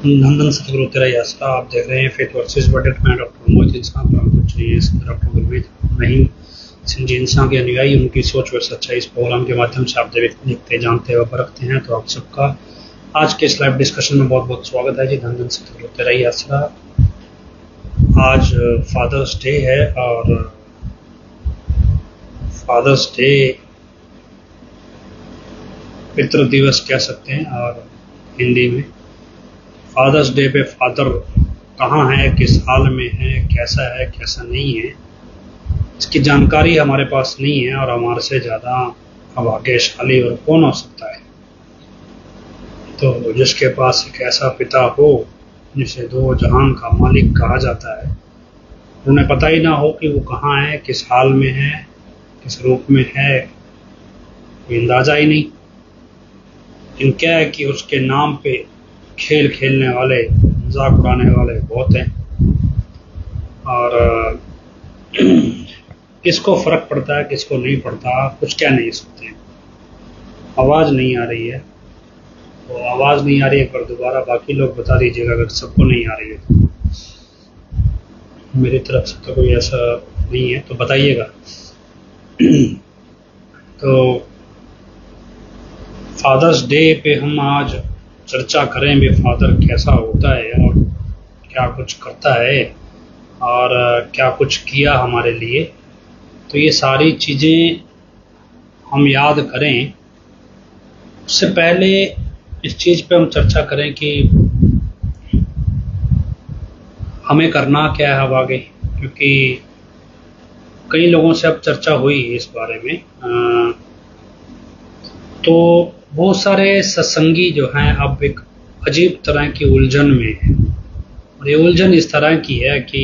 नंदन सतगुरु तेरा यात्रा आप देख रहे हैं फेथ वर्सेस वर्डिक्ट में डॉक्टर मोहित इंसान पर कुछ डॉक्टर गुरमीत नहीं सिंह जी इंसान के अनुयायी उनकी सोच व सच्चाई इस प्रोग्राम के माध्यम से आप देखते जानते व परखते हैं। तो आप सबका आज के इस लाइव डिस्कशन में बहुत बहुत स्वागत है जी। नंदन सतगुरु तेरा यात्रा आज फादर्स डे है और फादर्स डे पितृ दिवस कह सकते हैं और हिंदी में फादर्स डे पे फादर कहाँ है, किस हाल में है, कैसा है, कैसा नहीं है, इसकी जानकारी हमारे पास नहीं है और हमारे से ज़्यादा भाग्यशाली और कौन हो सकता है। तो जिसके पास एक ऐसा पिता हो जिसे दो जहान का मालिक कहा जाता है, उन्हें पता ही ना हो कि वो कहाँ है, किस हाल में है, किस रूप में है, कोई अंदाज़ा ही नहीं। लेकिन क्या है कि उसके नाम पे खेल खेलने वाले, मजाक उड़ाने वाले बहुत हैं और किसको फर्क पड़ता है किसको नहीं पड़ता कुछ कह नहीं सकते। आवाज़ नहीं आ रही है, तो आवाज़ नहीं आ रही है, एक बार दोबारा बाकी लोग बता दीजिएगा अगर सबको नहीं आ रही है तो। मेरी तरफ से तो कोई ऐसा नहीं है तो बताइएगा। तो फादर्स डे पे हम आज चर्चा करें भी फादर कैसा होता है और क्या कुछ करता है और क्या कुछ किया हमारे लिए। तो ये सारी चीज़ें हम याद करें। उससे पहले इस चीज़ पे हम चर्चा करें कि हमें करना क्या है अब आगे, क्योंकि कई लोगों से अब चर्चा हुई इस बारे में। तो बहुत सारे सत्संगी जो हैं अब एक अजीब तरह की उलझन में है और ये उलझन इस तरह की है कि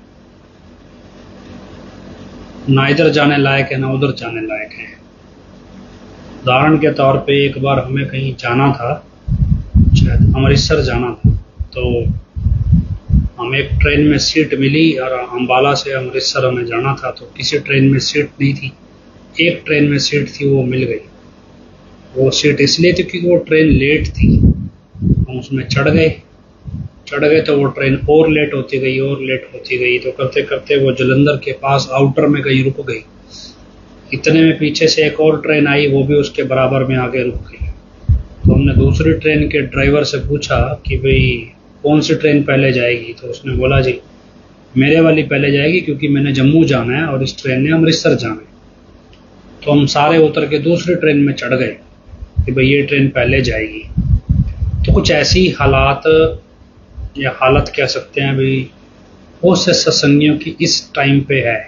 ना इधर जाने लायक है ना उधर जाने लायक है। उदाहरण के तौर पे एक बार हमें कहीं जाना था, शायद अमृतसर जाना था, तो हमें एक ट्रेन में सीट मिली और अम्बाला से अमृतसर हमें जाना था। तो किसी ट्रेन में सीट नहीं थी, एक ट्रेन में सीट थी, वो मिल गई। वो सीट इसलिए थी क्योंकि वो ट्रेन लेट थी। हम उसमें चढ़ गए तो वो ट्रेन और लेट होती गई तो करते करते वो जालंधर के पास आउटर में कहीं रुक गई। इतने में पीछे से एक और ट्रेन आई, वो भी उसके बराबर में आगे रुक गई। तो हमने दूसरी ट्रेन के ड्राइवर से पूछा कि भाई कौन सी ट्रेन पहले जाएगी, तो उसने बोला जी मेरे वाली पहले जाएगी क्योंकि मैंने जम्मू जाना है और इस ट्रेन ने अमृतसर जाना है। तो हम सारे उतर के दूसरी ट्रेन में चढ़ गए कि भाई ये ट्रेन पहले जाएगी। तो कुछ ऐसी हालात या हालत कह सकते हैं भाई बहुत से सत्संगियों की इस टाइम पे है।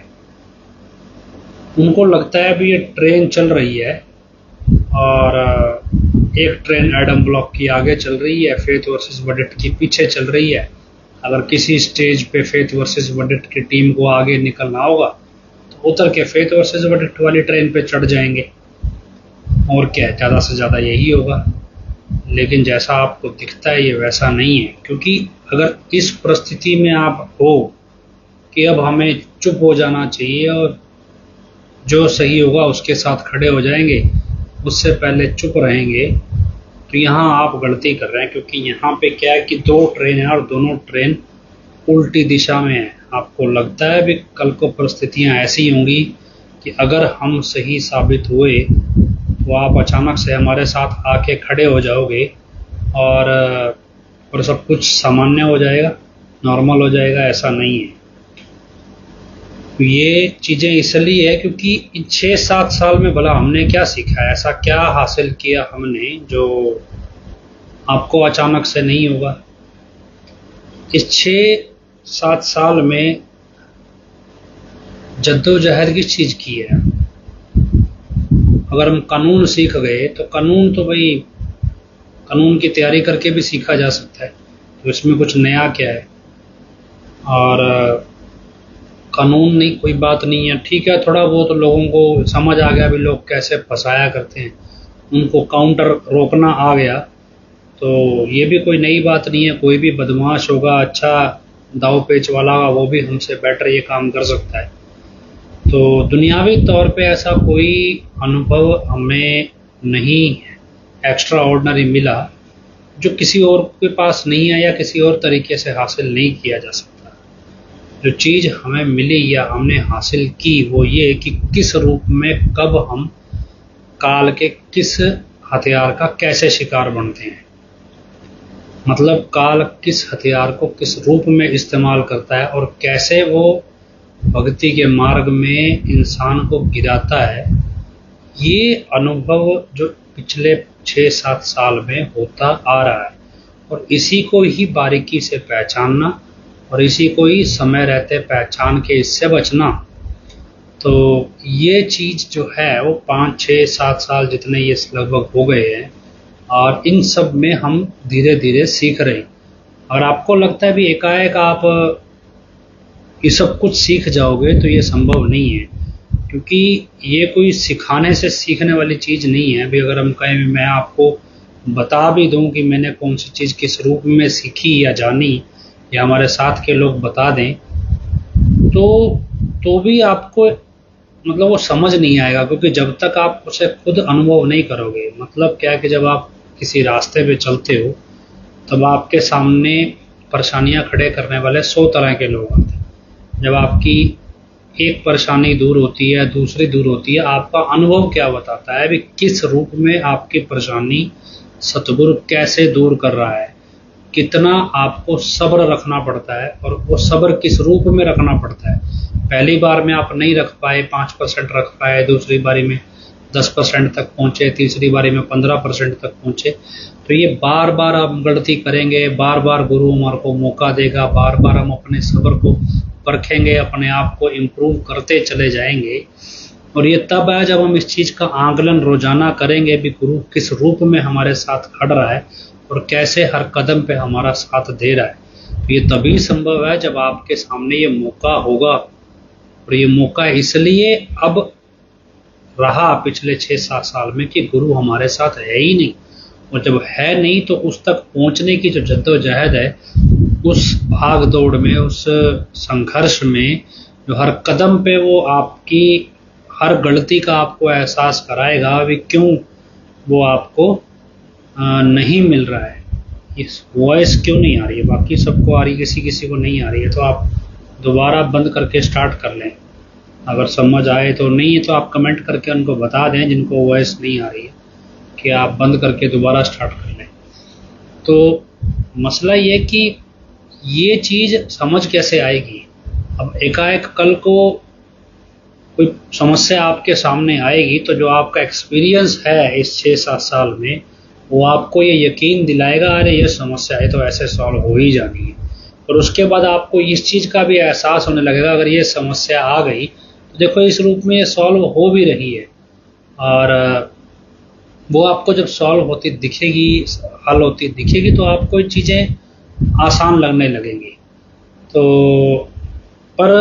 उनको लगता है भी ये ट्रेन चल रही है और एक ट्रेन एडम ब्लॉक की आगे चल रही है, फेथ वर्सेस वर्डिक्ट की पीछे चल रही है। अगर किसी स्टेज पे फेथ वर्सेस वर्डिक्ट की टीम को आगे निकलना होगा तो उतर के फेथ वर्सेस वर्डिक्ट वाली ट्रेन पे चढ़ जाएंगे और क्या है, ज़्यादा से ज़्यादा यही होगा। लेकिन जैसा आपको दिखता है ये वैसा नहीं है, क्योंकि अगर इस परिस्थिति में आप हो कि अब हमें चुप हो जाना चाहिए और जो सही होगा उसके साथ खड़े हो जाएंगे, उससे पहले चुप रहेंगे, तो यहाँ आप गलती कर रहे हैं। क्योंकि यहाँ पे क्या है कि दो ट्रेन है और दोनों ट्रेन उल्टी दिशा में है। आपको लगता है भी कल को परिस्थितियाँ ऐसी होंगी कि अगर हम सही साबित हुए तो आप अचानक से हमारे साथ आके खड़े हो जाओगे और सब कुछ सामान्य हो जाएगा, नॉर्मल हो जाएगा। ऐसा नहीं है। ये चीज़ें इसलिए है क्योंकि इन 6-7 साल में भला हमने क्या सीखा है, ऐसा क्या हासिल किया हमने जो आपको अचानक से नहीं होगा। इस 6-7 साल में जद्दोजहद किस चीज़ की है। अगर हम कानून सीख गए तो कानून तो भाई कानून की तैयारी करके भी सीखा जा सकता है, तो इसमें कुछ नया क्या है। और कानून नहीं, कोई बात नहीं है, ठीक है। थोड़ा बहुत तो लोगों को समझ आ गया भी लोग कैसे फंसाया करते हैं, उनको काउंटर रोकना आ गया, तो ये भी कोई नई बात नहीं है। कोई भी बदमाश होगा, अच्छा दाव पेच वाला होगा, वो भी हमसे बेटर ये काम कर सकता है। तो दुनियावी तौर पे ऐसा कोई अनुभव हमें नहीं एक्स्ट्रा ऑर्डिनरी मिला जो किसी और के पास नहीं है या किसी और तरीके से हासिल नहीं किया जा सकता। जो चीज़ हमें मिली या हमने हासिल की वो ये कि किस रूप में, कब हम काल के किस हथियार का कैसे शिकार बनते हैं। मतलब काल किस हथियार को किस रूप में इस्तेमाल करता है और कैसे वो भक्ति के मार्ग में इंसान को गिराता है। ये अनुभव जो पिछले 6-7 साल में होता आ रहा है और इसी को ही बारीकी से पहचानना और इसी को ही समय रहते पहचान के इससे बचना। तो ये चीज़ जो है वो 5-6-7 साल जितने ये लगभग हो गए हैं और इन सब में हम धीरे धीरे सीख रहे हैं। और आपको लगता है भी एकाएक आप ये सब कुछ सीख जाओगे तो ये संभव नहीं है, क्योंकि ये कोई सिखाने से सीखने वाली चीज़ नहीं है। अभी अगर हम कहें मैं आपको बता भी दूं कि मैंने कौन सी चीज़ किस रूप में सीखी या जानी या हमारे साथ के लोग बता दें तो भी आपको मतलब वो समझ नहीं आएगा, क्योंकि जब तक आप उसे खुद अनुभव नहीं करोगे। मतलब क्या है कि जब आप किसी रास्ते पे चलते हो तब आपके सामने परेशानियां खड़े करने वाले 100 तरह के लोग आते हैं। जब आपकी एक परेशानी दूर होती है, दूसरी दूर होती है, आपका अनुभव क्या बताता है भी किस रूप में आपकी परेशानी सतगुरु कैसे दूर कर रहा है, कितना आपको सब्र रखना पड़ता है और वो सब्र किस रूप में रखना पड़ता है। पहली बार में आप नहीं रख पाए, 5% रख पाए, दूसरी बारी में 10% तक पहुंचे, तीसरी बारी में 15% तक पहुंचे। तो ये बार बार हम गलती करेंगे, बार बार गुरु हमारे को मौका देगा, बार बार हम अपने सब्र को परखेंगे, अपने आप को इम्प्रूव करते चले जाएंगे। और ये तब है जब हम इस चीज़ का आंकलन रोजाना करेंगे भी गुरु किस रूप में हमारे साथ खड़ रहा है और कैसे हर कदम पे हमारा साथ दे रहा है। तो ये तभी संभव है जब आपके सामने ये मौका होगा। और ये मौका इसलिए अब रहा पिछले 6-7 साल में कि गुरु हमारे साथ है ही नहीं, और जब है नहीं तो उस तक पहुंचने की जो जद्दोजहद है, उस भाग दौड़ में, उस संघर्ष में जो हर कदम पे वो आपकी हर गलती का आपको एहसास कराएगा अभी क्यों वो आपको नहीं मिल रहा है, इस वॉइस क्यों नहीं आ रही है, बाकी सबको आ रही है, किसी किसी को नहीं आ रही है। तो आप दोबारा बंद करके स्टार्ट कर लें। अगर समझ आए तो, नहीं है तो आप कमेंट करके उनको बता दें जिनको वॉइस नहीं आ रही है कि आप बंद करके दोबारा स्टार्ट कर लें। तो मसला ये कि ये चीज़ समझ कैसे आएगी। अब एकाएक कल को कोई समस्या आपके सामने आएगी तो जो आपका एक्सपीरियंस है इस 6-7 साल में वो आपको ये यकीन दिलाएगा, अरे ये समस्या है तो ऐसे सॉल्व हो ही जानी है। और उसके बाद आपको इस चीज़ का भी एहसास होने लगेगा, अगर ये समस्या आ गई तो देखो इस रूप में ये सॉल्व हो भी रही है। और वो आपको जब सॉल्व होती दिखेगी, हल होती दिखेगी, तो आपको ये चीज़ें आसान लगने लगेंगी। तो पर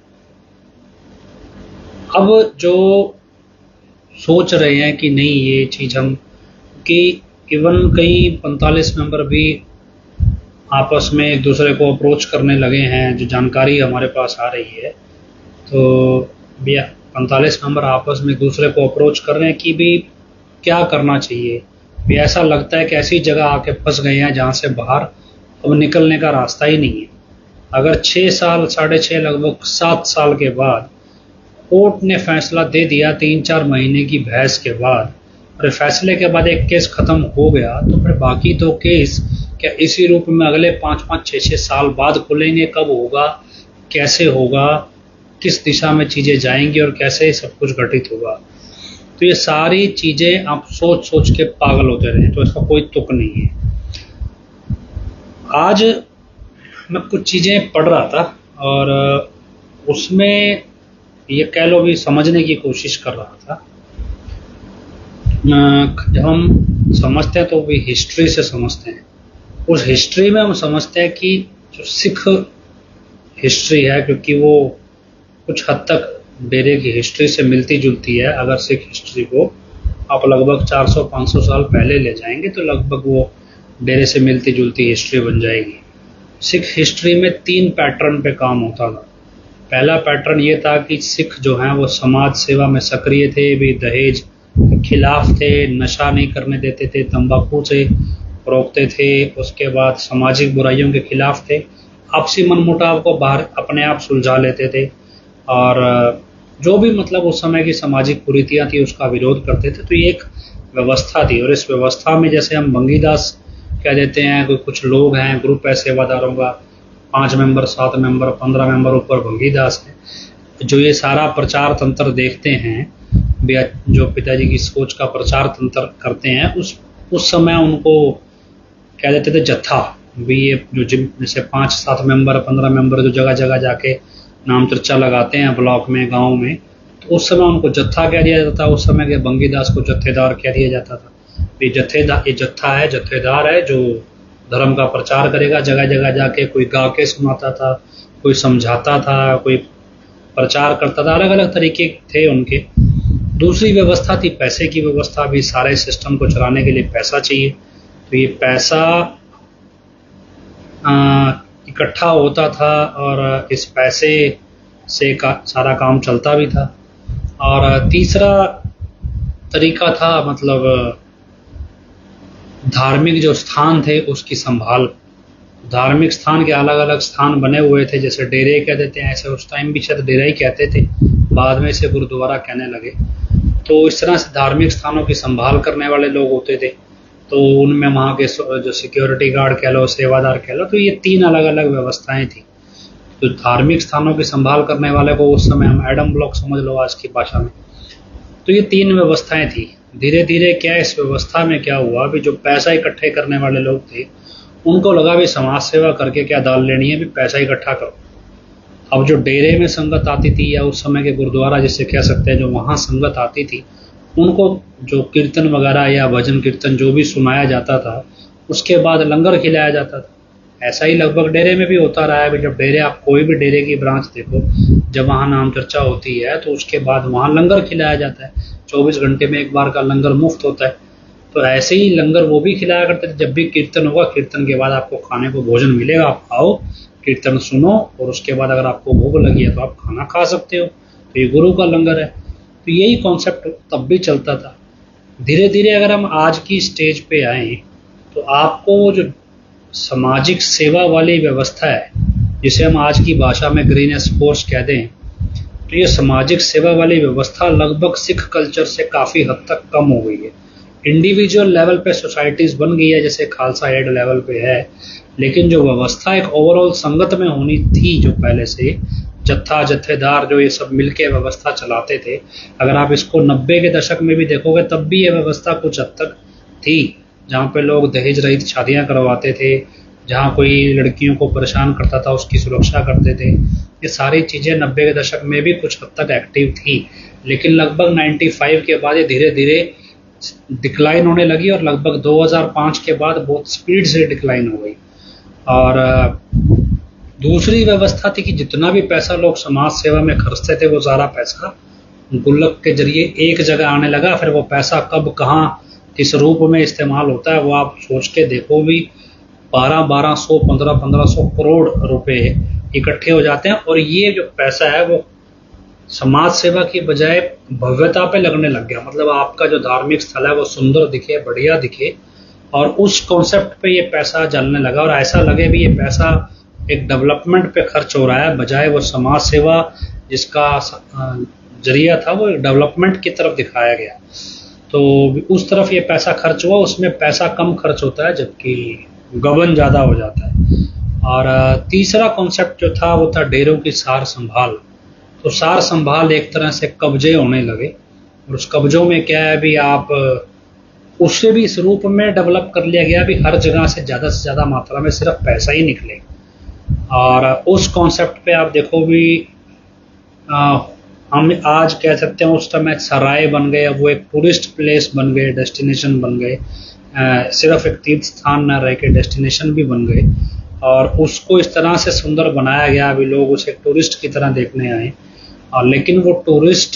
अब जो सोच रहे हैं कि नहीं ये चीज़ हम, कि इवन कई 45 मेंबर भी आपस में एक दूसरे को अप्रोच करने लगे हैं, जो जानकारी हमारे पास आ रही है। तो भैया 45 मेंबर आपस में एक दूसरे को अप्रोच कर रहे हैं कि भी क्या करना चाहिए। भी ऐसा लगता है कि ऐसी जगह आके फंस गए हैं जहाँ से बाहर अब निकलने का रास्ता ही नहीं है। अगर 6 साल, 6.5, लगभग 7 साल के बाद कोर्ट ने फैसला दे दिया 3-4 महीने की बहस के बाद, और फैसले के बाद एक केस खत्म हो गया, तो फिर बाकी 2 केस क्या इसी रूप में अगले 5-5, 6-6 साल बाद खुलेंगे? कब होगा, कैसे होगा, किस दिशा में चीज़ें जाएंगी और कैसे सब कुछ घटित होगा। तो ये सारी चीज़ें आप सोच सोच के पागल होते रहे, तो इसका कोई तुक नहीं है। आज मैं कुछ चीज़ें पढ़ रहा था और उसमें ये कह लो भी समझने की कोशिश कर रहा था। जब हम समझते हैं तो भी हिस्ट्री से समझते हैं। उस हिस्ट्री में हम समझते हैं कि जो सिख हिस्ट्री है, क्योंकि वो कुछ हद तक डेरे की हिस्ट्री से मिलती जुलती है। अगर सिख हिस्ट्री को आप लगभग 400-500 साल पहले ले जाएंगे तो लगभग वो डेरे से मिलती जुलती हिस्ट्री बन जाएगी। सिख हिस्ट्री में 3 पैटर्न पे काम होता था। पहला पैटर्न ये था कि सिख जो हैं वो समाज सेवा में सक्रिय थे, भी दहेज के खिलाफ थे, नशा नहीं करने देते थे, तंबाकू से रोकते थे, उसके बाद सामाजिक बुराइयों के खिलाफ थे, आपसी मनमुटाव को बाहर अपने आप सुलझा लेते थे, और जो भी मतलब उस समय की सामाजिक कुरीतियां थी उसका विरोध करते थे। तो ये एक व्यवस्था थी, और इस व्यवस्था में जैसे हम बंगीदास कह देते हैं, कोई कुछ लोग हैं, ग्रुप है सेवादारों का, 5 मेंबर, 7 मेंबर, 15 मेंबर ऊपर बंगीदास है, जो ये सारा प्रचार तंत्र देखते हैं, जो पिताजी की सोच का प्रचार तंत्र करते हैं, उस समय उनको कह देते थे जत्था भी। ये जो जैसे 5-7 मेंबर, 15 मेंबर जो जगह जगह जाके नाम चर्चा लगाते हैं ब्लॉक में, गांव में, तो उस समय उनको जत्था कह दिया जाता था। उस समय के बंगीदास को जत्थेदार कह दिया जाता था। ये जत्था है, जत्थेदार है, जो धर्म का प्रचार करेगा, जगह जगह जाके कोई गा के सुनाता था, कोई समझाता था, कोई प्रचार करता था, अलग अलग तरीके थे उनके। दूसरी व्यवस्था थी पैसे की व्यवस्था भी। सारे सिस्टम को चलाने के लिए पैसा चाहिए, तो ये पैसा इकट्ठा होता था, और इस पैसे से सारा काम चलता भी था। और तीसरा तरीका था मतलब धार्मिक जो स्थान थे उसकी संभाल। धार्मिक स्थान के अलग अलग स्थान बने हुए थे, जैसे डेरे कह देते हैं, ऐसे उस टाइम भी शायद डेरा ही कहते थे, बाद में से गुरुद्वारा कहने लगे। तो इस तरह से धार्मिक स्थानों की संभाल करने वाले लोग होते थे, तो उनमें वहाँ के जो सिक्योरिटी गार्ड कह लो, सेवादार कह लो, तो ये 3 अलग अलग व्यवस्थाएं थी। तो धार्मिक स्थानों की संभाल करने वाले को उस समय हम एडम ब्लॉक समझ लो आज की भाषा में। तो ये 3 व्यवस्थाएं थी। धीरे धीरे क्या इस व्यवस्था में क्या हुआ, भी जो पैसा इकट्ठे करने वाले लोग थे उनको लगा भी समाज सेवा करके क्या दाल लेनी है, भी पैसा इकट्ठा करो। अब जो डेरे में संगत आती थी, या उस समय के गुरुद्वारा जिससे कह सकते हैं, जो वहाँ संगत आती थी, उनको जो कीर्तन वगैरह या भजन कीर्तन जो भी सुनाया जाता था, उसके बाद लंगर खिलाया जाता था। ऐसा ही लगभग डेरे में भी होता रहा है। जब डेरे, आप कोई भी डेरे की ब्रांच देखो, जब वहाँ नाम चर्चा होती है तो उसके बाद वहाँ लंगर खिलाया जाता है। 24 घंटे में एक बार का लंगर मुफ्त होता है। तो ऐसे ही लंगर वो भी खिलाया करते थे। जब भी कीर्तन होगा, कीर्तन के बाद आपको खाने को भोजन मिलेगा, आप आओ, कीर्तन सुनो, और उसके बाद अगर आपको भूख लगी है तो आप खाना खा सकते हो। तो ये गुरु का लंगर है। तो यही कॉन्सेप्ट तब भी चलता था। धीरे धीरे अगर हम आज की स्टेज पे आए, तो आपको जो सामाजिक सेवा वाली व्यवस्था है, जिसे हम आज की भाषा में ग्रीन स्पोर्ट्स कह दें, तो ये सामाजिक सेवा वाली व्यवस्था लगभग सिख कल्चर से काफ़ी हद तक कम हो गई है। इंडिविजुअल लेवल पे सोसाइटीज़ बन गई है, जैसे खालसा एड लेवल पे है, लेकिन जो व्यवस्था एक ओवरऑल संगत में होनी थी, जो पहले से जत्था, जत्थेदार, जो ये सब मिलके व्यवस्था चलाते थे, अगर आप इसको 90 के दशक में भी देखोगे तब भी ये व्यवस्था कुछ हद तक थी, जहाँ पे लोग दहेज रहित शादियाँ करवाते थे, जहाँ कोई लड़कियों को परेशान करता था उसकी सुरक्षा करते थे। ये सारी चीज़ें 90 के दशक में भी कुछ हद तक एक्टिव थी, लेकिन लगभग 95 के बाद ये धीरे धीरे डिक्लाइन होने लगी, और लगभग 2005 के बाद बहुत स्पीड से डिक्लाइन हो गई। और दूसरी व्यवस्था थी कि जितना भी पैसा लोग समाज सेवा में खर्चते थे, वो सारा पैसा गुल्लक के जरिए एक जगह आने लगा। फिर वो पैसा कब, कहाँ, किस रूप में इस्तेमाल होता है, वो आप सोच के देखो भी, 1200, 1500 करोड़ रुपए इकट्ठे हो जाते हैं। और ये जो पैसा है वो समाज सेवा की बजाय भव्यता पे लगने लग गया। मतलब आपका जो धार्मिक स्थल है वो सुंदर दिखे, बढ़िया दिखे, और उस कॉन्सेप्ट पे ये पैसा चलने लगा। और ऐसा लगे भी ये पैसा एक डेवलपमेंट पे खर्च हो रहा है, बजाय वो समाज सेवा जिसका जरिया था वो डेवलपमेंट की तरफ दिखाया गया। तो उस तरफ ये पैसा खर्च हुआ, उसमें पैसा कम खर्च होता है, जबकि गबन ज़्यादा हो जाता है। और तीसरा कॉन्सेप्ट जो था वो था डेरों की सार संभाल। तो सार संभाल एक तरह से कब्जे होने लगे, और उस कब्जों में क्या है भी, आप उससे भी इस रूप में डेवलप कर लिया गया भी हर जगह से ज़्यादा मात्रा में सिर्फ पैसा ही निकले। और उस कॉन्सेप्ट पे आप देखो भी, हम आज कह सकते हैं उस समय सराय बन गए, अब वो एक टूरिस्ट प्लेस बन गए, डेस्टिनेशन बन गए, सिर्फ एक तीर्थ स्थान न रह के डेस्टिनेशन भी बन गए। और उसको इस तरह से सुंदर बनाया गया अभी लोग उसे टूरिस्ट की तरह देखने आए। और लेकिन वो टूरिस्ट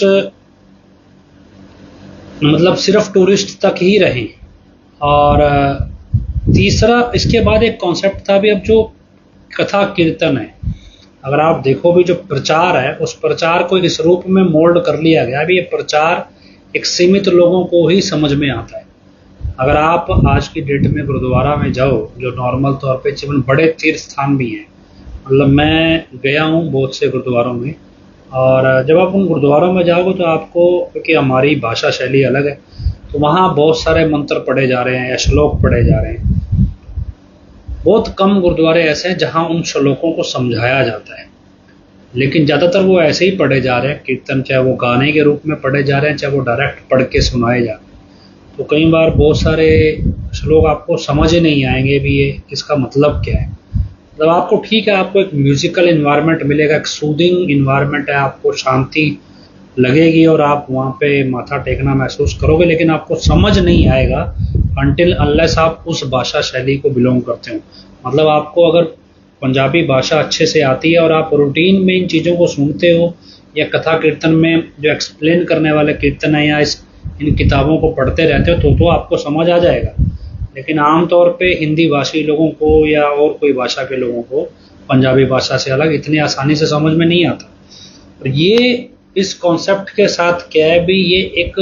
मतलब सिर्फ टूरिस्ट तक ही रहे। और तीसरा, इसके बाद एक कॉन्सेप्ट था भी, अब जो कथा कीर्तन है, अगर आप देखो भी जो प्रचार है, उस प्रचार को इस रूप में मोल्ड कर लिया गया। अभी ये प्रचार एक सीमित लोगों को ही समझ में आता है। अगर आप आज की डेट में गुरुद्वारा में जाओ, जो नॉर्मल तौर पे जीवन बड़े तीर्थ स्थान भी हैं, मतलब मैं गया हूँ बहुत से गुरुद्वारों में, और जब आप उन गुरुद्वारों में जाओगे तो आपको, क्योंकि हमारी भाषा शैली अलग है, तो वहाँ बहुत सारे मंत्र पढ़े जा रहे हैं या श्लोक पढ़े जा रहे हैं। बहुत कम गुरुद्वारे ऐसे हैं जहाँ उन श्लोकों को समझाया जाता है, लेकिन ज़्यादातर वो ऐसे ही पढ़े जा रहे हैं कीर्तन, चाहे वो गाने के रूप में पढ़े जा रहे हैं, चाहे वो डायरेक्ट पढ़ के सुनाए जा रहे हैं। तो कई बार बहुत सारे श्लोक आपको समझ ही नहीं आएंगे भी ये इसका मतलब क्या है। मतलब आपको ठीक है, आपको एक म्यूजिकल इन्वायरमेंट मिलेगा, एक सूदिंग इन्वायरमेंट है, आपको शांति लगेगी और आप वहाँ पे माथा टेकना महसूस करोगे, लेकिन आपको समझ नहीं आएगा अनटिल अनलेस आप उस भाषा शैली को बिलोंग करते हो। मतलब आपको अगर पंजाबी भाषा अच्छे से आती है और आप रूटीन में इन चीज़ों को सुनते हो, या कथा कीर्तन में जो एक्सप्लेन करने वाले कीर्तन है या इन किताबों को पढ़ते रहते हो, तो आपको समझ आ जाएगा। लेकिन आमतौर पे हिंदी भाषी लोगों को या और कोई भाषा के लोगों को पंजाबी भाषा से अलग इतनी आसानी से समझ में नहीं आता। और ये इस कॉन्सेप्ट के साथ क्या है भी, ये एक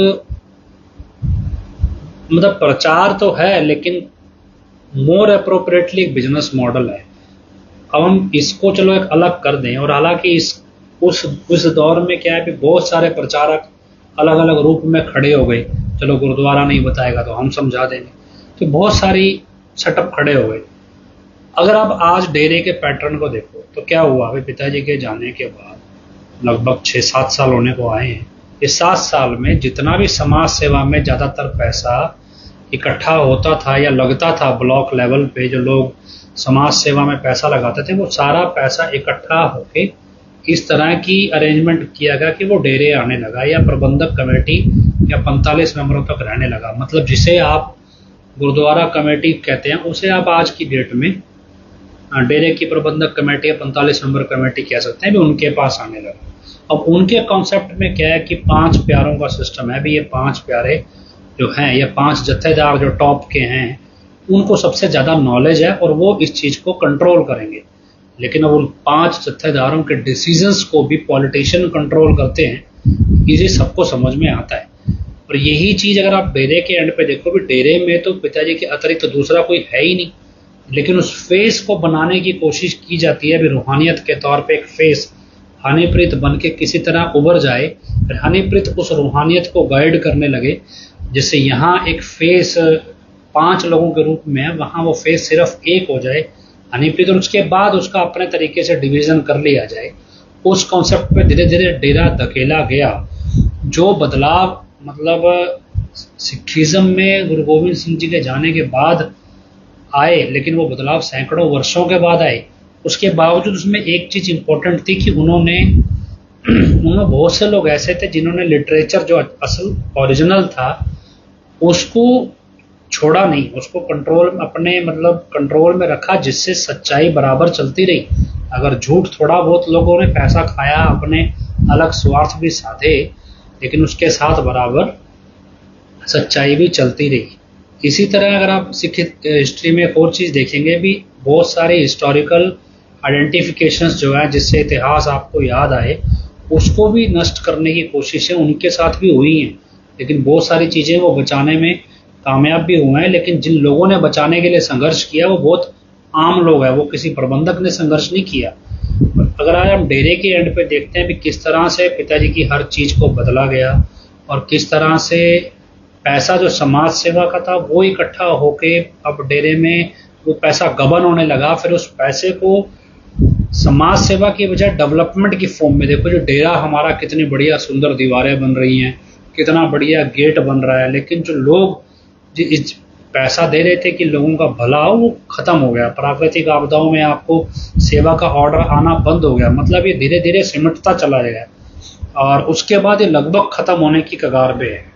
मतलब प्रचार तो है, लेकिन मोर अप्रोप्रिएटली एक बिजनेस मॉडल है। अब हम इसको चलो एक अलग कर दें, और हालांकि उस दौर में क्या है कि बहुत सारे प्रचारक अलग अलग रूप में खड़े हो गए। चलो गुरुद्वारा नहीं बताएगा तो हम समझा देंगे, तो बहुत सारी सेटअप खड़े हो गए। अगर आप आज डेरे के पैटर्न को देखो तो क्या हुआ, अभी पिताजी के जाने के बाद लगभग 6-7 साल होने को आए हैं। इस 7 साल में जितना भी समाज सेवा में ज़्यादातर पैसा इकट्ठा होता था या लगता था ब्लॉक लेवल पे, जो लोग समाज सेवा में पैसा लगाते थे, वो सारा पैसा इकट्ठा होके इस तरह की अरेंजमेंट किया गया कि वो डेरे आने लगा, या प्रबंधक कमेटी या 45 मेंबरों तक रहने लगा। मतलब जिसे आप गुरुद्वारा कमेटी कहते हैं, उसे आप आज की डेट में डेरे की प्रबंधक कमेटी या 45 मेंबर कमेटी कह सकते हैं, भी उनके पास आने लगा। अब उनके कॉन्सेप्ट में क्या है कि 5 प्यारों का सिस्टम है भी। ये 5 प्यारे जो हैं, ये 5 जत्थेदार जो टॉप के हैं, उनको सबसे ज़्यादा नॉलेज है और वो इस चीज़ को कंट्रोल करेंगे। लेकिन अब उन 5 जत्थेदारों के डिसीजंस को भी पॉलिटिशियन कंट्रोल करते हैं, ये सबको समझ में आता है। और यही चीज़ अगर आप डेरे के एंड पे देखो, भी डेरे में तो पिताजी के अतिरिक्त तो दूसरा कोई है ही नहीं, लेकिन उस फेस को बनाने की कोशिश की जाती है भी। रूहानियत के तौर पे एक फेस हनीप्रीत बन के किसी तरह उभर जाए, फिर हनीप्रीत उस रूहानियत को गाइड करने लगे। जैसे यहाँ एक फेस 5 लोगों के रूप में है, वहाँ वो फेस सिर्फ एक हो जाए हनीप्रीत, और उसके बाद उसका अपने तरीके से डिवीजन कर लिया जाए। उस कॉन्सेप्ट पे धीरे धीरे डेरा धकेला गया। जो बदलाव मतलब सिखिज्म में गुरु गोविंद सिंह जी के जाने के बाद आए, लेकिन वो बदलाव सैकड़ों वर्षों के बाद आए। उसके बावजूद उसमें एक चीज इंपॉर्टेंट थी कि उनमें बहुत से लोग ऐसे थे जिन्होंने लिटरेचर जो असल ओरिजिनल था उसको छोड़ा नहीं, उसको कंट्रोल में रखा, जिससे सच्चाई बराबर चलती रही। अगर झूठ थोड़ा बहुत लोगों ने पैसा खाया, अपने अलग स्वार्थ भी साधे, लेकिन उसके साथ बराबर सच्चाई भी चलती रही। इसी तरह अगर आप सिख हिस्ट्री में एक और चीज़ देखेंगे भी, बहुत सारे हिस्टोरिकल आइडेंटिफिकेशंस जो है जिससे इतिहास आपको याद आए, उसको भी नष्ट करने की कोशिशें उनके साथ भी हुई हैं। लेकिन बहुत सारी चीज़ें वो बचाने में कामयाब भी हुए हैं। लेकिन जिन लोगों ने बचाने के लिए संघर्ष किया वो बहुत आम लोग हैं, वो किसी प्रबंधक ने संघर्ष नहीं किया। अगर आज हम डेरे के एंड पे देखते हैं भी किस तरह से पिताजी की हर चीज़ को बदला गया, और किस तरह से पैसा जो समाज सेवा का था वो इकट्ठा होके अब डेरे में वो पैसा गबन होने लगा। फिर उस पैसे को समाज सेवा की बजाय डेवलपमेंट की फॉर्म में देखो, जो डेरा हमारा कितनी बढ़िया सुंदर दीवारें बन रही हैं, कितना बढ़िया गेट बन रहा है, लेकिन जो लोग इस पैसा दे रहे थे कि लोगों का भला हो, वो खत्म हो गया। प्राकृतिक आपदाओं में आपको सेवा का ऑर्डर आना बंद हो गया। मतलब ये धीरे धीरे सिमटता चला गया, और उसके बाद ये लगभग खत्म होने की कगार पे है।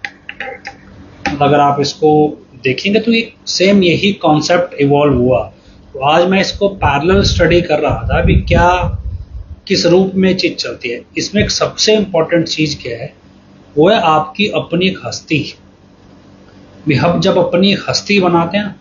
अगर आप इसको देखेंगे तो ये सेम यही कॉन्सेप्ट इवॉल्व हुआ। तो आज मैं इसको पैरेलल स्टडी कर रहा था भी क्या किस रूप में चीज चलती है। इसमें एक सबसे इंपॉर्टेंट चीज क्या है, वो है आपकी अपनी एक हस्ती। हम जब अपनी हस्ती बनाते हैं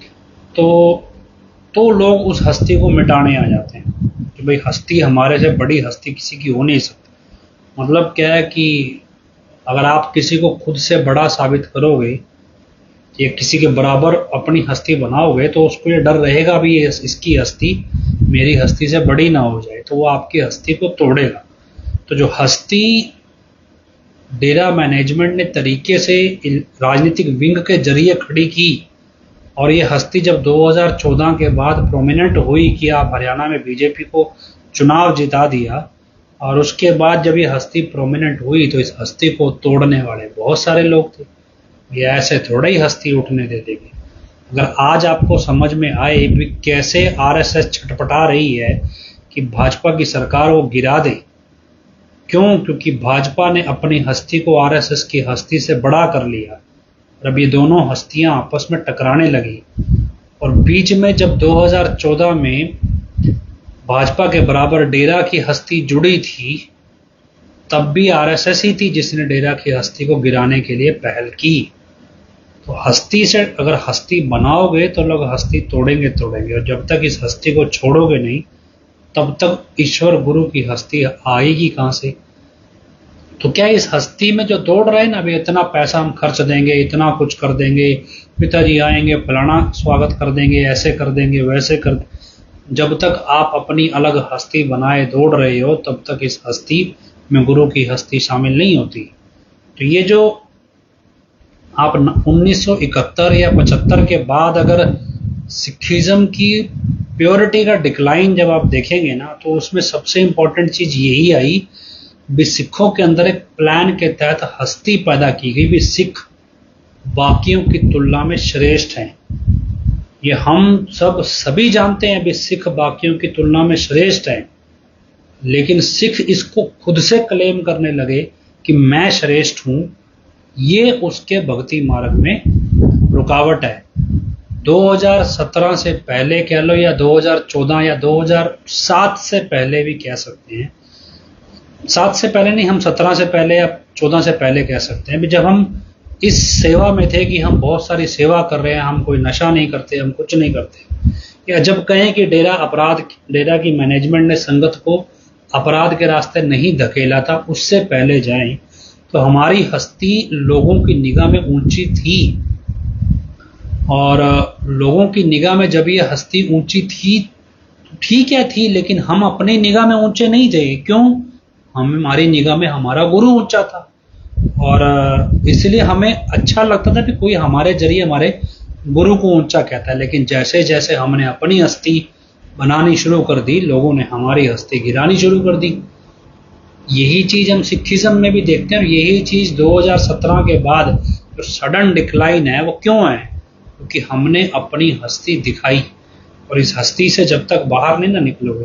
तो लोग उस हस्ती को मिटाने आ जाते हैं कि भाई हस्ती हमारे से बड़ी हस्ती किसी की हो नहीं सकती। मतलब क्या है कि अगर आप किसी को खुद से बड़ा साबित करोगे ये किसी के बराबर अपनी हस्ती बनाओगे तो उसको ये डर रहेगा भी इसकी हस्ती मेरी हस्ती से बड़ी ना हो जाए, तो वो आपकी हस्ती को तोड़ेगा। तो जो हस्ती डेरा मैनेजमेंट ने तरीके से राजनीतिक विंग के जरिए खड़ी की, और ये हस्ती जब 2014 के बाद प्रोमिनेंट हुई कि आप हरियाणा में बीजेपी को चुनाव जिता दिया, और उसके बाद जब ये हस्ती प्रोमिनेंट हुई तो इस हस्ती को तोड़ने वाले बहुत सारे लोग थे। ये ऐसे थोड़ा ही हस्ती उठने दे देगी। अगर आज आपको समझ में आए भी कैसे आरएसएस छटपटा रही है कि भाजपा की सरकार को गिरा दे, क्यों? क्योंकि भाजपा ने अपनी हस्ती को आरएसएस की हस्ती से बड़ा कर लिया, और अब ये दोनों हस्तियां आपस में टकराने लगी। और बीच में जब 2014 में भाजपा के बराबर डेरा की हस्ती जुड़ी थी, तब भी आरएसएस ही थी जिसने डेरा की हस्ती को गिराने के लिए पहल की। तो हस्ती से अगर हस्ती बनाओगे तो लोग हस्ती तोड़ेंगे, और जब तक इस हस्ती को छोड़ोगे नहीं तब तक ईश्वर गुरु की हस्ती आएगी कहां से? तो क्या इस हस्ती में जो दौड़ रहे हैं ना, अभी इतना पैसा हम खर्च देंगे, इतना कुछ कर देंगे, पिताजी आएंगे फलाना स्वागत कर देंगे, ऐसे कर देंगे, वैसे कर, जब तक आप अपनी अलग हस्ती बनाए दौड़ रहे हो तब तक इस हस्ती में गुरु की हस्ती शामिल नहीं होती। तो ये जो आप 1971 या 75 के बाद अगर सिखिज्म की प्योरिटी का डिक्लाइन जब आप देखेंगे ना, तो उसमें सबसे इंपॉर्टेंट चीज यही आई भी सिखों के अंदर एक प्लान के तहत हस्ती पैदा की गई भी सिख बाकियों की तुलना में श्रेष्ठ हैं। ये हम सभी जानते हैं भी सिख बाकियों की तुलना में श्रेष्ठ हैं, लेकिन सिख इसको खुद से क्लेम करने लगे कि मैं श्रेष्ठ हूं, ये उसके भक्ति मार्ग में रुकावट है। 2017 से पहले कह लो या 2014 या 2007 से पहले भी कह सकते हैं, 7 से पहले नहीं, हम 17 से पहले या 14 से पहले कह सकते हैं, जब हम इस सेवा में थे कि हम बहुत सारी सेवा कर रहे हैं, हम कोई नशा नहीं करते, हम कुछ नहीं करते, या जब कहें कि डेरा की मैनेजमेंट ने संगत को अपराध के रास्ते नहीं धकेला था, उससे पहले जाएं तो हमारी हस्ती लोगों की निगाह में ऊंची थी। और लोगों की निगाह में जब ये हस्ती ऊंची थी तो ठीक है थी, लेकिन हम अपनी निगाह में ऊंचे नहीं थे। क्यों? हमारी निगाह में हमारा गुरु ऊंचा था, और इसलिए हमें अच्छा लगता था कि कोई हमारे जरिए हमारे गुरु को ऊंचा कहता है। लेकिन जैसे जैसे हमने अपनी हस्ती बनानी शुरू कर दी, लोगों ने हमारी हस्ती गिरानी शुरू कर दी। यही चीज हम सिखिज्म में भी देखते हैं, और यही चीज 2017 के बाद जो सडन डिक्लाइन है वो क्यों है? क्योंकि हमने अपनी हस्ती दिखाई, और इस हस्ती से जब तक बाहर नहीं ना निकलोगे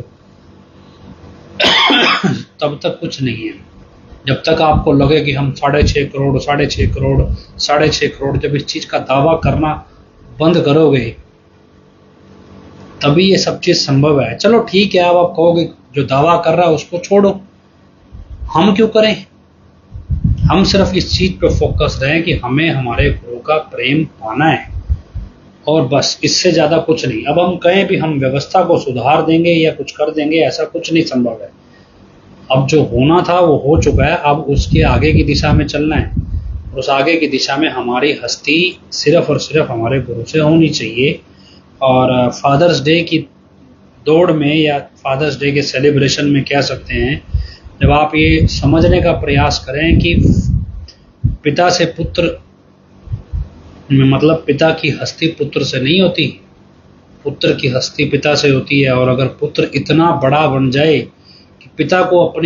तब तक कुछ नहीं है। जब तक आपको लगे कि हम 6.5 करोड़ 6.5 करोड़ 6.5 करोड़, जब इस चीज का दावा करना बंद करोगे तभी ये सब चीज संभव है। चलो ठीक है, अब आप कहोगे जो दावा कर रहा है उसको छोड़ो, हम क्यों करें? हम सिर्फ इस चीज पे फोकस रहें कि हमें हमारे गुरु का प्रेम पाना है, और बस, इससे ज्यादा कुछ नहीं। अब हम कहें भी हम व्यवस्था को सुधार देंगे या कुछ कर देंगे, ऐसा कुछ नहीं संभव है। अब जो होना था वो हो चुका है, अब उसके आगे की दिशा में चलना है। उस आगे की दिशा में हमारी हस्ती सिर्फ और सिर्फ हमारे गुरु से होनी चाहिए। और फादर्स डे की दौड़ में या फादर्स डे के सेलिब्रेशन में कह सकते हैं, जब आप ये समझने का प्रयास करें कि पिता से पुत्र, मतलब पिता की हस्ती पुत्र से नहीं होती, पुत्र की हस्ती पिता से होती है। और अगर पुत्र इतना बड़ा बन जाए कि पिता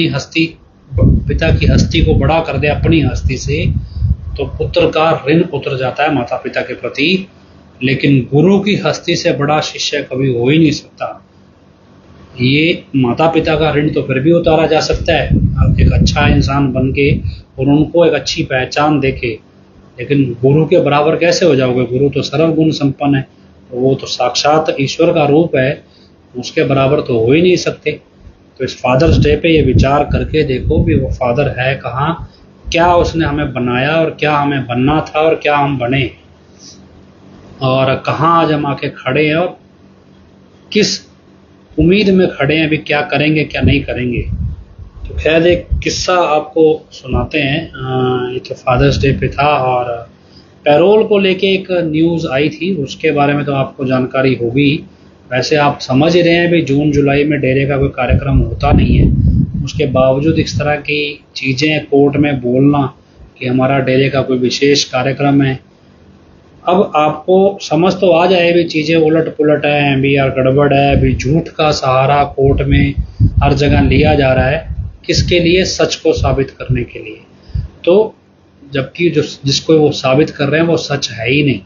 की हस्ती को बड़ा कर दे अपनी हस्ती से, तो पुत्र का ऋण उतर जाता है माता पिता के प्रति। लेकिन गुरु की हस्ती से बड़ा शिष्य कभी हो ही नहीं सकता। ये माता पिता का ऋण तो फिर भी उतारा जा सकता है, आप एक अच्छा इंसान बन के और उनको एक अच्छी पहचान देके, लेकिन गुरु के बराबर कैसे हो जाओगे? गुरु तो सर्वगुण संपन्न है, तो वो तो साक्षात ईश्वर का रूप है, उसके बराबर तो हो ही नहीं सकते। तो इस फादर्स डे पे ये विचार करके देखो भी वो फादर है कहाँ, क्या उसने हमें बनाया और क्या हमें बनना था और क्या हम बने, और कहाँ आज हम आके खड़े हैं और किस उम्मीद में खड़े हैं भी क्या करेंगे क्या नहीं करेंगे। तो खैर एक किस्सा आपको सुनाते हैं। ये तो फादर्स डे पे था, और पैरोल को लेके एक न्यूज़ आई थी, उसके बारे में तो आपको जानकारी होगी। वैसे आप समझ ही रहे हैं भी जून जुलाई में डेरे का कोई कार्यक्रम होता नहीं है, उसके बावजूद इस तरह की चीज़ें कोर्ट में बोलना कि हमारा डेरे का कोई विशेष कार्यक्रम है। अब आपको समझ तो आ जाए भी चीज़ें उलट पुलट है, भी यार गड़बड़ है, भी झूठ का सहारा कोर्ट में हर जगह लिया जा रहा है, किसके लिए? सच को साबित करने के लिए। तो जबकि जो जिसको वो साबित कर रहे हैं वो सच है ही नहीं।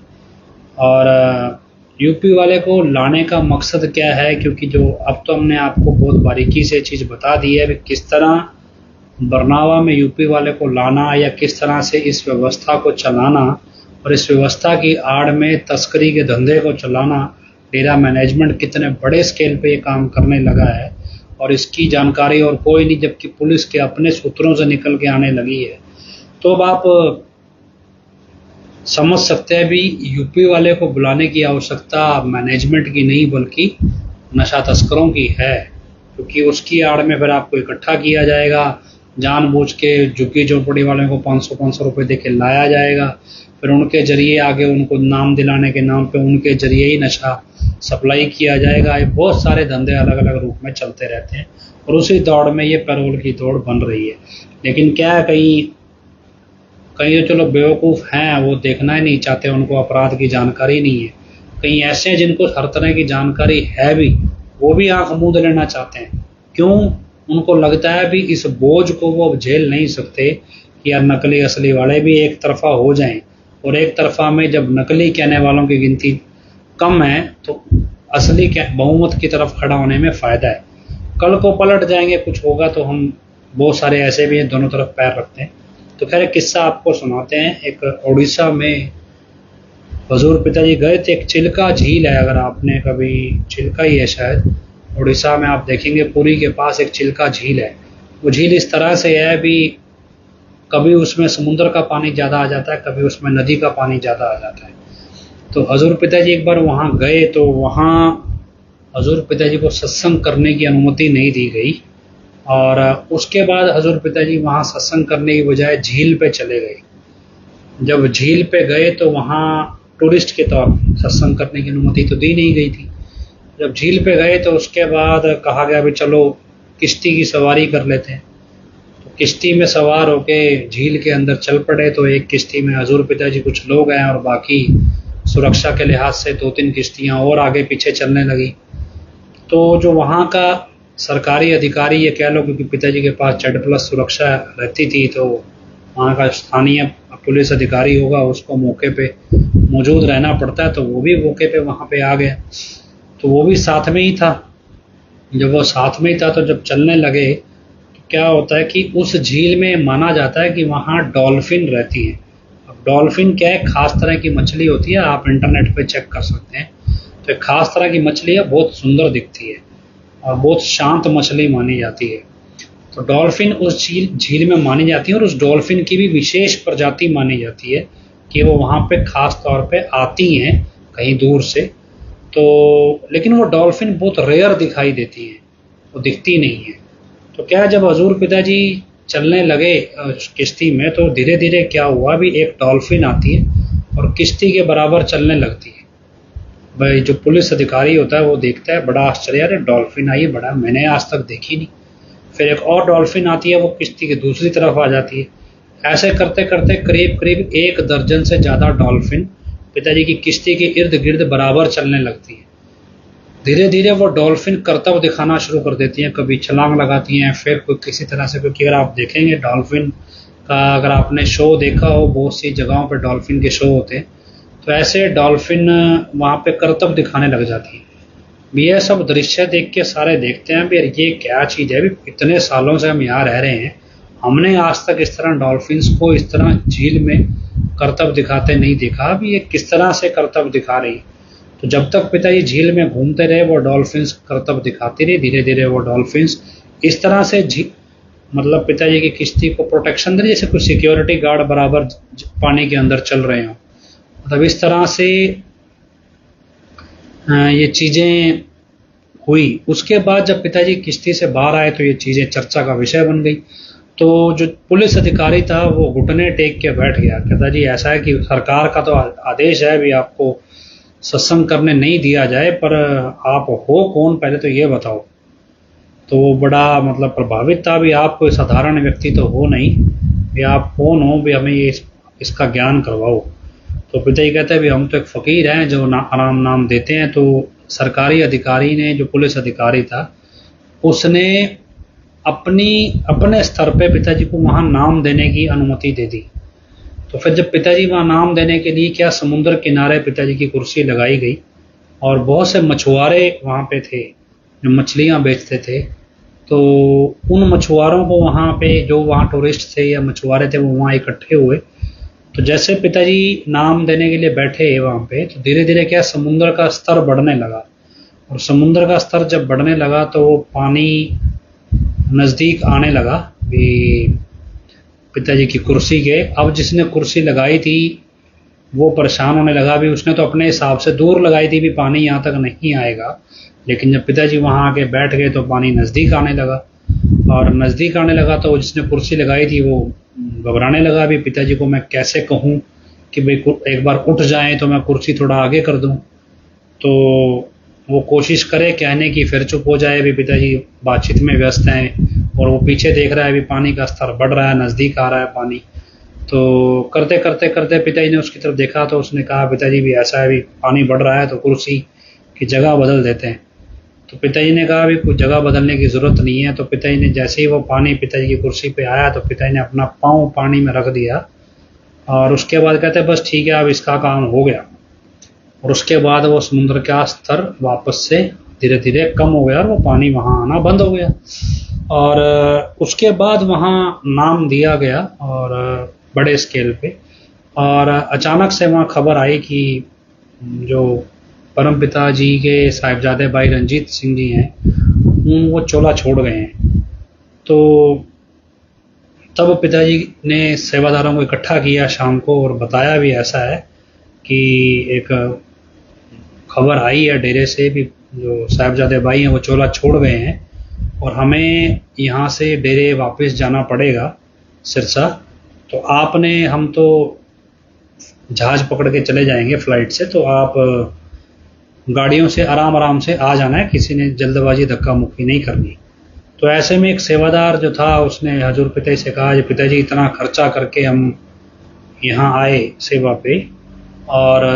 और यूपी वाले को लाने का मकसद क्या है, क्योंकि जो अब तो हमने आपको बहुत बारीकी से चीज़ बता दी है भी किस तरह बरनावा में यूपी वाले को लाना या किस तरह से इस व्यवस्था को चलाना और इस व्यवस्था की आड़ में तस्करी के धंधे को चलाना। डेरा मैनेजमेंट कितने बड़े स्केल पे ये काम करने लगा है और इसकी जानकारी और कोई नहीं, जबकि पुलिस के अपने सूत्रों से निकल के आने लगी है। तो अब आप समझ सकते हैं भी यूपी वाले को बुलाने की आवश्यकता मैनेजमेंट की नहीं बल्कि नशा तस्करों की है, क्योंकि उसकी आड़ में फिर आपको इकट्ठा किया जाएगा, जानबूझ के झुग्गी झोपड़ी वालों को 500-500 रुपये दे के लाया जाएगा, फिर उनके जरिए आगे उनको नाम दिलाने के नाम पे उनके जरिए ही नशा सप्लाई किया जाएगा। ये बहुत सारे धंधे अलग अलग रूप में चलते रहते हैं और उसी दौड़ में ये पैरोल की दौड़ बन रही है। लेकिन क्या है, कहीं तो चलो बेवकूफ़ हैं, वो देखना ही नहीं चाहते, उनको अपराध की जानकारी नहीं है। कहीं ऐसे हैं जिनको हर तरह की जानकारी है भी, वो भी आंख मूंद लेना चाहते हैं। क्यों? उनको लगता है भी इस बोझ को वो अब झेल नहीं सकते कि यार नकली असली वाले भी एक तरफा हो जाएं, और एक तरफा में जब नकली कहने वालों की गिनती कम है तो असली बहुमत की तरफ खड़ा होने में फ़ायदा है। कल को पलट जाएंगे, कुछ होगा तो हम बहुत सारे ऐसे भी हैं दोनों तरफ पैर रखते हैं। तो खैर एक किस्सा आपको सुनाते हैं। एक उड़ीसा में हजूर पिताजी गए थे, एक चिल्का झील है, अगर आपने कभी, चिल्का ही है शायद, उड़ीसा में आप देखेंगे पुरी के पास एक चिल्का झील है। वो झील इस तरह से है भी कभी उसमें समुद्र का पानी ज़्यादा आ जाता है, कभी उसमें नदी का पानी ज़्यादा आ जाता है। तो हजूर पिताजी एक बार वहाँ गए तो वहाँ हजूर पिताजी को सत्संग करने की अनुमति नहीं दी गई, और उसके बाद हजूर पिताजी वहाँ सत्संग करने की बजाय झील पे चले गए। जब झील पे गए तो वहाँ टूरिस्ट के तौर पर सत्संग करने की अनुमति तो दी नहीं गई थी। जब झील पे गए तो उसके बाद कहा गया भी चलो किश्ती की सवारी कर लेते हैं। तो किश्ती में सवार होके झील के अंदर चल पड़े। तो एक किश्ती में हजूर पिताजी कुछ लोग हैं और बाकी सुरक्षा के लिहाज से 2-3 किश्तियाँ और आगे पीछे चलने लगी। तो जो वहाँ का सरकारी अधिकारी, ये कह लो, क्योंकि पिताजी के पास Z+ सुरक्षा रहती थी, तो वहाँ का स्थानीय पुलिस अधिकारी होगा, उसको मौके पे मौजूद रहना पड़ता है, तो वो भी मौके पे वहाँ पे आ गया। तो वो भी साथ में ही था। जब वो साथ में ही था तो जब चलने लगे तो क्या होता है कि उस झील में माना जाता है कि वहाँ डॉल्फिन रहती है। अब डॉल्फिन क्या है, खास तरह की मछली होती है, आप इंटरनेट पे चेक कर सकते हैं। तो एक खास तरह की मछली है, बहुत सुंदर दिखती है और बहुत शांत मछली मानी जाती है। तो डॉल्फिन उस झील में मानी जाती है और उस डॉल्फिन की भी विशेष प्रजाति मानी जाती है कि वो वहाँ पे खास तौर पे आती हैं कहीं दूर से। तो लेकिन वो डॉल्फिन बहुत रेयर दिखाई देती है, वो दिखती नहीं है। तो क्या, जब हजूर पिताजी चलने लगे किश्ती में तो धीरे धीरे क्या हुआ भी एक डॉल्फिन आती है और किश्ती के बराबर चलने लगती है। भाई जो पुलिस अधिकारी होता है वो देखता है, बड़ा आश्चर्य, अरे डॉल्फिन आई है, बड़ा मैंने आज तक देखी नहीं। फिर एक और डॉल्फिन आती है, वो किश्ती की दूसरी तरफ आ जाती है। ऐसे करते करते करीब करीब 1 दर्जन से ज़्यादा डॉल्फिन पिताजी की किश्ती के इर्द गिर्द बराबर चलने लगती है। धीरे धीरे वो डॉल्फिन करतब दिखाना शुरू कर देती हैं, कभी छलांग लगाती हैं, फिर कोई किसी तरह से, क्योंकि अगर आप देखेंगे डॉल्फिन का, अगर आपने शो देखा हो, बहुत सी जगहों पर डॉल्फिन के शो होते हैं, तो ऐसे डॉल्फिन वहाँ पे करतब दिखाने लग जाती है। ये सब दृश्य देख के सारे देखते हैं भी ये क्या चीज़ है, भी इतने सालों से हम यहाँ रह रहे हैं, हमने आज तक इस तरह डॉल्फिन्स को इस तरह झील में करतब दिखाते नहीं देखा, भी ये किस तरह से करतब दिखा रही। तो जब तक पिताजी झील में घूमते रहे वो डॉल्फिन्स करतब दिखाती रही। धीरे धीरे वो डॉल्फिन्स इस तरह से मतलब पिताजी की किश्ती को प्रोटेक्शन दे रही, जैसे कुछ सिक्योरिटी गार्ड बराबर पानी के अंदर चल रहे हों। मतलब इस तरह से ये चीज़ें हुई। उसके बाद जब पिताजी किश्ती से बाहर आए तो ये चीज़ें चर्चा का विषय बन गई। तो जो पुलिस अधिकारी था वो घुटने टेक के बैठ गया, कहता जी ऐसा है कि सरकार का तो आदेश है भी आपको सत्संग करने नहीं दिया जाए, पर आप हो कौन पहले तो ये बताओ। तो वो बड़ा मतलब प्रभावित था, भी आप कोई साधारण व्यक्ति तो हो नहीं, भी आप कौन हो, भी हमें ये इसका ज्ञान करवाओ। तो पिताजी कहते हैं भी हम तो एक फकीर हैं जो आराम नाम देते हैं। तो सरकारी अधिकारी ने, जो पुलिस अधिकारी था, उसने अपने स्तर पे पिताजी को वहां नाम देने की अनुमति दे दी। तो फिर जब पिताजी वहां नाम देने के लिए क्या समुद्र किनारे पिताजी की कुर्सी लगाई गई और बहुत से मछुआरे वहां पे थे जो मछलियां बेचते थे। तो उन मछुआरों को वहां पे, जो वहां टूरिस्ट थे या मछुआरे थे, वो वहां इकट्ठे हुए। तो जैसे पिताजी नाम देने के लिए बैठे वहां पे, तो धीरे धीरे क्या समुद्र का स्तर बढ़ने लगा, और समुद्र का स्तर जब बढ़ने लगा तो पानी नजदीक आने लगा भी पिताजी की कुर्सी के। अब जिसने कुर्सी लगाई थी वो परेशान होने लगा भी, उसने तो अपने हिसाब से दूर लगाई थी भी पानी यहाँ तक नहीं आएगा, लेकिन जब पिताजी वहां आके बैठ गए तो पानी नजदीक आने लगा। और नजदीक आने लगा तो जिसने कुर्सी लगाई थी वो घबराने लगा भी, पिताजी को मैं कैसे कहूँ कि भाई एक बार उठ जाए तो मैं कुर्सी थोड़ा आगे कर दूं। तो वो कोशिश करे कहने की, फिर चुप हो जाए भी, पिताजी बातचीत में व्यस्त हैं और वो पीछे देख रहा है भी पानी का स्तर बढ़ रहा है, नजदीक आ रहा है पानी। तो करते करते करते पिताजी ने उसकी तरफ देखा तो उसने कहा पिताजी भी ऐसा है भी पानी बढ़ रहा है तो कुर्सी की जगह बदल देते हैं। तो पिताजी ने कहा भी कुछ जगह बदलने की जरूरत नहीं है। तो पिताजी ने जैसे ही वो पानी पिताजी की कुर्सी पे आया तो पिताजी ने अपना पाँव पानी में रख दिया और उसके बाद कहते बस ठीक है अब इसका काम हो गया। और उसके बाद वो समुद्र का स्तर वापस से धीरे धीरे कम हो गया और वो पानी वहां आना बंद हो गया। और उसके बाद वहां नाम दिया गया और बड़े स्केल पे। और अचानक से वहां खबर आई कि जो परमपिता जी के साहिबजादे भाई रंजीत सिंह जी हैं वो चोला छोड़ गए हैं। तो तब पिताजी ने सेवादारों को इकट्ठा किया शाम को और बताया भी ऐसा है कि एक खबर आई है डेरे से भी जो साहिबजादे भाई हैं वो चोला छोड़ गए हैं और हमें यहाँ से डेरे वापस जाना पड़ेगा सिरसा। तो आपने, हम तो जहाज पकड़ के चले जाएंगे फ्लाइट से, तो आप गाड़ियों से आराम आराम से आ जाना है, किसी ने जल्दबाजी धक्का मुक्की नहीं करनी। तो ऐसे में एक सेवादार जो था उसने हजूर पिताजी से कहा पिताजी इतना खर्चा करके हम यहाँ आए सेवा पे और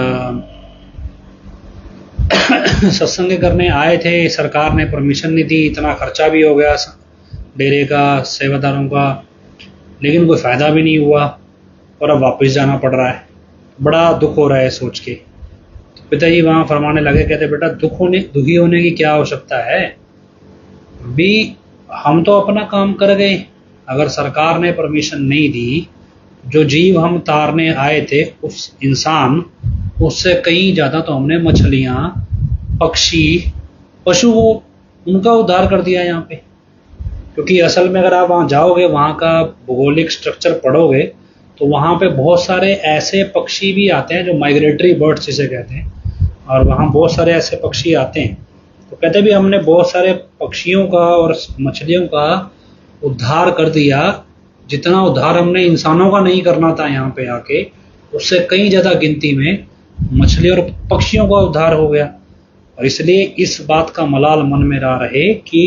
सत्संग करने आए थे, सरकार ने परमिशन नहीं दी, इतना खर्चा भी हो गया डेरे का, सेवादारों का, लेकिन कोई फायदा भी नहीं हुआ और अब वापस जाना पड़ रहा है। बड़ा दुख हो रहा है सोच के। तो पिताजी वहां फरमाने लगे, कहते बेटा दुखी होने की क्या आवश्यकता है भी, हम तो अपना काम कर गए। अगर सरकार ने परमिशन नहीं दी, जो जीव हम तारने आए थे उस इंसान उससे कहीं ज्यादा तो हमने मछलियां, पक्षी, पशु उनका उद्धार कर दिया यहाँ पे। क्योंकि असल में अगर आप वहां जाओगे, वहां का भौगोलिक स्ट्रक्चर पढ़ोगे, तो वहां पे बहुत सारे ऐसे पक्षी भी आते हैं जो माइग्रेटरी बर्ड्स जिसे कहते हैं, और वहां बहुत सारे ऐसे पक्षी आते हैं। तो कहते भी हमने बहुत सारे पक्षियों का और मछलियों का उद्धार कर दिया, जितना उद्धार हमने इंसानों का नहीं करना था यहाँ पे आके, उससे कई ज्यादा गिनती में मछली और पक्षियों का उद्धार हो गया। और इसलिए इस बात का मलाल मन में रहे कि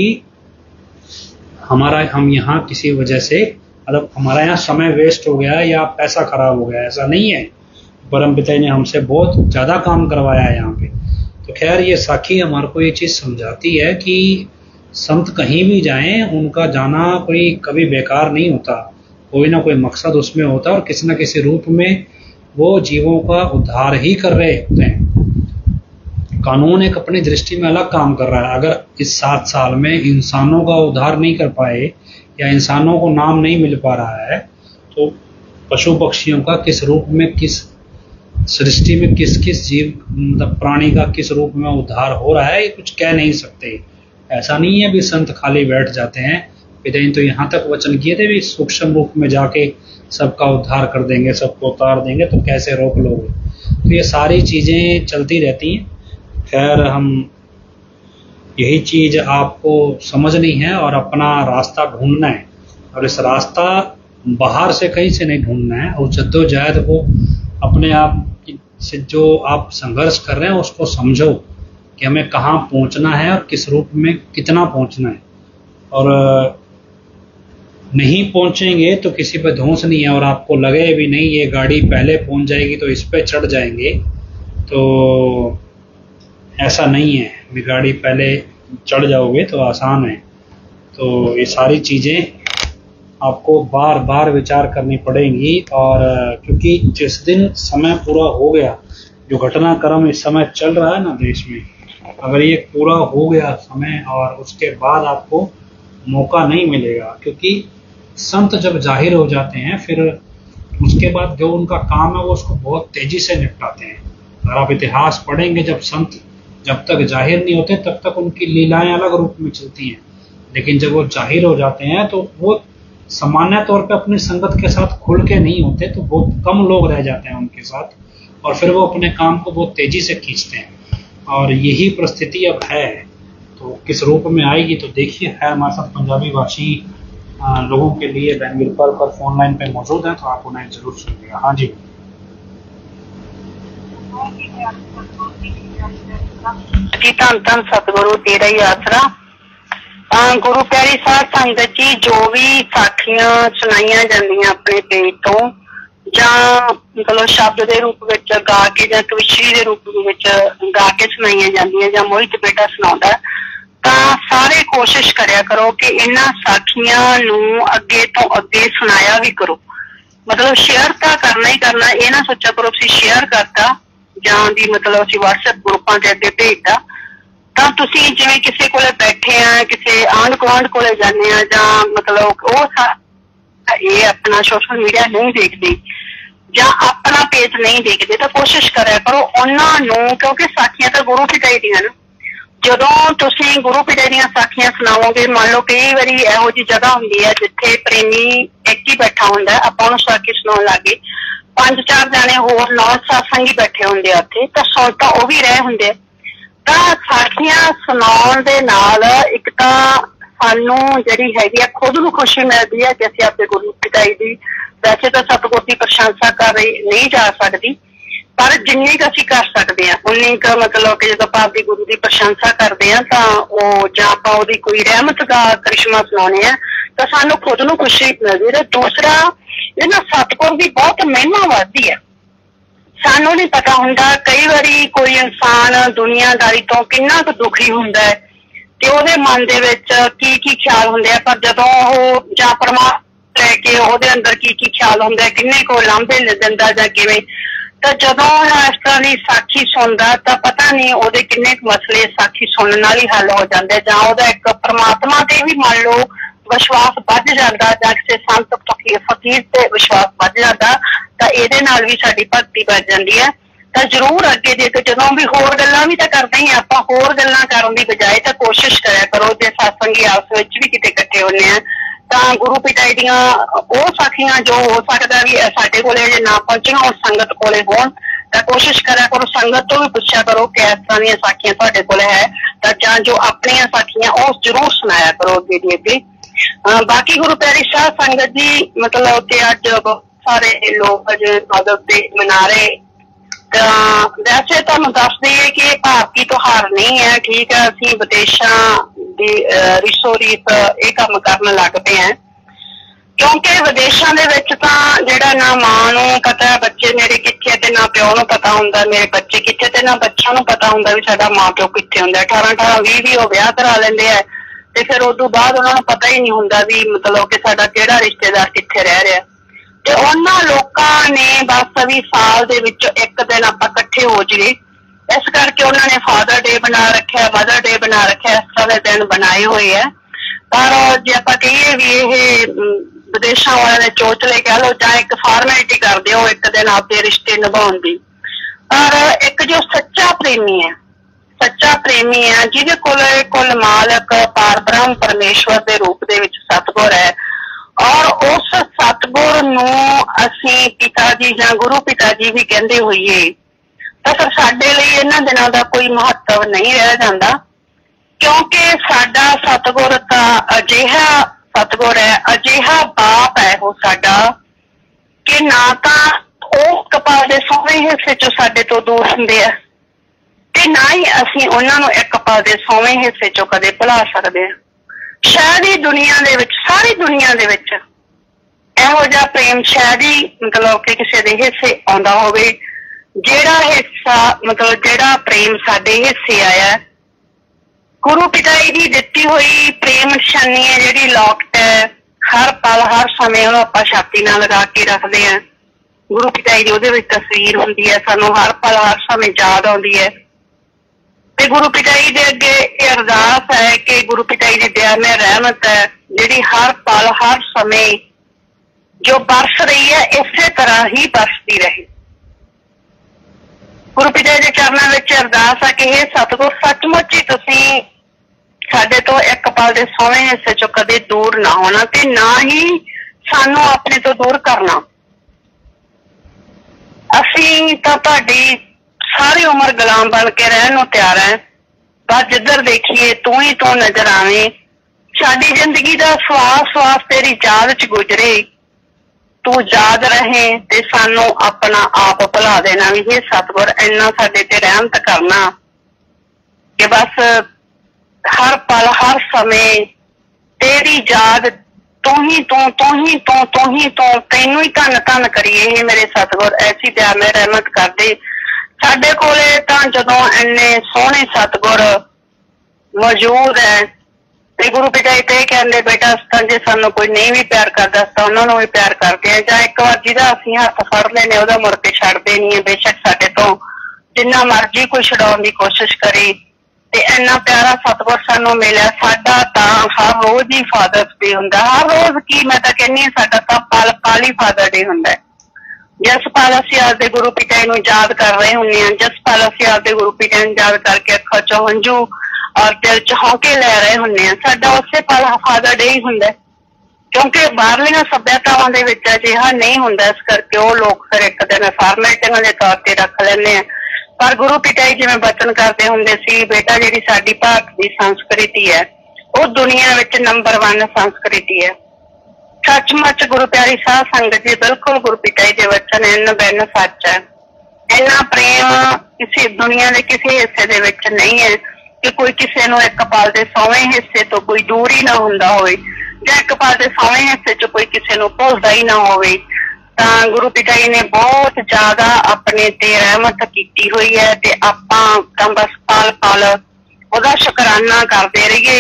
हम यहाँ किसी वजह से, मतलब हमारा यहाँ समय वेस्ट हो गया या पैसा खराब हो गया, ऐसा नहीं है। परमपिता ने हमसे बहुत ज्यादा काम करवाया है यहाँ पे। तो खैर ये साखी हमारे को ये चीज समझाती है कि संत कहीं भी जाएं, उनका जाना कोई कभी बेकार नहीं होता, कोई ना कोई मकसद उसमें होता है और किसी न किसी रूप में वो जीवों का उद्धार ही कर रहे होते हैं। कानून एक अपनी दृष्टि में अलग काम कर रहा है। अगर इस 7 साल में इंसानों का उद्धार नहीं कर पाए या इंसानों को नाम नहीं मिल पा रहा है, तो पशु पक्षियों का किस रूप में, किस सृष्टि में किस किस जीव, मतलब प्राणी का किस रूप में उद्धार हो रहा है, ये कुछ कह नहीं सकते। ऐसा नहीं है भी संत खाली बैठ जाते हैं। पिताजी तो यहाँ तक वचन किए थे भी सूक्ष्म रूप में जाके सबका उद्धार कर देंगे, सबको उतार देंगे, तो कैसे रोक लोगे। तो ये सारी चीजें चलती रहती हैं। खैर हम यही चीज आपको समझनी है और अपना रास्ता ढूंढना है और इस रास्ता बाहर से कहीं से नहीं ढूंढना है, और जद्दोजहद को अपने आप से जो आप संघर्ष कर रहे हैं उसको समझो कि हमें कहाँ पहुंचना है और किस रूप में कितना पहुंचना है। और नहीं पहुंचेंगे तो किसी पे धौंस नहीं है, और आपको लगे भी नहीं ये गाड़ी पहले पहुंच जाएगी तो इस पे चढ़ जाएंगे, तो ऐसा नहीं है भी गाड़ी पहले चढ़ जाओगे तो आसान है। तो ये सारी चीज़ें आपको बार बार विचार करनी पड़ेंगी। और क्योंकि जिस दिन समय पूरा हो गया, जो घटनाक्रम इस समय चल रहा है ना देश में, अगर ये पूरा हो गया समय और उसके बाद आपको मौका नहीं मिलेगा, क्योंकि संत जब जाहिर हो जाते हैं फिर उसके बाद जो उनका काम है वो उसको बहुत तेजी से निपटाते हैं। अगर आप इतिहास पढ़ेंगे, जब संत जब तक जाहिर नहीं होते तब तक उनकी लीलाएं अलग रूप में चलती हैं, लेकिन जब वो जाहिर हो जाते हैं तो वो सामान्य तौर पे अपनी संगत के साथ खुल के नहीं होते, तो बहुत कम लोग रह जाते हैं उनके साथ, और फिर वो अपने काम को बहुत तेजी से खींचते हैं। और यही परिस्थिति अब है, तो किस रूप में आएगी तो देखिए। है हमारे साथ पंजाबी भाषी लोगों के लिए बैंगलुरु पर फोन लाइन पे मौजूद है, तो आप उन्हें जरूर सुनिएगा। हाँ जी धन धन सतगुरु तेरा ही आसरा। गुरु प्यारी साध संगत जी, जो भी साखियां सुनाइया जांदियां अपने पेज तो ਜਾਂ मतलब शब्द के रूप में गा के ਜਾਂ कविश्री के रूप में गा के सुनाइया जांदियां ਜਾਂ मोहित बेटा सुनाउंदा, ਤਾਂ ਸਾਰੇ कोशिश करिया करो कि इन्हां साखियां नूं अगे तो अगे सुनाया भी करो। मतलब शेयर तो करना ही करना, ये ना सोचा करो असीं शेयर करता जां भी मतलब असीं WhatsApp ग्रुपां दे अगे भेजता, ਤਾਂ ਤੁਸੀਂ ਜਿਵੇਂ ਕਿਸੇ ਕੋਲੇ ਬੈਠੇ ਆ, ਕਿਸੇ ਆਂਢ ਗੁਆਂਢ ਕੋਲੇ ਜਾਂਦੇ ਆ, ਜਾਂ ਮਤਲਬ ਉਹ ਇਹ ਆਪਣਾ ਸੋਸ਼ਲ ਮੀਡੀਆ ਨਹੀਂ ਦੇਖਦੇ ਜਾਂ ਆਪਣਾ ਪੇਜ ਨਹੀਂ ਦੇਖਦੇ, ਤਾਂ ਕੋਸ਼ਿਸ਼ ਕਰਿਆ ਕਰੋ ਉਹਨਾਂ ਨੂੰ, ਕਿਉਂਕਿ ਸਾਖੀਆਂ ਤਾਂ ਗੁਰੂ ਪਿਤਾ ਦੀਆਂ ਨਾ। ਜਦੋਂ ਤੁਸੀਂ ਗੁਰੂ ਪਿਤਾ ਦੀਆਂ ਸਾਖੀਆਂ ਸੁਣਾਵੋਗੇ, ਮੰਨ ਲਓ ਕਈ ਵਾਰੀ ਇਹੋ ਜਿਹੀ ਜਗ੍ਹਾ ਹੁੰਦੀ ਹੈ ਜਿੱਥੇ ਪ੍ਰੇਮੀ ਇੱਕ ਹੀ ਬੈਠਾ ਹੁੰਦਾ, ਆਪਾਂ ਉਹਨੂੰ ਸਾਖੀ ਸੁਣਾਉਣ ਲੱਗੇ, 5-4 ਜਾਣੇ ਹੋਰ ਨਾਲ ਸਾਥੀ ਬੈਠੇ ਹੁੰਦੇ ਆ ਉੱਥੇ, ਤਾਂ ਸੁਣ ਤਾਂ ਉਹ ਵੀ ਰਹੇ ਹੁੰਦੇ ਆ। ਤਾਂ ਸਾਖੀਆਂ ਸੁਣਾਉਣ ਦੇ ਨਾਲ ਇੱਕ ਤਾਂ ਸਾਨੂੰ ਜਿਹੜੀ ਹੈਗੀ ਆ ਖੁਦ ਨੂੰ ਖੁਸ਼ੀ ਮਿਲਦੀ ਹੈ ਕਿ ਅਸੀਂ ਆਪਣੇ ਗੁਰੂ ਪਿਤਾ ਜੀ ਦੀ, ਵੈਸੇ ਤਾਂ ਸਤਿਗੁਰ ਦੀ ਪ੍ਰਸ਼ੰਸਾ ਕਰ ਨਹੀਂ ਜਾ ਸਕਦੀ, ਪਰ ਜਿੰਨੀ ਕੁ ਅਸੀਂ ਕਰ ਸਕਦੇ ਹਾਂ ਉਨੀ ਕੁ, ਮਤਲਬ ਕਿ ਜਦੋਂ ਆਪਾਂ ਆਪਦੀ ਗੁਰੂ ਦੀ ਪ੍ਰਸ਼ੰਸਾ ਕਰਦੇ ਹਾਂ ਤਾਂ ਉਹ, ਜਾਂ ਆਪਾਂ ਉਹਦੀ ਕੋਈ ਰਹਿਮਤ ਦਾ ਕਰਿਸ਼ਮਾ ਸੁਣਾਉਂਦੇ ਹਾਂ, ਤਾਂ ਸਾਨੂੰ ਖੁਦ ਨੂੰ ਖੁਸ਼ੀ ਮਿਲਦੀ ਹੈ। ਦੂਸਰਾ, ਇਹਨਾਂ ਸਤਿਗੁਰ ਦੀ ਬਹੁਤ ਮਹਿਮਾ ਵੱਧਦੀ ਹੈ। ਸਾਨੂੰ ਨਹੀਂ ਪਤਾ ਹੁੰਦਾ, ਕਈ ਵਾਰੀ ਕੋਈ ਇਨਸਾਨ ਦੁਨੀਆਦਾਰੀ ਤੋਂ ਕਿੰਨਾ ਕੁ ਦੁਖੀ ਹੁੰਦਾ ਹੈ ਤੇ ਉਹਦੇ ਮਨ ਦੇ ਵਿੱਚ ਕੀ ਕੀ ਖਿਆਲ ਹੁੰਦੇ ਆ, ਪਰ ਜਦੋਂ ਉਹ ਜਾਂ ਪਰਮਾਤਮਾ ਲੈ ਕੇ ਉਹਦੇ ਅੰਦਰ ਕੀ ਕੀ ਖਿਆਲ ਹੁੰਦਾ, ਕਿੰਨੇ ਕੋ ਲਾਂਭੇ ਲੈ ਦਿੰਦਾ ਜਾਂ ਕਿਵੇਂ, ਤਾਂ ਜਦੋਂ ਇਸ ਤਰ੍ਹਾਂ ਦੀ ਸਾਖੀ ਸੁਣਦਾ ਤਾਂ ਪਤਾ ਨਹੀਂ ਉਹਦੇ ਕਿੰਨੇ ਕੁ ਮਸਲੇ ਸਾਖੀ ਸੁਣਨ ਨਾਲ ਹੀ ਹੱਲ ਹੋ ਜਾਂਦੇ, ਜਾਂ ਉਹਦਾ ਇੱਕ ਪਰਮਾਤਮਾ ਤੇ ਵੀ ਮੰਨ ਲਓ ਵਿਸ਼ਵਾਸ ਵੱਧ ਜਾਂਦਾ, ਜਾਂ ਕਿਸੇ ਸੰਤ ਫਕੀਰ ਤੇ ਵਿਸ਼ਵਾਸ ਵੱਧ ਜਾਂਦਾ, ਤਾਂ ਇਹਦੇ ਨਾਲ ਵੀ ਸਾਡੀ ਭਗਤੀ ਵੱਧ ਜਾਂਦੀ ਹੈ। ਤਾਂ ਜ਼ਰੂਰ ਅੱਗੇ ਜੇ ਜਦੋਂ ਵੀ ਹੋਰ ਗੱਲਾਂ ਵੀ ਤਾਂ ਕਰਦੇ ਹੀ ਆਪਾਂ, ਹੋਰ ਗੱਲਾਂ ਕਰਨ ਦੀ ਬਜਾਏ ਤਾਂ ਕੋਸ਼ਿਸ਼ ਕਰਿਆ ਕਰੋ, ਜੇ ਸਤਸੰਗੀ ਆਪਸ ਵਿੱਚ ਵੀ ਕਿਤੇ ਇਕੱਠੇ ਹੁੰਦੇ ਆ ਤਾਂ ਗੁਰੂ ਪਿਤਾ ਜੀ ਦੀਆਂ ਉਹ ਸਾਖੀਆਂ ਜੋ ਹੋ ਸਕਦਾ ਵੀ ਸਾਡੇ ਕੋਲੇ ਜੇ ਨਾ ਪਹੁੰਚੀਆਂ ਉਹ ਸੰਗਤ ਕੋਲੇ ਹੋਣ, ਤਾਂ ਕੋਸ਼ਿਸ਼ ਕਰਿਆ ਕਰੋ ਸੰਗਤ ਤੋਂ ਵੀ ਪੁੱਛਿਆ ਕਰੋ ਕਿ ਇਸ ਤਰ੍ਹਾਂ ਦੀਆਂ ਸਾਖੀਆਂ ਤੁਹਾਡੇ ਕੋਲ ਹੈ, ਤਾਂ ਜਾਂ ਜੋ ਆਪਣੀਆਂ ਸਾਖੀਆਂ ਉਹ ਜ਼ਰੂਰ ਸੁਣਾਇਆ ਕਰੋ ਅੱਗੇ ਦੀ ਅੱਗੇ। ਬਾਕੀ ਗੁਰੂ ਪਿਆਰੀ ਸਾਧ ਸੰਗਤ ਜੀ, ਮਤਲਬ ਕਿ ਅੱਜ ਬਹੁਤ ਸਾਰੇ ਲੋਕ ਅੱਜ ਮਦਦ ਦੇ ਮਨਾ ਰਹੇ, ਤਾਂ ਵੈਸੇ ਤੁਹਾਨੂੰ ਦੱਸ ਦਈਏ ਕਿ ਇਹ ਭਾਰਤੀ ਤਿਉਹਾਰ ਨਹੀਂ ਹੈ, ਠੀਕ ਹੈ, ਅਸੀਂ ਵਿਦੇਸ਼ਾਂ ਦੀ ਰਿਸ਼ੋ ਰੀਤ ਇਹ ਕੰਮ ਕਰਨ ਲੱਗ ਪਏ ਹਾਂ, ਕਿਉਂਕਿ ਵਿਦੇਸ਼ਾਂ ਦੇ ਵਿੱਚ ਤਾਂ ਜਿਹੜਾ ਨਾ ਮਾਂ ਨੂੰ ਪਤਾ ਬੱਚੇ ਮੇਰੇ ਕਿੱਥੇ, ਤੇ ਨਾ ਪਿਓ ਨੂੰ ਪਤਾ ਹੁੰਦਾ ਮੇਰੇ ਬੱਚੇ ਕਿੱਥੇ, ਤੇ ਨਾ ਬੱਚਿਆਂ ਨੂੰ ਪਤਾ ਹੁੰਦਾ ਵੀ ਸਾਡਾ ਮਾਂ ਪਿਓ ਕਿੱਥੇ ਹੁੰਦਾ। 18-20 ਉਹ ਵਿਆਹ ਕਰਾ ਲੈਂਦੇ ਆ, ਤੇ ਫਿਰ ਉਦੋਂ ਬਾਅਦ ਉਹਨਾਂ ਨੂੰ ਪਤਾ ਹੀ ਨਹੀਂ ਹੁੰਦਾ ਵੀ ਮਤਲਬ ਕਿ ਸਾਡਾ ਕਿਹੜਾ ਰਿਸ਼ਤੇਦਾਰ ਕਿੱਥੇ ਰਹਿ ਰਿਹਾ। ਤੇ ਉਹਨਾਂ ਲੋਕਾਂ ਨੇ ਬਸ ਵੀ ਸਾਲ ਦੇ ਵਿੱਚ ਇੱਕ ਦਿਨ ਆਪਾਂ ਇਕੱਠੇ ਹੋ ਜਾਈਏ, ਇਸ ਕਰਕੇ ਉਹਨਾਂ ਨੇ ਫਾਦਰ ਡੇ ਬਣਾ ਰੱਖਿਆ, ਮਦਰ ਡੇ ਬਣਾ ਰੱਖਿਆ, ਇਸ ਤਰ੍ਹਾਂ ਦੇ ਦਿਨ ਬਣਾਏ ਹੋਏ ਆ। ਪਰ ਜੇ ਆਪਾਂ ਕਹੀਏ ਵੀ ਇਹ ਵਿਦੇਸ਼ਾਂ ਵਾਲਿਆਂ ਨੇ ਚੋਚਲੇ ਕਹਿ ਲਓ, ਜਾਂ ਇੱਕ ਫਾਰਮੈਲਿਟੀ ਕਰਦੇ ਹੋ ਇੱਕ ਦਿਨ ਆਪਦੇ ਰਿਸ਼ਤੇ ਨਿਭਾਉਣ ਦੀ, ਪਰ ਇੱਕ ਜੋ ਸੱਚਾ ਪ੍ਰੇਮੀ ਹੈ, ਸੱਚਾ ਪ੍ਰੇਮੀ ਹੈ ਜਿਹਦੇ ਕੋਲ ਕੁੱਲ ਮਾਲਕ ਪਾਰ ਬ੍ਰਹਮ ਪਰਮੇਸ਼ਵਰ ਦੇ ਰੂਪ ਦੇ ਵਿੱਚ ਸਤਿਗੁਰ ਹੈ, ਔਰ ਉਸ ਸਤਿਗੁਰ ਨੂੰ ਅਸੀਂ ਪਿਤਾ ਜੀ ਜਾਂ ਗੁਰੂ ਪਿਤਾ ਜੀ ਵੀ ਕਹਿੰਦੇ ਹੋਈਏ, ਤਾਂ ਫਿਰ ਸਾਡੇ ਲਈ ਇਹਨਾਂ ਦਿਨਾਂ ਦਾ ਕੋਈ ਮਹੱਤਵ ਨਹੀਂ ਰਹਿ ਜਾਂਦਾ, ਕਿਉਂਕਿ ਸਾਡਾ ਸਤਿਗੁਰ ਤਾਂ ਅਜਿਹਾ सतगुर है अजिहा बाप है वो साडा कि ना तो कपाल दे सोहणे हिस्से चों साडे तो दूर हुंदे आ ते ना ही असीं उन्हां नूं इक कपाल दे सोहणे हिस्से चों कदे भुला सकदे आ। शायद ही दुनिया दे विच सारी दुनिया दे विच इहो जिहा प्रेम शायद ही मतलब कि किसी दे हिस्से आउंदा होवे जिहड़ा हिस्सा मतलब जिहड़ा प्रेम साडे हिस्से आया। गुरु पिता जी की दिती हुई प्रेम निशानी है जिहड़ी लॉकेट है हर पल हर समय उहनूं आपां छाती नाल लगा के रखते हैं। गुरु पिता जी की उहदे विच तस्वीर हुंदी है सानूं हर पल हर समय याद आउंदी है ते गुरु पिता जी दे अगे ये अरदास है कि गुरु पिता जी की दया में रहमत है जिहड़ी हर पल हर समय जो बरस रही है इसे तरह ही बरसती रहे। गुरु पिता जी के चरणों में अरदास है कि हे सतगुर सचमुच ही तुसीं साडे तो एक पल दे सोहणे हिस्से चों कदे दूर ना होना ते ना ही सानू अपने तो दूर करना। असीं तां तुहाडी सारी उम्र गुलाम बन के रहण नूं तैयार है बस जिधर देखिए तू ही तू नजर आवे। साडी जिंदगी दा श्वास श्वास तेरी याद च गुजरे तू याद रहे ते सानू अपना आप भुला देना भी हे सतगुर इन्ना साडे ते रहमत करना कि बस हर पल हर समय तेरी याद तू ही तू तू ही तू तू ही तू तेनू ही धन धन करिए हे मेरे सतगुर ऐसी दया में रहमत कर दे। साडे कोले तां जदों इन्ने सोहणे सतगुर मौजूद है ते गुरु पिता जी ते कहंदे बेटा जे सानू कोई नहीं भी प्यार करदा तां उन्हां नूं भी प्यार करदे हैं जां एक बार जिहदा असीं हत्थ फड़ लेने ओहदा मुड़ के छड्डदे नहीं है बेशक साडे तो जिन्ना मर्जी कोई छुड़ाउण दी कोशिश करे ते इन्ना प्यारा सतगुर सानू मिलिया। साडा तां हर रोज ही फादर्स डे हुंदा हर रोज की मैं तां कहनी साडा तां पल पल ही फादर डे हुंदा जिस पल असीं आपदे गुरु पिता जी नूं याद कर रहे हुंदे हां जिस पल असीं आपदे गुरु पिता जी नूं याद करके अखां चों हंझू और दिल च हौके लै रहे हुंदे हां साडा उसे पल फादर डे ही हुंदा क्योंकि बाहरलियां सभ्यतावां दे विच अजिहा नहीं हुंदा इस करके वो लोग फिर एक दिन फॉर्मेटिंग दे तौर ते रख लैंदे आ। पर गुरु पिता जी जिवें बचन करते हुंदे सी बेटा जिहड़ी साडी भारत दी संस्कृति है वो दुनिया विच नंबर 1 संस्कृति है। सचमुच गुरु प्यारी साध संगत जी बिल्कुल गुरु पिता जी के वचन इन बिन सच है। इन्ना प्रेम किसी दुनिया के किसी हिस्से दे विच नहीं है कि कोई किसी नूं एक पल दे सोहणे हिस्से तो कोई दूर ही ना हुंदा होवे जां एक पल दे सोहणे हिस्से च कोई किसी नूं भुलदा ही ना होवे। तां गुरु पिता जी ने बहुत ज्यादा अपने ते रहमत कीती हुई है ते आपां तां बस पल पल ओहदा शुकराना करदे रहिए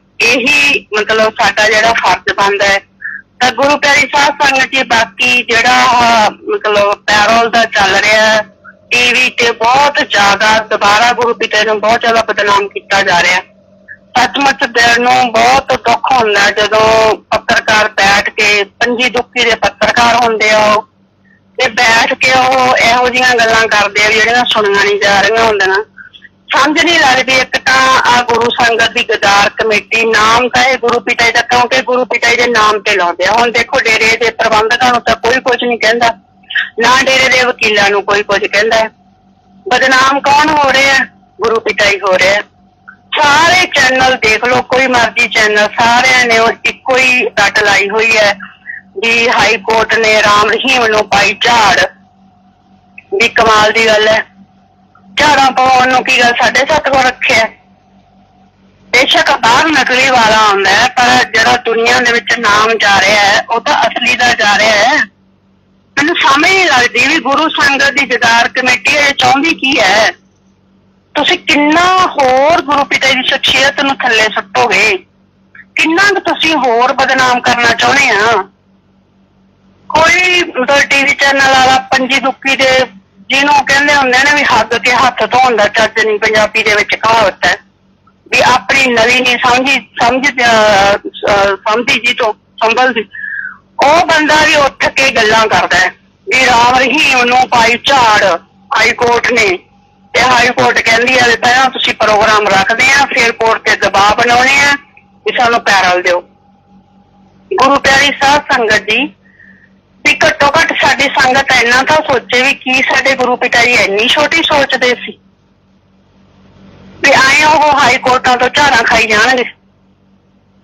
यही मतलब साडा जिहड़ा फर्ज बनदा है। तां गुरु प्यारी साध संगत जी बाकी जिहड़ा मतलब पैरोल दा चल रहा है टीवी ते बहुत ज्यादा दोबारा गुरु पिता नूं बहुत ज्यादा बदनाम किया जा रहा है। सचमुच दिल नूं बहुत दुख हुंदा जदों पत्रकार बैठ के पंजी दुखी दे पत्रकार हुंदे आ ते बैठ के ओह इहो जिहियां गल्लां करदे आ जिहड़ियां सुणीਆਂ नहीं जा रहीਆਂ हुंदियां समझ नहीं लगदी। एक तां आ गुरु संगत दी गदार कमेटी नाम तां इह गुरु पिता जी दा क्योंकि गुरु पिता जी दे नाम ते लाउंदे आ। हुण देखो डेरे दे प्रबंधकां नूं तां कोई कुछ नहीं कहंदा ना डेरे दे वकीलां नूं कोई कुछ कहंदा है। बदनाम कौन हो रहा है गुरु पिता जी हो रहा है। सारे चैनल देख लो कोई मर्जी चैनल सारे ने इको ही रट लाई हुई है भी हाई कोर्ट ने राम रहीम नूं पाई झाड़ भी कमाल दी गल है। झाड़ा पाउण नूं की गल साडे सतगुर रखिया बेशक बाहर नकली वाला आउंदा है पर जिहड़ा दुनिया दे विच नाम जा रहा है वो तो असली दा जा रहा है। मैनूं समझ नहीं लगदी भी गुरु संगत दी जदार कमेटी ये चाहुंदी की है। तुसीं किन्ना होर गुरु पिता जी दी शख्सियत नूं थल्ले सुट्टोगे किन्ना तुसीं होर बदनाम करना चाहुंदे आ। कोई मतलब टीवी चैनल वाला पंजी दुखी दे जिन्हों कहंदे हुंदे ने भी हद के हथ धोण दा चज नहीं पंजाबी दे विच कहावत है भी अपनी नवी नहीं समझी जी तो संभल दी ਉਹ ਬੰਦਾ भी उठ के गल्लां करदा है भी राम रहीम नूं पाई झाड़ हाई कोर्ट ने ते हाई कोर्ट कहंदी है पहलां तुसीं प्रोग्राम रखदे आ फिर कोर्ट ते दबाव बनाउणे आ भी सानूं पैरल दिओ। गुरु प्यारी साध संगत जी भी घट्टो घट साडी संगत इन्ना तां सोचे भी की साडे गुरु पिता जी इन्नी छोटी सोचदे सी भी आए ਉਹ हाई कोर्टां तो झाड़ां खाई जाणगे।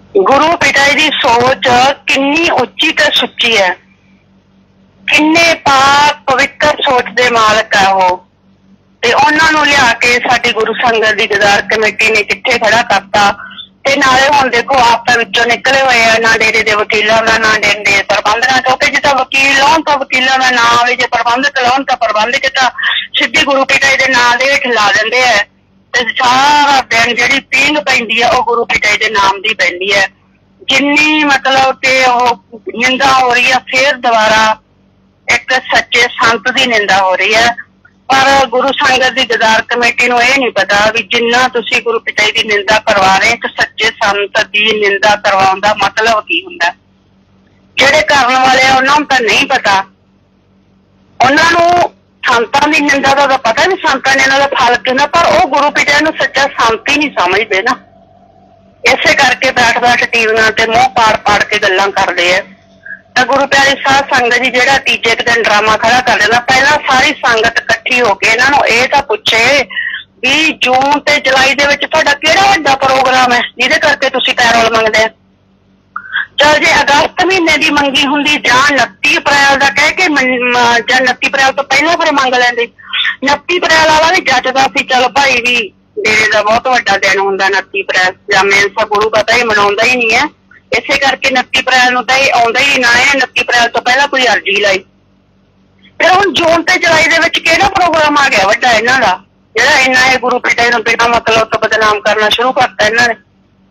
ਗੁਰੂ ਪਿਤਾ ਜੀ ਦੀ ਸੋਚ ਕਿੰਨੀ ਉੱਚੀ ਤੇ ਸੁੱਚੀ ਹੈ, ਕਿੰਨੇ ਪਾਕ ਪਵਿੱਤਰ ਸੋਚ ਦੇ ਮਾਲਕ ਆ ਉਹ। ਤੇ ਉਹਨਾਂ ਨੂੰ ਲਿਆ ਕੇ ਸਾਡੀ ਗੁਰੂ ਸੰਗਤ ਦੀ ਗਦਾਰ ਕਮੇਟੀ ਨੇ ਕਿੱਥੇ ਖੜਾ ਕਰਤਾ। ਤੇ ਨਾਲੇ ਹੁਣ ਦੇਖੋ ਆਪਾਂ ਵਿੱਚੋਂ ਨਿਕਲੇ ਹੋਏ ਆ, ਨਾ ਡੇਰੇ ਦੇ ਵਕੀਲਾਂ ਦਾ, ਨਾ ਡੇਰੇ ਦੇ ਪ੍ਰਬੰਧਕਾਂ, ਕਿਉਂਕਿ ਜਿੱਦਾਂ ਵਕੀਲ ਲਾਉਣ ਤਾਂ ਵਕੀਲਾਂ ਦਾ ਨਾਂ ਆਵੇ, ਜੇ ਪ੍ਰਬੰਧਕ ਲਾਉਣ ਤਾਂ ਪ੍ਰਬੰਧਕ ਤਾਂ ਸਿੱਧੀ ਗੁਰੂ ਪਿਤਾ ਜੀ ਦੇ ਨਾਂ ਦੇ ਹੇਠ ਲਾ ਦਿੰਦੇ ਆ। ਤੇ ਸਾਰਾ ਦਿਨ ਜਿਹੜੀ ਪੀਂਘ ਪੈਂਦੀ ਆ ਉਹ ਗੁਰੂ ਪਿਤਾ ਜੀ ਦੇ ਨਾਮ ਦੀ ਪੈਂਦੀ ਹੈ। ਜਿੰਨੀ ਮਤਲਬ ਕਿ ਉਹ ਨਿੰਦਾ ਹੋ ਰਹੀ ਹੈ, ਫੇਰ ਦੁਬਾਰਾ ਇੱਕ ਸੱਚੇ ਸੰਤ ਦੀ ਨਿੰਦਾ ਹੋ ਰਹੀ ਹੈ। ਪਰ ਗੁਰੂ ਸੰਗਤ ਦੀ ਗਦਾਰ ਕਮੇਟੀ ਨੂੰ ਇਹ ਨਹੀਂ ਪਤਾ ਵੀ ਜਿੰਨਾ ਤੁਸੀਂ ਗੁਰੂ ਪਿਤਾ ਜੀ ਦੀ ਨਿੰਦਾ ਕਰਵਾ ਰਹੇ ਤੇ ਸੱਚੇ ਸੰਤ ਦੀ ਨਿੰਦਾ ਕਰਵਾਉਣ ਦਾ ਮਤਲਬ ਕੀ ਹੁੰਦਾ। ਜਿਹੜੇ ਕਰਨ ਵਾਲੇ ਆ ਉਹਨਾਂ ਨੂੰ ਤਾਂ ਨਹੀਂ ਪਤਾ, ਉਹਨਾਂ ਨੂੰ ਸੰਤਾਂ ਦੀ ਨਿੰਦਾ ਦਾ ਤਾਂ ਪਤਾ ਵੀ ਸੰਤਾਂ ਨੇ ਇਹਨਾਂ ਦਾ ਫਲ ਕਿੰਨਾ, ਪਰ ਉਹ ਗੁਰੂ ਪਿਤਾ ਨੂੰ ਸੱਚਾ ਸੰਤ ਹੀ ਨਹੀਂ ਸਮਝਦੇ ਨਾ। ਇਸੇ ਕਰਕੇ ਬੈਠ ਟੀਵੀਆਂ ਤੇ ਮੂੰਹ ਪਾੜ ਕੇ ਗੱਲਾਂ ਕਰਦੇ ਆ। ਤਾਂ ਗੁਰੂ ਪਿਆਰੀ ਸਾਧ ਸੰਗਤ ਜੀ ਜਿਹੜਾ ਤੀਜੇ ਕੁ ਦਿਨ ਡਰਾਮਾ ਖੜਾ ਕਰ ਦਿੰਦਾ, ਪਹਿਲਾਂ ਸਾਰੀ ਸੰਗਤ ਇਕੱਠੀ ਹੋ ਕੇ ਇਹਨਾਂ ਨੂੰ ਇਹ ਤਾਂ ਪੁੱਛੇ ਵੀ ਜੂਨ ਤੇ ਜੁਲਾਈ ਦੇ ਵਿੱਚ ਤੁਹਾਡਾ ਕਿਹੜਾ ਵੱਡਾ ਪ੍ਰੋਗਰਾਮ ਹੈ ਜਿਹਦੇ ਕਰਕੇ ਤੁਸੀਂ ਪੈਰੋਲ ਮੰਗਦੇ ਆ। ਚਲ ਜੇ ਅਗਸਤ ਮਹੀਨੇ ਦੀ ਮੰਗੀ ਹੁੰਦੀ ਜਾਂ 29 ਅਪ੍ਰੈਲ ਦਾ ਕਹਿ ਕੇ ਜਾਂ 29 ਅਪ੍ਰੈਲ ਤੋਂ ਪਹਿਲਾਂ ਫਿਰ ਮੰਗ ਲੈਂਦੇ। 29 ਅਪ੍ਰੈਲ ਵਾਲਾ ਵੀ ਜੱਜਦਾ ਸੀ, ਚਲ ਭਾਈ ਵੀ ਡੇਰੇ ਦਾ ਬਹੁਤ ਵੱਡਾ ਦਿਨ ਹੁੰਦਾ 29 ਅਪ੍ਰੈਲ, ਜਾਂ ਮੇਨਸਾ ਗੁਰੂ ਪਤਾ ਹੀ ਮਨਾਉਂਦਾ ਹੀ ਨਹੀਂ ਹੈ, ਇਸੇ ਕਰਕੇ 29 ਅਪ੍ਰੈਲ ਨੂੰ ਤਾਂ ਇਹ ਆਉਂਦਾ ਹੀ ਨਾ ਹੈ। 29 ਅਪ੍ਰੈਲ ਤੋਂ ਪਹਿਲਾਂ ਕੋਈ ਅਰਜੀ ਲਾਈ। ਫਿਰ ਹੁਣ ਜੂਨ ਤੇ ਜੁਲਾਈ ਦੇ ਵਿੱਚ ਕਿਹੜਾ ਪ੍ਰੋਗਰਾਮ ਆ ਗਿਆ ਵੱਡਾ ਇਹਨਾਂ ਦਾ, ਜਿਹੜਾ ਇੰਨਾ ਇਹ ਗੁਰੂ ਪਿਤਾ ਨੂੰ ਬਿਨਾਂ ਮਤਲਬ ਤੋਂ ਬਦਨਾਮ ਕਰਨਾ ਸ਼ੁਰੂ ਕਰਤਾ ਇਹਨਾਂ ਨੇ।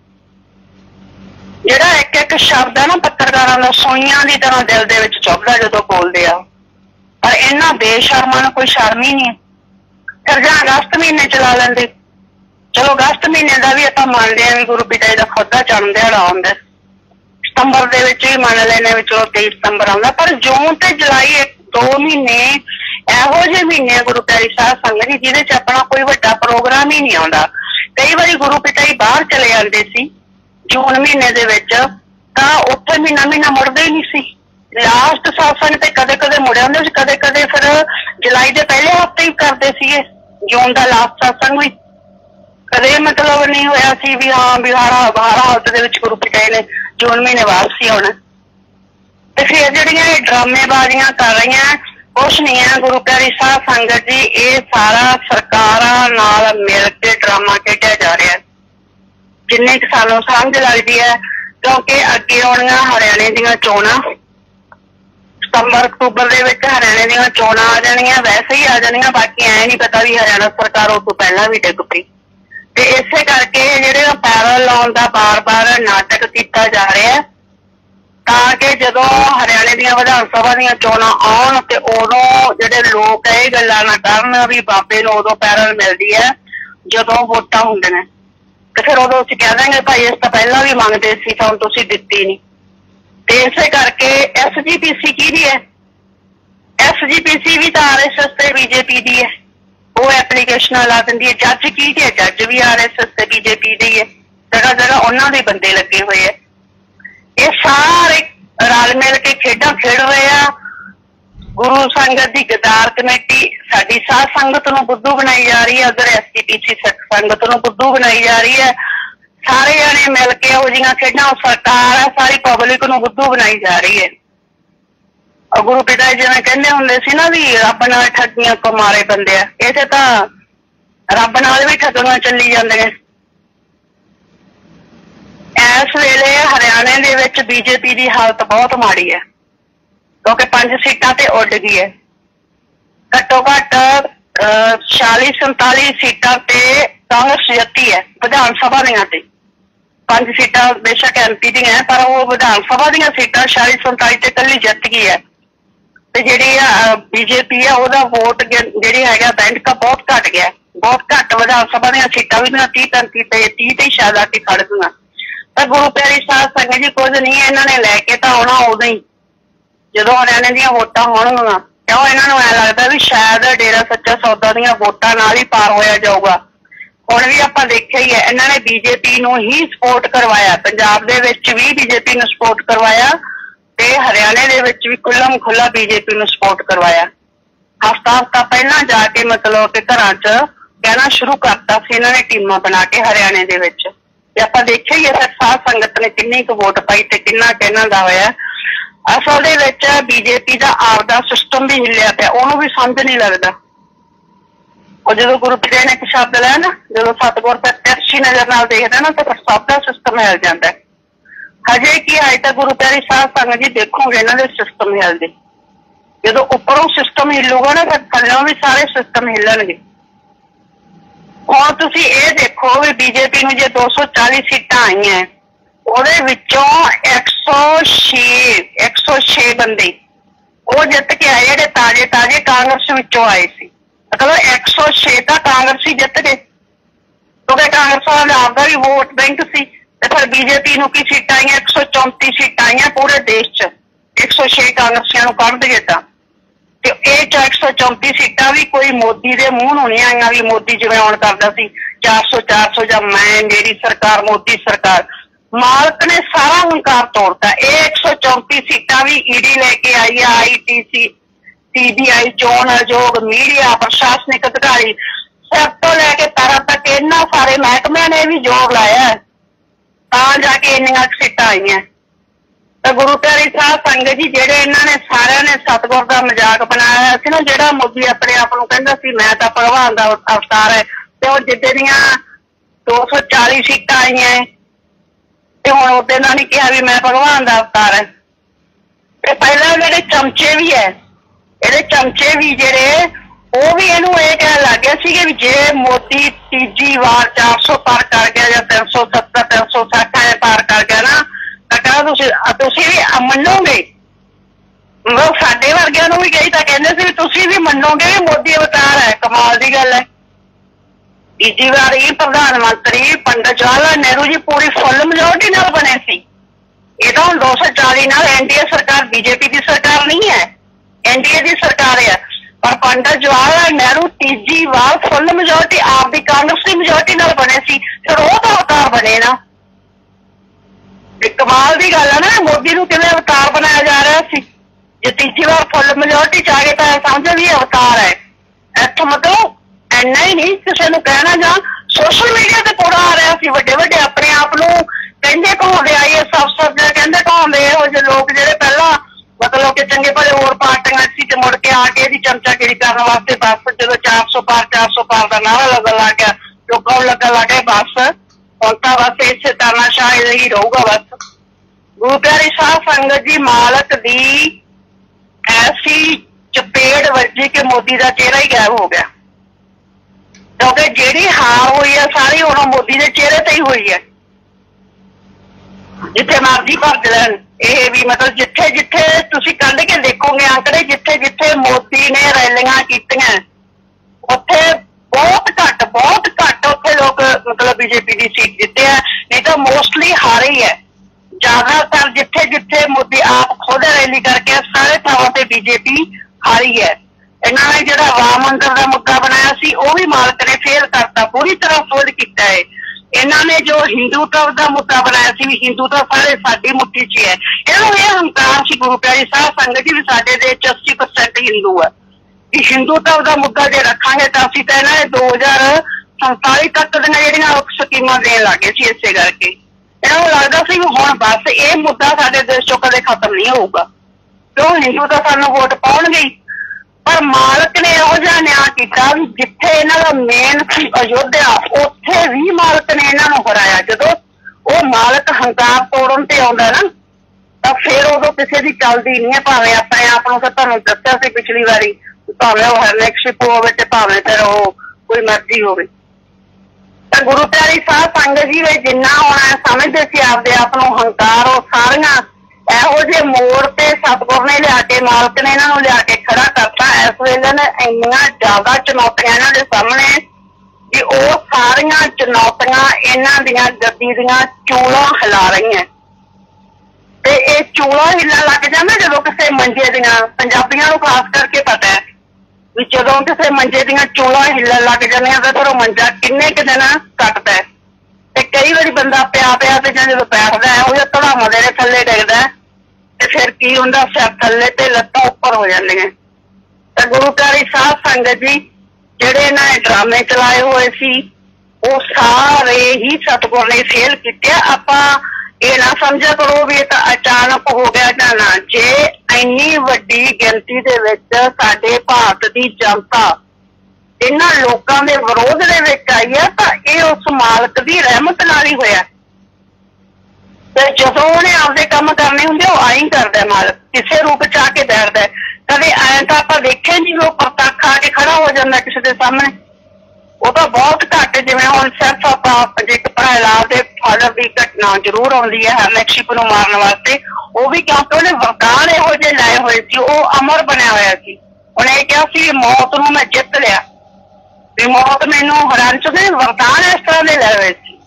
ਜਿਹੜਾ ਇੱਕ ਇੱਕ ਸ਼ਬਦ ਹੈ ਨਾ ਪੱਤਰਕਾਰਾਂ ਦਾ ਸੂਈਆਂ ਦੀ ਤਰ੍ਹਾਂ ਦਿਲ ਦੇ ਵਿੱਚ ਚੁੱਭਦਾ ਜਦੋਂ ਬੋਲਦੇ ਆ, ਪਰ ਇਹਨਾਂ ਬੇਸ਼ਰਮਾਂ ਨੂੰ ਕੋਈ ਸ਼ਰਮ ਹੀ ਨਹੀਂ। ਫਿਰ ਜਾਂ ਅਗਸਤ ਮਹੀਨੇ ਚਲਾ ਲੈਂਦੇ, ਚਲੋ ਅਗਸਤ ਮਹੀਨੇ ਦਾ ਵੀ ਆਪਾਂ ਮੰਨਦੇ ਹਾਂ ਵੀ ਗੁਰੂ ਪਿਤਾ ਜੀ ਦਾ ਖੁਦ ਦਾ ਜਨਮ ਦਿਹਾੜਾ ਆਉਂਦਾ। ਸਤੰਬਰ ਦੇ ਵਿੱਚ ਵੀ ਮੰਨ ਲੈਂਦੇ ਵੀ ਚਲੋ 23 ਸਤੰਬਰ ਆਉਂਦਾ, ਪਰ ਜੂਨ ਤੇ ਜੁਲਾਈ 2 ਮਹੀਨੇ ਇਹੋ ਜਿਹੇ ਮਹੀਨੇ ਗੁਰੂ ਪਿਆਰੀ ਸਾਧ ਸੰਗਤ ਜੀ ਜਿਹਦੇ ਚ ਆਪਣਾ ਕੋਈ ਵੱਡਾ ਪ੍ਰੋਗਰਾਮ ਹੀ ਨਹੀਂ ਆਉਂਦਾ। ਕਈ ਵਾਰੀ ਗੁਰੂ ਪਿਤਾ ਜੀ ਬਾਹਰ ਚਲੇ ਜਾਂਦੇ ਸੀ ਜੂਨ ਮਹੀਨੇ ਦੇ ਵਿੱਚ, ਤਾਂ ਉੱਥੇ ਮਹੀਨਾ ਮੁੜਦੇ ਹੀ ਨਹੀਂ ਸੀ। ਲਾਸਟ ਸਤਸੰਗ ਤੇ ਕਦੇ ਕਦੇ ਮੁੜ ਆਉਂਦੇ ਸੀ, ਕਦੇ ਕਦੇ ਫਿਰ ਜੁਲਾਈ ਦੇ ਪਹਿਲੇ ਹਫ਼ਤੇ ਹੀ ਕਰਦੇ ਸੀਗੇ ਜੂਨ ਦਾ ਲਾਸਟ ਸਤਸੰਗ ਵੀ। ਕਦੇ ਮਤਲਬ ਨਹੀਂ ਹੋਇਆ ਸੀ ਵੀ ਹਾਂ ਵੀ ਬਾਹਰ ਹਾਲਤ ਦੇ ਵਿੱਚ ਗੁਰੂ ਪਿਤਾ ਜੀ ਨੇ ਜੂਨ ਮਹੀਨੇ ਵਾਪਸੀ ਆਉਣਾ। ਤੇ ਫਿਰ ਜਿਹੜੀਆਂ ਇਹ ਡਰਾਮੇਬਾਜ਼ੀਆਂ ਕਰ ਰਹੀਆਂ ਕੁਛ ਨਹੀਂ ਹੈ ਗੁਰੂ ਪਿਆਰੀ ਸਾਧ ਸੰਗਤ ਜੀ, ਇਹ ਸਾਰਾ ਸਰਕਾਰਾਂ ਨਾਲ ਮਿਲ ਕੇ ਡਰਾਮਾ ਖੇਡਿਆ ਜਾ ਰਿਹਾ। ਜਿੰਨੇ ਕੁ ਸਾਨੂੰ ਸਮਝ ਲੱਗਦੀ ਹੈ, ਕਿਉਂਕਿ ਅੱਗੇ ਆਉਣੀਆਂ ਹਰਿਆਣੇ ਦੀਆਂ ਚੋਣਾਂ, ਸਤੰਬਰ ਅਕਤੂਬਰ ਦੇ ਵਿੱਚ ਹਰਿਆਣੇ ਦੀਆਂ ਚੋਣਾਂ ਆ ਜਾਣੀਆਂ, ਵੈਸੇ ਹੀ ਆ ਜਾਣੀਆਂ, ਬਾਕੀ ਐ ਨਹੀਂ ਪਤਾ ਵੀ ਹਰਿਆਣਾ ਸਰਕਾਰ ਉਸ ਤੋਂ ਪਹਿਲਾਂ ਵੀ ਡਿੱਗ ਪਈ। ਤੇ ਇਸੇ ਕਰਕੇ ਜਿਹੜੇ ਪੈਰਲ ਲਾਉਣ ਦਾ ਬਾਰ-ਬਾਰ ਨਾਟਕ ਕੀਤਾ ਜਾ ਰਿਹਾ, ਤਾਂ ਕਿ ਜਦੋਂ ਹਰਿਆਣੇ ਦੀਆਂ ਵਿਧਾਨ ਸਭਾ ਦੀਆਂ ਚੋਣਾਂ ਆਉਣ ਤੇ ਉਦੋਂ ਜਿਹੜੇ ਲੋਕ ਇਹ ਗੱਲਾਂ ਨਾ ਕਰਨ ਵੀ ਬਾਬੇ ਨੂੰ ਉਦੋਂ ਪੈਰਲ ਮਿਲਦੀ ਹੈ ਜਦੋਂ ਵੋਟਾਂ ਹੁੰਦੀਆਂ, ਤੇ ਫਿਰ ਉਦੋਂ ਅਸੀਂ ਕਹਿ ਦਾਂਗੇ ਭਾਈ ਇਸ ਤਾਂ ਪਹਿਲਾਂ ਵੀ ਮੰਗਦੇ ਸੀ ਤਾਂ ਤੁਸੀਂ ਦਿੱਤੀ ਨਹੀਂ। ਤੇ ਇਸੇ ਕਰਕੇ SGPC ਕਿਹਦੀ ਹੈ? SGPC ਵੀ ਤਾਂ RSS ਤੇ BJP ਦੀ ਹੈ, ਉਹ ਐਪਲੀਕੇਸ਼ਨਾਂ ਲਾ ਦਿੰਦੀ ਹੈ। ਜੱਜ ਕਿਹਦੀ ਹੈ? ਜੱਜ ਵੀ RSS ਤੇ BJP ਦੀ ਹੈ, ਜਗ੍ਹਾ ਜਗ੍ਹਾ ਉਹਨਾਂ ਦੇ ਬੰਦੇ ਲੱਗੇ ਹੋਏ ਆ। ਇਹ ਸਾਰੇ ਰਲ ਮਿਲ ਕੇ ਖੇਡਾਂ ਖੇਡ ਰਹੇ ਆ। ਗੁਰੂ ਸੰਗਤ ਦੀ ਗਦਾਰ ਕਮੇਟੀ ਸਾਡੀ ਸਾਧ ਸੰਗਤ ਨੂੰ ਬੁੱਧੂ ਬਣਾਈ ਜਾ ਰਹੀ ਹੈ, ਉਧਰ SGPC ਸਿੱਖ ਸੰਗਤ ਨੂੰ ਬੁੱਧੂ ਬਣਾਈ ਜਾ ਰਹੀ ਹੈ। ਸਾਰੇ ਜਾਣੇ ਮਿਲ ਕੇ ਇਹੋ ਜਿਹੀਆਂ ਖੇਡਾਂ, ਸਰਕਾਰ ਹੈ ਸਾਰੀ ਪਬਲਿਕ ਨੂੰ ਬੁੱਧੂ ਬਣਾਈ ਜਾ ਰਹੀ ਹੈ। ਗੁਰੂ ਪਿਤਾ ਜੀ ਜਿਵੇਂ ਕਹਿੰਦੇ ਹੁੰਦੇ ਸੀ ਨਾ ਵੀ ਰੱਬ ਨਾਲ ਠੱਗੀਆਂ ਕੋ ਮਾਰੇ ਬੰਦੇ ਆ, ਇੱਥੇ ਤਾਂ ਰੱਬ ਨਾਲ ਵੀ ਠੱਗੀਆਂ ਚੱਲੀ ਜਾਂਦੀਆਂ। ਇਸ ਵੇਲੇ ਹਰਿਆਣੇ ਦੇ ਵਿੱਚ BJP ਦੀ ਹਾਲਤ ਬਹੁਤ ਮਾੜੀ ਹੈ, ਕਿਉਂਕਿ 5 ਸੀਟਾਂ ਤੇ ਉੱਡ ਗਈ ਹੈ। ਘੱਟੋ ਘੱਟ 46-47 ਸੀਟਾਂ ਤੇ ਕਾਂਗਰਸ ਜਿੱਤੀ ਹੈ ਵਿਧਾਨ ਸਭਾ ਦੀਆਂ, ਤੇ 5 ਸੀਟਾਂ ਬੇਸ਼ੱਕ MP ਦੀਆਂ ਹੈ, ਪਰ ਉਹ ਵਿਧਾਨ ਸਭਾ ਦੀਆਂ ਸੀਟਾਂ 46-47 ਤੇ ਇਕੱਲੀ ਜਿੱਤ ਗਈ ਹੈ। ਤੇ ਜਿਹੜੀ BJP ਹੈ ਉਹਦਾ ਵੋਟ ਜਿਹੜੀ ਹੈਗਾ ਬੈਂਕ ਬਹੁਤ ਘੱਟ ਗਿਆ, ਬਹੁਤ ਘੱਟ ਵਿਧਾਨ ਸਭਾ ਦੀਆਂ ਸੀਟਾਂ ਵੀ 30-35 ਤੇ 30 ਤੇ ਸ਼ਾਇਦ ਆ ਕੇ ਖੜ ਗਈਆਂ। ਤਾਂ ਗੁਰੂ ਪਿਆਰੀ ਸਾਧ ਸੰਗਤ ਜੀ ਕੁਝ ਨਹੀਂ ਇਹਨਾਂ ਨੇ ਲੈ ਕੇ ਤਾਂ ਆਉਣਾ ਉਦੋਂ ਹੀ ਜਦੋਂ ਹਰਿਆਣੇ ਦੀਆਂ ਵੋਟਾਂ ਹੋਣਗੀਆਂ, ਕਿਉਂ ਇਹਨਾਂ ਨੂੰ ਐ ਲੱਗਦਾ ਵੀ ਸ਼ਾਇਦ ਡੇਰਾ ਸੱਚਾ ਸੌਦਾ ਦੀਆਂ ਵੋਟਾਂ ਨਾਲ ਹੀ ਪਾਰ ਹੋਇਆ ਜਾਊਗਾ। ਹੁਣ ਵੀ ਆਪਾਂ ਦੇਖਿਆ ਹੀ ਹੈ ਇਹਨਾਂ ਨੇ BJP ਨੂੰ ਹੀ ਸਪੋਰਟ ਕਰਵਾਇਆ, ਪੰਜਾਬ ਦੇ ਵਿੱਚ ਵੀ BJP ਨੂੰ ਸਪੋਰਟ ਕਰਵਾਇਆ ਤੇ ਹਰਿਆਣੇ ਦੇ ਵਿੱਚ ਵੀ ਖੁੱਲ੍ਹਮ ਖੁੱਲ੍ਹਾ BJP ਨੂੰ ਸਪੋਰਟ ਕਰਵਾਇਆ। ਹਫ਼ਤਾ ਪਹਿਲਾਂ ਜਾ ਕੇ ਮਤਲਬ ਕਿ ਘਰਾਂ 'ਚ ਕਹਿਣਾ ਸ਼ੁਰੂ ਕਰਤਾ ਸੀ ਇਹਨਾਂ ਨੇ ਟੀਮਾਂ ਬਣਾ ਕੇ ਹਰਿਆਣੇ ਦੇ ਵਿੱਚ ਤੇ ਆਪਾਂ ਦੇਖਿਆ ਹੀ ਹੈ ਸਾਧ ਸੰਗਤ ਨੇ ਕਿੰਨੀ ਕੁ ਵੋਟ ਪਾਈ ਤੇ ਕਿੰਨਾ ਕਿਹਨਾਂ ਦਾ ਹੋਇਆ। ਅਸਲ ਦੇ ਵਿੱਚ ਬੀਜੇਪੀ ਦਾ ਆਪਦਾ ਸਿਸਟਮ ਵੀ ਹਿੱਲਿਆ ਪਿਆ, ਉਹਨੂੰ ਵੀ ਸਮਝ ਨਹੀਂ ਲੱਗਦਾ। ਉਹ ਜਦੋਂ ਗੁਰੂ ਪੀਰ ਨੇ ਇੱਕ ਸ਼ਬਦ ਲਿਆ ਨਾ, ਜਦੋਂ ਸਤਿਗੁਰ ਪ੍ਰਤੱਖੀ ਨਜ਼ਰ ਨਾਲ ਦੇਖਦਾ ਨਾ ਤਾਂ ਸਭ ਦਾ ਸਿਸਟਮ ਹਿੱਲ ਜਾਂਦਾ। ਹਜੇ ਕੀ ਹਜੇ ਤਾਂ ਗੁਰੂ ਪਿਆਰੀ ਸਾਧ ਸੰਗਤ ਜੀ ਦੇਖੋਗੇ ਇਹਨਾਂ ਦੇ ਸਿਸਟਮ ਹਿੱਲਦੇ। ਜਦੋਂ ਉੱਪਰੋਂ ਸਿਸਟਮ ਹਿੱਲੂਗਾ ਨਾ ਫਿਰ ਥੱਲੋਂ ਵੀ ਸਾਰੇ ਸਿਸਟਮ ਹਿੱਲਣਗੇ। ਹੁਣ ਤੁਸੀਂ ਇਹ ਦੇਖੋ ਵੀ ਬੀਜੇਪੀ ਨੂੰ ਜੇ 240 ਸੀਟਾਂ ਆਈਆਂ, ਉਹਦੇ ਵਿੱਚੋਂ 106 ਬੰਦੇ ਉਹ ਜਿੱਤ ਕੇ ਆਏ ਜਿਹੜੇ ਤਾਜ਼ੇ ਕਾਂਗਰਸ ਵਿੱਚੋਂ ਆਏ ਸੀ। ਮਤਲਬ 106 ਤਾਂ ਕਾਂਗਰਸੀ ਜਿੱਤ ਗਏ, ਕਿਉਂਕਿ ਕਾਂਗਰਸ ਵਾਲਾ ਦਾ ਆਪਦਾ ਵੀ ਵੋਟ ਬੈਂਕ ਸੀ। ਤੇ ਫਿਰ ਬੀਜੇਪੀ ਨੂੰ ਕੀ ਸੀਟਾਂ ਆਈਆਂ? 134 ਸੀਟਾਂ ਆਈਆਂ ਪੂਰੇ ਦੇਸ਼ 'ਚ। 106 ਕਾਂਗਰਸੀਆਂ ਨੂੰ ਕੱਢ ਦਈਏ ਤਾਂ ਤੇ ਇਹ 134 ਸੀਟਾਂ ਵੀ ਕੋਈ ਮੋਦੀ ਦੇ ਮੂੰਹ ਨੂੰ ਨਹੀਂ ਆਈਆਂ ਵੀ ਮੋਦੀ ਜਿਵੇਂ ਆਉਣ ਕਰਦਾ ਸੀ 400 ਜਾਂ ਮੈਂ ਮੇਰੀ ਸਰਕਾਰ ਮੋਦੀ ਸਰਕਾਰ। ਮਾਲਕ ਨੇ ਸਾਰਾ ਹੰਕਾਰ ਤੋੜਤਾ। ਇਹ 134 ਸੀਟਾਂ ਵੀ ਈਡੀ ਲੈ ਕੇ ਆਈ ਆ, ITC, CBI, ਚੋਣ ਆਯੋਗ, ਮੀਡੀਆ, ਪ੍ਰਸ਼ਾਸਨਿਕ ਅਧਿਕਾਰੀ ਸਭ ਤੋਂ ਲੈ ਕੇ ਪੈਰਾਂ ਤੱਕ ਇਹਨਾਂ ਸਾਰੇ ਮਹਿਕਮਿਆਂ ਨੇ ਵੀ ਜ਼ੋਰ ਲਾਇਆ ਤਾਂ ਜਾ ਕੇ ਇੰਨੀਆਂ ਸੀਟਾਂ ਆਈਆਂ। ਤਾਂ ਗੁਰੂ ਪਿਆਰੀ ਸਾਧ ਸੰਗਤ ਜੀ ਜਿਹੜੇ ਇਹਨਾਂ ਨੇ ਸਾਰਿਆਂ ਨੇ ਸਤਿਗੁਰ ਦਾ ਮਜ਼ਾਕ ਬਣਾਇਆ ਸੀ ਨਾ, ਜਿਹੜਾ ਮੋਦੀ ਆਪਣੇ ਆਪ ਨੂੰ ਕਹਿੰਦਾ ਸੀ ਮੈਂ ਤਾਂ ਭਗਵਾਨ ਦਾ ਅਵਤਾਰ ਹੈ, ਤੇ ਉਹ ਜਿੱਦੇ ਦੀਆਂ 240 ਸੀਟਾਂ ਆਈਆਂ ਤੇ ਹੁਣ ਉਹਦੇ ਨਾਲ ਨਹੀਂ ਕਿਹਾ ਵੀ ਮੈਂ ਭਗਵਾਨ ਦਾ ਅਵਤਾਰ ਹੈ। ਤੇ ਪਹਿਲਾਂ ਜਿਹੜੇ ਚਮਚੇ ਵੀ ਹੈ, ਇਹਦੇ ਚਮਚੇ ਵੀ ਜਿਹੜੇ ਉਹ ਵੀ ਇਹਨੂੰ ਇਹ ਕਹਿਣ ਲੱਗ ਗਏ ਸੀਗੇ ਵੀ ਜੇ ਮੋਦੀ ਤੀਜੀ ਵਾਰ 400 ਪਾਰ ਕਰ ਗਿਆ ਜਾਂ 370 360 ਪਾਰ ਕਰ ਗਿਆ ਨਾ ਤਾਂ ਕਹਿੰਦਾ ਤੁਸੀਂ ਵੀ ਮੰਨੋਗੇ। ਮਤਲਬ ਸਾਡੇ ਵਰਗਿਆਂ ਨੂੰ ਵੀ ਕਈ ਤਾਂ ਕਹਿੰਦੇ ਸੀ ਵੀ ਤੁਸੀਂ ਵੀ ਮੰਨੋਗੇ ਵੀ ਮੋਦੀ ਅਵਤਾਰ ਹੈ। ਕਮਾਲ ਦੀ ਗੱਲ ਹੈ। ਤੀਜੀ ਵਾਰੀ ਪ੍ਰਧਾਨ ਮੰਤਰੀ ਪੰਡਿਤ ਜਵਾਹਰ ਲਾਲ ਨਹਿਰੂ ਜੀ ਪੂਰੀ ਫੁੱਲ ਮੈਜੋਰਟੀ ਨਾਲ ਬਣੇ ਸੀ। ਇਹ ਤਾਂ ਹੁਣ 240 ਨਾਲ NDA ਸਰਕਾਰ ਬੀਜੇਪੀ ਦੀ ਸਰਕਾਰ ਨਹੀਂ ਹੈ, NDA ਦੀ ਸਰਕਾਰ ਹੈ। ਪਰ ਪੰਡਿਤ ਜਵਾਹਰ ਲਾਲ ਨਹਿਰੂ ਤੀਜੀ ਵਾਰ ਫੁੱਲ ਮੈਜੋਰਟੀ ਆਪ ਦੀ ਕਾਂਗਰਸ ਦੀ ਮੈਜੋਰਟੀ ਨਾਲ ਬਣੇ ਸੀ, ਫਿਰ ਉਹ ਤਾਂ ਅਵਤਾਰ ਬਣੇ ਨਾ। ਕਮਾਲ ਦੀ ਗੱਲ ਹੈ ਨਾ, ਮੋਦੀ ਨੂੰ ਕਿਵੇਂ ਅਵਤਾਰ ਬਣਾਇਆ ਜਾ ਰਿਹਾ ਸੀ। ਜੇ ਤੀਜੀ ਵਾਰ ਫੁੱਲ ਮੈਜੋਰਟੀ ਚ ਆ ਗਏ ਤਾਂ ਸਮਝੋ ਵੀ ਅਵਤਾਰ ਹੈ। ਇੱਥੋਂ ਮਤਲਬ ਇੰਨਾ ਹੀ ਨਹੀਂ, ਕਿਸੇ ਨੂੰ ਕਹਿਣਾ ਜਾਂ ਸੋਸ਼ਲ ਮੀਡੀਆ ਤੇ ਪੂਰਾ ਆ ਰਿਹਾ ਸੀ, ਵੱਡੇ ਵੱਡੇ ਆਪਣੇ ਆਪ ਨੂੰ ਕਹਿੰਦੇ ਕਹਾਉਂਦੇ IAS ਅਫਸਰ ਨੇ ਕਹਿੰਦੇ ਕਹਾਉਂਦੇ ਇਹੋ ਜਿਹੇ ਲੋਕ ਜਿਹੜੇ ਪਹਿਲਾਂ ਮਤਲਬ ਕਿ ਚੰਗੇ ਭਲੇ ਹੋਰ ਪਾਰਟੀਆਂ ਸੀ ਤੇ ਮੁੜ ਕੇ ਆ ਕੇ ਇਹਦੀ ਚਮਚਾਗਿਰੀ ਕਰਨ ਵਾਸਤੇ ਬਸ ਜਦੋਂ 400 ਪਾਰ ਦਾ ਨਾਰਾ ਲੱਗਣ ਲੱਗ ਗਿਆ, ਲੋਕਾਂ ਨੂੰ ਲੱਗਣ ਲੱਗ ਗਿਆ ਬਸ ਹੁਣ ਤਾਂ ਬਸ ਇਸੇ ਤਾਨਾਸ਼ਾਹ ਹੀ ਰਹੂਗਾ ਬਸ। ਗੁਰੂ ਪਿਆਰੀ ਸਾਧ ਸੰਗਤ ਜੀ ਮਾਲਕ ਦੀ ਐਸੀ ਚਪੇੜ ਵੱਜੀ ਕਿ ਮੋਦੀ ਦਾ ਚਿਹਰਾ ਹੀ ਗਾਇਬ ਹੋ ਗਿਆ, ਕਿਉਂਕਿ ਜਿਹੜੀ ਹਾਰ ਹੋਈ ਹੈ ਸਾਰੀ ਹੁਣ ਮੋਦੀ ਦੇ ਚਿਹਰੇ ਤੇ ਹੀ ਹੋਈ ਹੈ। ਜਿੱਥੇ ਮਰਜ਼ੀ ਭੱਜ ਲੈਣ ਇਹ ਵੀ, ਮਤਲਬ ਜਿੱਥੇ ਜਿੱਥੇ ਤੁਸੀਂ ਕੱਢ ਕੇ ਦੇਖੋਗੇ ਆંકੜੇ, ਜਿੱਥੇ ਜਿੱਥੇ ਮੋਦੀ ਨੇ ਰੈਲੀਆਂ ਕੀਤੀਆਂ ਉੱਥੇ ਬਹੁਤ ਘੱਟ ਉੱਥੇ ਲੋਕ ਮਤਲਬ ਬੀਜੇਪੀ ਦੀ ਸੀਟ ਜਿੱਤੇ ਆ, ਨਹੀਂ ਤਾਂ ਮੋਸਟਲੀ ਹਾਰੇ ਹੀ ਹੈ। ਜ਼ਿਆਦਾਤਰ ਜਿੱਥੇ ਜਿੱਥੇ ਮੋਦੀ ਆਪ ਖੁਦ ਰੈਲੀ ਕਰਕੇ ਸਾਰੇ ਥਾਵਾਂ ਤੇ ਬੀਜੇਪੀ ਹਾਰੀ ਹੈ। ਇਹਨਾਂ ਨੇ ਜਿਹੜਾ ਰਾਮ ਮੰਦਿਰ ਦਾ ਮੁੱਦਾ ਬਣਾਇਆ ਸੀ ਉਹ ਵੀ ਮਾਲਕ ਨੇ ਫੇਲ ਕਰਤਾ, ਪੂਰੀ ਤਰ੍ਹਾਂ ਫੇਲ ਕੀਤਾ ਹੈ। ਇਹਨਾਂ ਨੇ ਜੋ ਹਿੰਦੂਤਵ ਦਾ ਮੁੱਦਾ ਬਣਾਇਆ ਸੀ ਵੀ ਹਿੰਦੂਤਵ ਸਾਰੇ ਸਾਡੀ ਮੁੱਠੀ 'ਚ ਹੈ, ਇਹਨੂੰ ਇਹ ਹੰਕਾਰ ਸੀ ਗੁਰੂ ਪਿਆਰੀ ਸਾਧ ਸੰਗਤ ਜੀ ਵੀ ਸਾਡੇ ਦੇਸ਼ 'ਚ 80% ਹਿੰਦੂ ਹੈ। ਵੀ ਹਿੰਦੂਤਵ ਦਾ ਮੁੱਦਾ ਜੇ ਰੱਖਾਂਗੇ ਤਾਂ ਅਸੀਂ ਤਾਂ ਇਹਨਾਂ ਨੇ 2047 ਤੱਕ ਦੀਆਂ ਜਿਹੜੀਆਂ ਸਕੀਮਾਂ ਦੇਣ ਲੱਗੇ ਸੀ। ਇਸੇ ਕਰਕੇ ਇਹਨਾਂ ਨੂੰ ਲੱਗਦਾ ਸੀ ਵੀ ਹੁਣ ਬਸ ਇਹ ਮੁੱਦਾ ਸਾਡੇ ਦੇਸ਼ 'ਚੋਂ ਕਦੇ ਖਤਮ ਨਹੀਂ ਹੋਊਗਾ, ਕਿਉਂ ਹਿੰਦੂ ਤਾਂ ਸਾਨੂੰ ਵੋਟ ਪਾਉਣਗੇ। ਪਰ ਮਾਲਕ ਨੇ ਇਹੋ ਜਿਹਾ ਨਿਆਂ ਕੀਤਾ ਵੀ ਜਿੱਥੇ ਇਹਨਾਂ ਦਾ ਮੇਨ ਸੀ ਅਯੋਧਿਆ, ਉੱਥੇ ਵੀ ਮਾਲਕ ਨੇ ਇਹਨਾਂ ਨੂੰ ਹਰਾਇਆ। ਜਦੋਂ ਉਹ ਮਾਲਕ ਹੰਕਾਰ ਤੋੜਨ ਤੇ ਆਉਂਦਾ ਨਾ ਤਾਂ ਫਿਰ ਉਦੋਂ ਕਿਸੇ ਦੀ ਚੱਲਦੀ ਨਹੀਂ ਹੈ, ਭਾਵੇਂ ਆਪਣੇ ਆਪ ਨੂੰ ਤੁਹਾਨੂੰ ਦੱਸਿਆ ਸੀ ਪਿਛਲੀ ਵਾਰੀ, ਭਾਵੇਂ ਉਹ ਹਰਨੇਕਸ਼ਿਪ ਹੋਵੇ ਤੇ ਭਾਵੇਂ ਫਿਰ ਉਹ ਕੋਈ ਮਰਜ਼ੀ ਹੋਵੇ। ਤਾਂ ਗੁਰੂ ਪਿਆਰੀ ਸਾਧ ਸੰਗਤ ਜੀ ਵਿੱਚ ਜਿੰਨਾ ਹੋਣਾ ਸਮਝਦੇ ਸੀ ਆਪਦੇ ਆਪ ਨੂੰ ਹੰਕਾਰ, ਉਹ ਸਾਰੀਆਂ ਇਹੋ ਜਿਹੇ ਮੋੜ ਤੇ ਸਤਿਗੁਰ ਨੇ ਲਿਆ ਕੇ ਮਾਲਕ ਨੇ ਇਹਨਾਂ ਨੂੰ ਲਿਆ ਕੇ ਖੜਾ ਕਰਤਾ। ਇਸ ਵੇਲੇ ਨੇ ਇੰਨੀਆਂ ਜ਼ਿਆਦਾ ਚੁਣੌਤੀਆਂ ਇਹਨਾਂ ਦੇ ਸਾਹਮਣੇ ਕਿ ਉਹ ਸਾਰੀਆਂ ਚੁਣੌਤੀਆਂ ਇਹਨਾਂ ਦੀਆਂ ਗੱਦੀ ਦੀਆਂ ਚੂਲਾਂ ਹਿਲਾ ਰਹੀਆਂ। ਤੇ ਇਹ ਚੂਲਾਂ ਹਿੱਲਣ ਲੱਗ ਜਾਂਦਾ ਜਦੋਂ ਕਿਸੇ ਮੰਜੇ ਦੀਆਂ, ਪੰਜਾਬੀਆਂ ਨੂੰ ਖਾਸ ਕਰਕੇ ਪਤਾ ਹੈ ਵੀ ਜਦੋਂ ਕਿਸੇ ਮੰਜੇ ਦੀਆਂ ਚੂਲਾਂ ਹਿੱਲਣ ਲੱਗ ਜਾਂਦੀਆਂ ਤਾਂ ਫਿਰ ਉਹ ਮੰਜਾ ਕਿੰਨੇ ਕੁ ਦਿਨ ਕੱਟਦਾ ਹੈ। ਤੇ ਕਈ ਵਾਰੀ ਬੰਦਾ ਪਿਆ ਤੇ ਜਾਂ ਜਦੋਂ ਬੈਠਦਾ ਹੈ ਉਹ ਜਾਂ ਧੜਾਵਾਂ ਦੇ ਥੱਲੇ ਡਿੱਗਦਾ ਤੇ ਫਿਰ ਕੀ ਹੁੰਦਾ, ਸਿਰ ਥੱਲੇ ਤੇ ਲੱਤਾਂ ਉੱਪਰ ਹੋ ਜਾਂਦੀਆਂ। ਤਾਂ ਗੁਰੂ ਪਿਆਰੀ ਸਾਧ ਸੰਗਤ ਜੀ ਜਿਹੜੇ ਇਹਨਾਂ ਨੇ ਡਰਾਮੇ ਚਲਾਏ ਹੋਏ ਸੀ ਉਹ ਸਾਰੇ ਹੀ ਸਤਿਗੁਰ ਨੇ ਫੇਲ ਕੀਤੇ। ਆਪਾਂ ਇਹ ਨਾ ਸਮਝਿਆ ਕਰੋ ਵੀ ਇਹ ਤਾਂ ਅਚਾਨਕ ਹੋ ਗਿਆ ਜਾਂ ਨਾ। ਜੇ ਇੰਨੀ ਵੱਡੀ ਗਿਣਤੀ ਦੇ ਵਿੱਚ ਸਾਡੇ ਭਾਰਤ ਦੀ ਜਨਤਾ ਇਹਨਾਂ ਲੋਕਾਂ ਦੇ ਵਿਰੋਧ ਦੇ ਵਿੱਚ ਆਈ ਹੈ ਤਾਂ ਇਹ ਉਸ ਮਾਲਕ ਦੀ ਰਹਿਮਤ ਨਾਲ ਹੀ ਹੋਇਆ। ਤੇ ਜਦੋਂ ਉਹਨੇ ਆਪਦੇ ਕੰਮ ਕਰਨੇ ਹੁੰਦੇ ਉਹ ਆਈ ਕਰਦਾ ਮਾਲਕ, ਕਿਸੇ ਰੂਪ ਚ ਆ ਕੇ ਬੈਠਦਾ। ਕਦੇ ਐਂ ਤਾਂ ਆਪਾਂ ਦੇਖਿਆ ਨਹੀਂ ਉਹ ਪ੍ਰਤੱਖ ਆ ਕੇ ਖੜਾ ਹੋ ਜਾਂਦਾ ਕਿਸੇ ਦੇ ਸਾਹਮਣੇ। ਉਹ ਤਾਂ ਬਹੁਤ ਘੱਟ, ਜਿਵੇਂ ਹੁਣ ਸਿਰਫ ਆਪਾਂ ਜੇ ਪ੍ਰਹਿਲਾਦ ਦੇ ਫਾਦਰ ਦੀ ਘਟਨਾ ਜ਼ਰੂਰ ਆਉਂਦੀ ਹੈ ਹਰਨਕਸ਼ਿਪ ਨੂੰ ਮਾਰਨ ਵਾਸਤੇ। ਉਹ ਵੀ ਕਿਉਂਕਿ ਉਹਨੇ ਵਰਦਾਨ ਇਹੋ ਜਿਹੇ ਲਾਏ ਹੋਏ ਸੀ, ਉਹ ਅਮਰ ਬਣਿਆ ਹੋਇਆ ਸੀ। ਉਹਨੇ ਕਿਹਾ ਸੀ ਮੌਤ ਨੂੰ ਮੈਂ ਜਿੱਤ ਲਿਆ, ਵੀ ਮੌਤ ਮੈਨੂੰ ਹਰਾਨ ਚੁੱਕੇ। ਵਰਦਾਨ ਇਸ ਤਰ੍ਹਾਂ ਦੇ ਲਏ ਹੋਏ ਸੀ।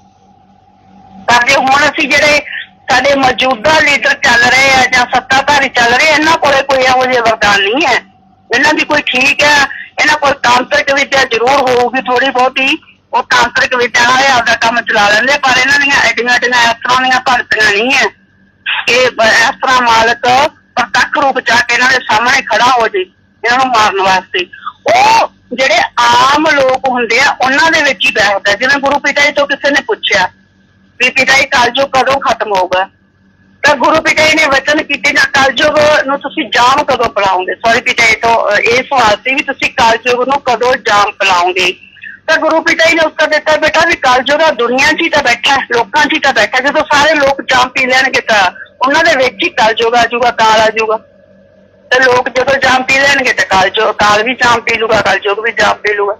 ਕਰਦੇ ਹੁਣ ਅਸੀਂ ਜਿਹੜੇ ਸਾਡੇ ਮੌਜੂਦਾ ਲੀਡਰ ਚੱਲ ਰਹੇ ਆ ਜਾਂ ਸੱਤਾਧਾਰੀ ਚੱਲ ਰਹੇ, ਇਹਨਾਂ ਕੋਲੇ ਕੋਈ ਇਹੋ ਜਿਹੇ ਵਰਦਾਨ ਨਹੀਂ ਹੈ। ਇਹਨਾਂ ਦੀ ਕੋਈ ਠੀਕ ਹੈ, ਇਹਨਾਂ ਕੋਲ ਤਾਂਤਰਿਕ ਵਿਦਿਆ ਜ਼ਰੂਰ ਹੋਊਗੀ ਥੋੜੀ ਬਹੁਤੀ, ਉਹ ਤਾਂਤਰਿਕ ਵਿਦਿਆ ਨਾਲ ਆਪਦਾ ਕੰਮ ਚਲਾ ਲੈਂਦੇ, ਪਰ ਇਹਨਾਂ ਦੀਆਂ ਐਡੀਆਂ ਇਸ ਤਰ੍ਹਾਂ ਦੀਆਂ ਭਗਤੀਆਂ ਨਹੀਂ ਹੈ ਕਿ ਇਸ ਤਰ੍ਹਾਂ ਮਾਲਕ ਪ੍ਰਤੱਖ ਰੂਪ ਚ ਆ ਕੇ ਇਹਨਾਂ ਦੇ ਸਾਹਮਣੇ ਖੜਾ ਹੋ ਜੇ ਇਹਨਾਂ ਨੂੰ ਮਾਰਨ ਵਾਸਤੇ। ਉਹ ਜਿਹੜੇ ਆਮ ਲੋਕ ਹੁੰਦੇ ਆ ਉਹਨਾਂ ਦੇ ਵਿੱਚ ਹੀ ਬੈਠਦਾ। ਜਿਵੇਂ ਗੁਰੂ ਪਿਤਾ ਜੀ ਤੋਂ ਕਿਸੇ ਨੇ ਪੁੱਛਿਆ ਵੀ ਪਿਤਾ ਜੀ ਕਲਯੁਗ ਕਦੋਂ ਖਤਮ ਹੋਊਗਾ, ਤਾਂ ਗੁਰੂ ਪਿਤਾ ਜੀ ਨੇ ਵਚਨ ਕੀਤੇ ਨਾ ਕਲਯੁਗ ਨੂੰ ਤੁਸੀਂ ਜਾਮ ਕਦੋਂ ਪਿਲਾਓਗੇ। ਸੌਰੀ ਪਿਤਾ ਜੀ ਤੋਂ ਇਹ ਸਵਾਲ ਸੀ ਵੀ ਤੁਸੀਂ ਕਲਯੁਗ ਨੂੰ ਕਦੋਂ ਜਾਮ ਪਿਲਾਓਗੇ। ਤਾਂ ਗੁਰੂ ਪਿਤਾ ਜੀ ਨੇ ਉੱਤਰ ਦਿੱਤਾ ਬੇਟਾ ਵੀ ਕਲਯੁਗ ਦੁਨੀਆ ਚ ਹੀ ਤਾਂ ਬੈਠਾ, ਲੋਕਾਂ ਚ ਹੀ ਤਾਂ ਬੈਠਾ। ਜਦੋਂ ਸਾਰੇ ਲੋਕ ਜਾਮ ਪੀ ਲੈਣਗੇ ਤਾਂ ਉਹਨਾਂ ਦੇ ਵਿੱਚ ਹੀ ਕਲਯੁਗ ਆ ਜਾਊਗਾ, ਕਾਲ ਆ ਜਾਊਗਾ। ਤੇ ਲੋਕ ਜਦੋਂ ਜਾਮ ਪੀ ਲੈਣਗੇ ਤੇ ਕਾਲ ਵੀ ਜਾਮ ਪੀ ਲੂਗਾ, ਕਲਯੁਗ ਵੀ ਜਾਮ ਪੀ ਲੂਗਾ।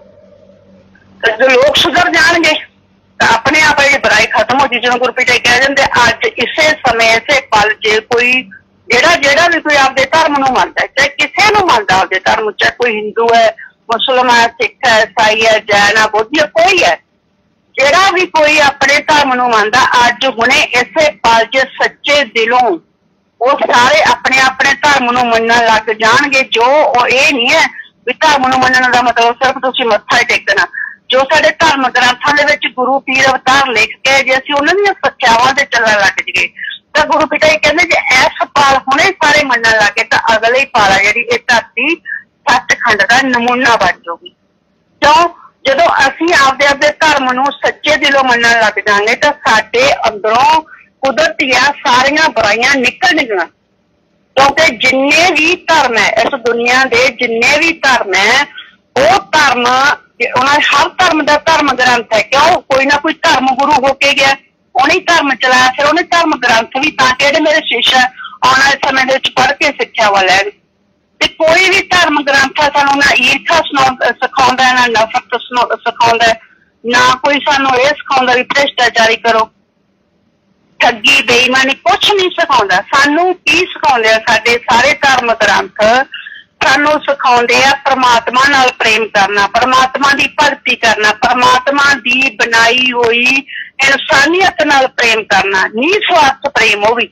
ਤੇ ਜਦੋਂ ਲੋਕ ਸੁਧਰ ਜਾਣਗੇ ਤਾਂ ਆਪਣੇ ਆਪ ਇਹ ਬੁਰਾਈ ਖਤਮ ਹੋ ਜੀ। ਜਿਵੇਂ ਗੁਰੂ ਪਿਤਾ ਜੀ ਕਹਿ ਦਿੰਦੇ ਅੱਜ ਇਸੇ ਸਮੇਂ ਇਸੇ ਪਲ ਜੇ ਕੋਈ ਜਿਹੜਾ ਵੀ ਕੋਈ ਆਪਦੇ ਧਰਮ ਨੂੰ ਮੰਨਦਾ, ਚਾਹੇ ਕਿਸੇ ਨੂੰ ਮੰਨਦਾ ਆਪਦੇ ਧਰਮ, ਚਾਹੇ ਕੋਈ ਹਿੰਦੂ ਹੈ, ਮੁਸਲਮਾਨ ਹੈ, ਸਿੱਖ ਹੈ, ਈਸਾਈ ਹੈ, ਜੈਨ ਹੈ, ਬੁੱਧ ਹੈ, ਕੋਈ ਹੈ, ਜਿਹੜਾ ਵੀ ਕੋਈ ਆਪਣੇ ਧਰਮ ਨੂੰ ਮੰਨਦਾ ਅੱਜ ਹੁਣੇ ਇਸੇ ਪਲ ਚ ਸੱਚੇ ਦਿਲੋਂ ਉਹ ਸਾਰੇ ਆਪਣੇ ਆਪਣੇ ਧਰਮ ਨੂੰ ਮੰਨਣ ਲੱਗ ਜਾਣਗੇ। ਜੋ ਉਹ ਇਹ ਨਹੀਂ ਹੈ ਵੀ ਧਰਮ ਨੂੰ ਮੰਨਣ ਦਾ ਮਤਲਬ ਸਿਰਫ ਤੁਸੀਂ ਮੱਥਾ ਹੀ ਟੇਕਣਾ। ਜੋ ਸਾਡੇ ਧਰਮ ਗ੍ਰੰਥਾਂ ਦੇ ਵਿੱਚ ਗੁਰੂ ਪੀਰ ਅਵਤਾਰ ਲਿਖ ਕੇ ਜੇ ਅਸੀਂ ਉਹਨਾਂ ਦੀਆਂ ਸੱਚਾਵਾਂ ਤੇ ਚੱਲਣ ਲੱਗ ਜਾਈਏ ਤਾਂ ਗੁਰੂ ਪਿਤਾ ਜੀ ਕਹਿੰਦੇ ਜੇ ਇਸ ਪਾਲ ਹੁਣੇ ਸਾਰੇ ਮੰਨਣ ਲੱਗੇ ਤਾਂ ਅਗਲੇ ਹੀ ਪਾਲ ਆ ਜਿਹੜੀ ਇਹ ਧਰਤੀ ਸੱਚਖੰਡ ਦਾ ਨਮੂਨਾ ਬਣ ਜਾਊਗੀ। ਕਿਉਂ? ਜਦੋਂ ਅਸੀਂ ਆਪਦੇ ਧਰਮ ਨੂੰ ਸੱਚੇ ਦਿਲੋਂ ਮੰਨਣ ਲੱਗ ਜਾਵਾਂਗੇ ਤਾਂ ਸਾਡੇ ਅੰਦਰੋਂ ਕੁਦਰਤ ਦੀਆਂ ਸਾਰੀਆਂ ਬੁਰਾਈਆਂ ਨਿਕਲਣਗੀਆਂ। ਕਿਉਂਕਿ ਜਿੰਨੇ ਵੀ ਧਰਮ ਹੈ ਇਸ ਦੁਨੀਆ ਦੇ, ਜਿੰਨੇ ਵੀ ਧਰਮ ਹੈ ਉਹ ਧਰਮ ਉਹਨਾਂ ਹਰ ਧਰਮ ਦਾ ਧਰਮ ਗ੍ਰੰਥ ਹੈ। ਕਿਉਂ? ਕੋਈ ਨਾ ਕੋਈ ਧਰਮ ਗੁਰੂ ਹੋ ਕੇ ਗਿਆ, ਉਹਨੇ ਧਰਮ ਚਲਾਇਆ, ਫਿਰ ਉਹਨੇ ਧਰਮ ਗ੍ਰੰਥ ਵੀ ਤਾਂ ਕਿ ਜਿਹੜੇ ਮੇਰੇ ਸ਼ਿਸ਼ ਆਉਣ ਵਾਲੇ ਸਮੇਂ ਦੇ ਵਿੱਚ ਪੜ੍ਹ ਕੇ ਸਿੱਖਿਆਵਾਂ ਲੈਣ। ਤੇ ਕੋਈ ਵੀ ਧਰਮ ਗ੍ਰੰਥ ਸਾਨੂੰ ਨਾ ਈਰਖਾ ਸਿਖਾਉਂਦਾ, ਨਾ ਨਫ਼ਰਤ ਸਿਖਾਉਂਦਾ, ਨਾ ਕੋਈ ਸਾਨੂੰ ਇਹ ਸਿਖਾਉਂਦਾ ਵੀ ਭ੍ਰਿਸ਼ਟਾਚਾਰੀ ਕਰੋ, ਠੱਗੀ, ਬੇਈਮਾਨੀ, ਕੁਛ ਨਹੀਂ ਸਿਖਾਉਂਦਾ। ਸਾਨੂੰ ਕੀ ਸਿਖਾਉਂਦੇ ਆ ਸਾਡੇ ਸਾਰੇ ਧਰਮ ਗ੍ਰੰਥ? ਸਾਨੂੰ ਸਿਖਾਉਂਦੇ ਆ ਪ੍ਰਮਾਤਮਾ ਨਾਲ ਪ੍ਰੇਮ ਕਰਨਾ, ਪ੍ਰਮਾਤਮਾ ਦੀ ਭਗਤੀ ਕਰਨਾ, ਪ੍ਰਮਾਤਮਾ ਦੀ ਬਣਾਈ ਹੋਈ ਇਨਸਾਨੀਅਤ ਨਾਲ ਪ੍ਰੇਮ ਕਰਨਾ, ਨਿਸਵਾਰਥ ਪ੍ਰੇਮ। ਉਹ ਵੀ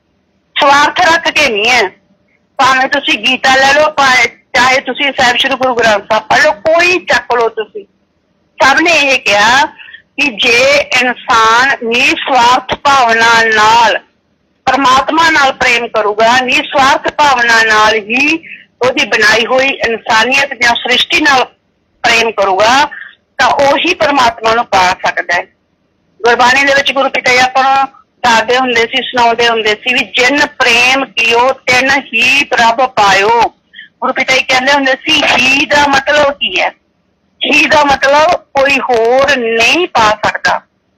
ਸਵਾਰਥ ਰੱਖ ਕੇ ਨਹੀਂ ਹੈ। ਭਾਵੇਂ ਤੁਸੀਂ ਗੀਤਾ ਲੈ ਲਓ, ਚਾਹੇ ਤੁਸੀਂ ਸਾਹਿਬ ਸ਼੍ਰੀ ਗੁਰੂ ਗ੍ਰੰਥ ਸਾਹਿਬ ਪੜ੍ਹ ਲਓ, ਕੋਈ ਚੱਕ ਲਓ ਤੁਸੀਂ, ਸਭ ਨੇ ਇਹ ਕਿਹਾ ਕਿ ਜੇ ਇਨਸਾਨ ਨਿਸਵਾਰਥ ਭਾਵਨਾ ਨਾਲ ਪ੍ਰਮਾਤਮਾ ਨਾਲ ਪ੍ਰੇਮ ਕਰੂਗਾ, ਨਿਸਵਾਰਥ ਭਾਵਨਾ ਨਾਲ ਹੀ ਉਹਦੀ ਬਣਾਈ ਹੋਈ ਇਨਸਾਨੀਅਤ ਜਾਂ ਸ੍ਰਿਸ਼ਟੀ ਨਾਲ ਪ੍ਰੇਮ ਕਰੂਗਾ ਤਾਂ ਉਹੀ ਪ੍ਰਮਾਤਮਾ ਨੂੰ ਪਾ ਸਕਦਾ ਹੈ। ਗੁਰਬਾਣੀ ਦੇ ਵਿੱਚ ਗੁਰੂ ਪਿਤਾ ਜੀ ਆਪਾਂ ਨੂੰ ਦੱਸਦੇ ਹੁੰਦੇ ਸੀ, ਸੁਣਾਉਂਦੇ ਹੁੰਦੇ ਸੀ ਵੀ ਜਿਨ ਪ੍ਰੇਮ ਕੀਓ ਤਿਨ ਹੀ ਪ੍ਰਭ ਪਾਇਓ। ਗੁਰੂ ਪਿਤਾ ਜੀ ਕਹਿੰਦੇ ਹੁੰਦੇ ਸੀ ਹੀ ਦਾ ਮਤਲਬ ਕੀ ਹੈ? ਹੀ ਦਾ ਮਤਲਬ ਕੋਈ ਹੋਰ ਨਹੀਂ ਪਾ ਸਕਦਾ,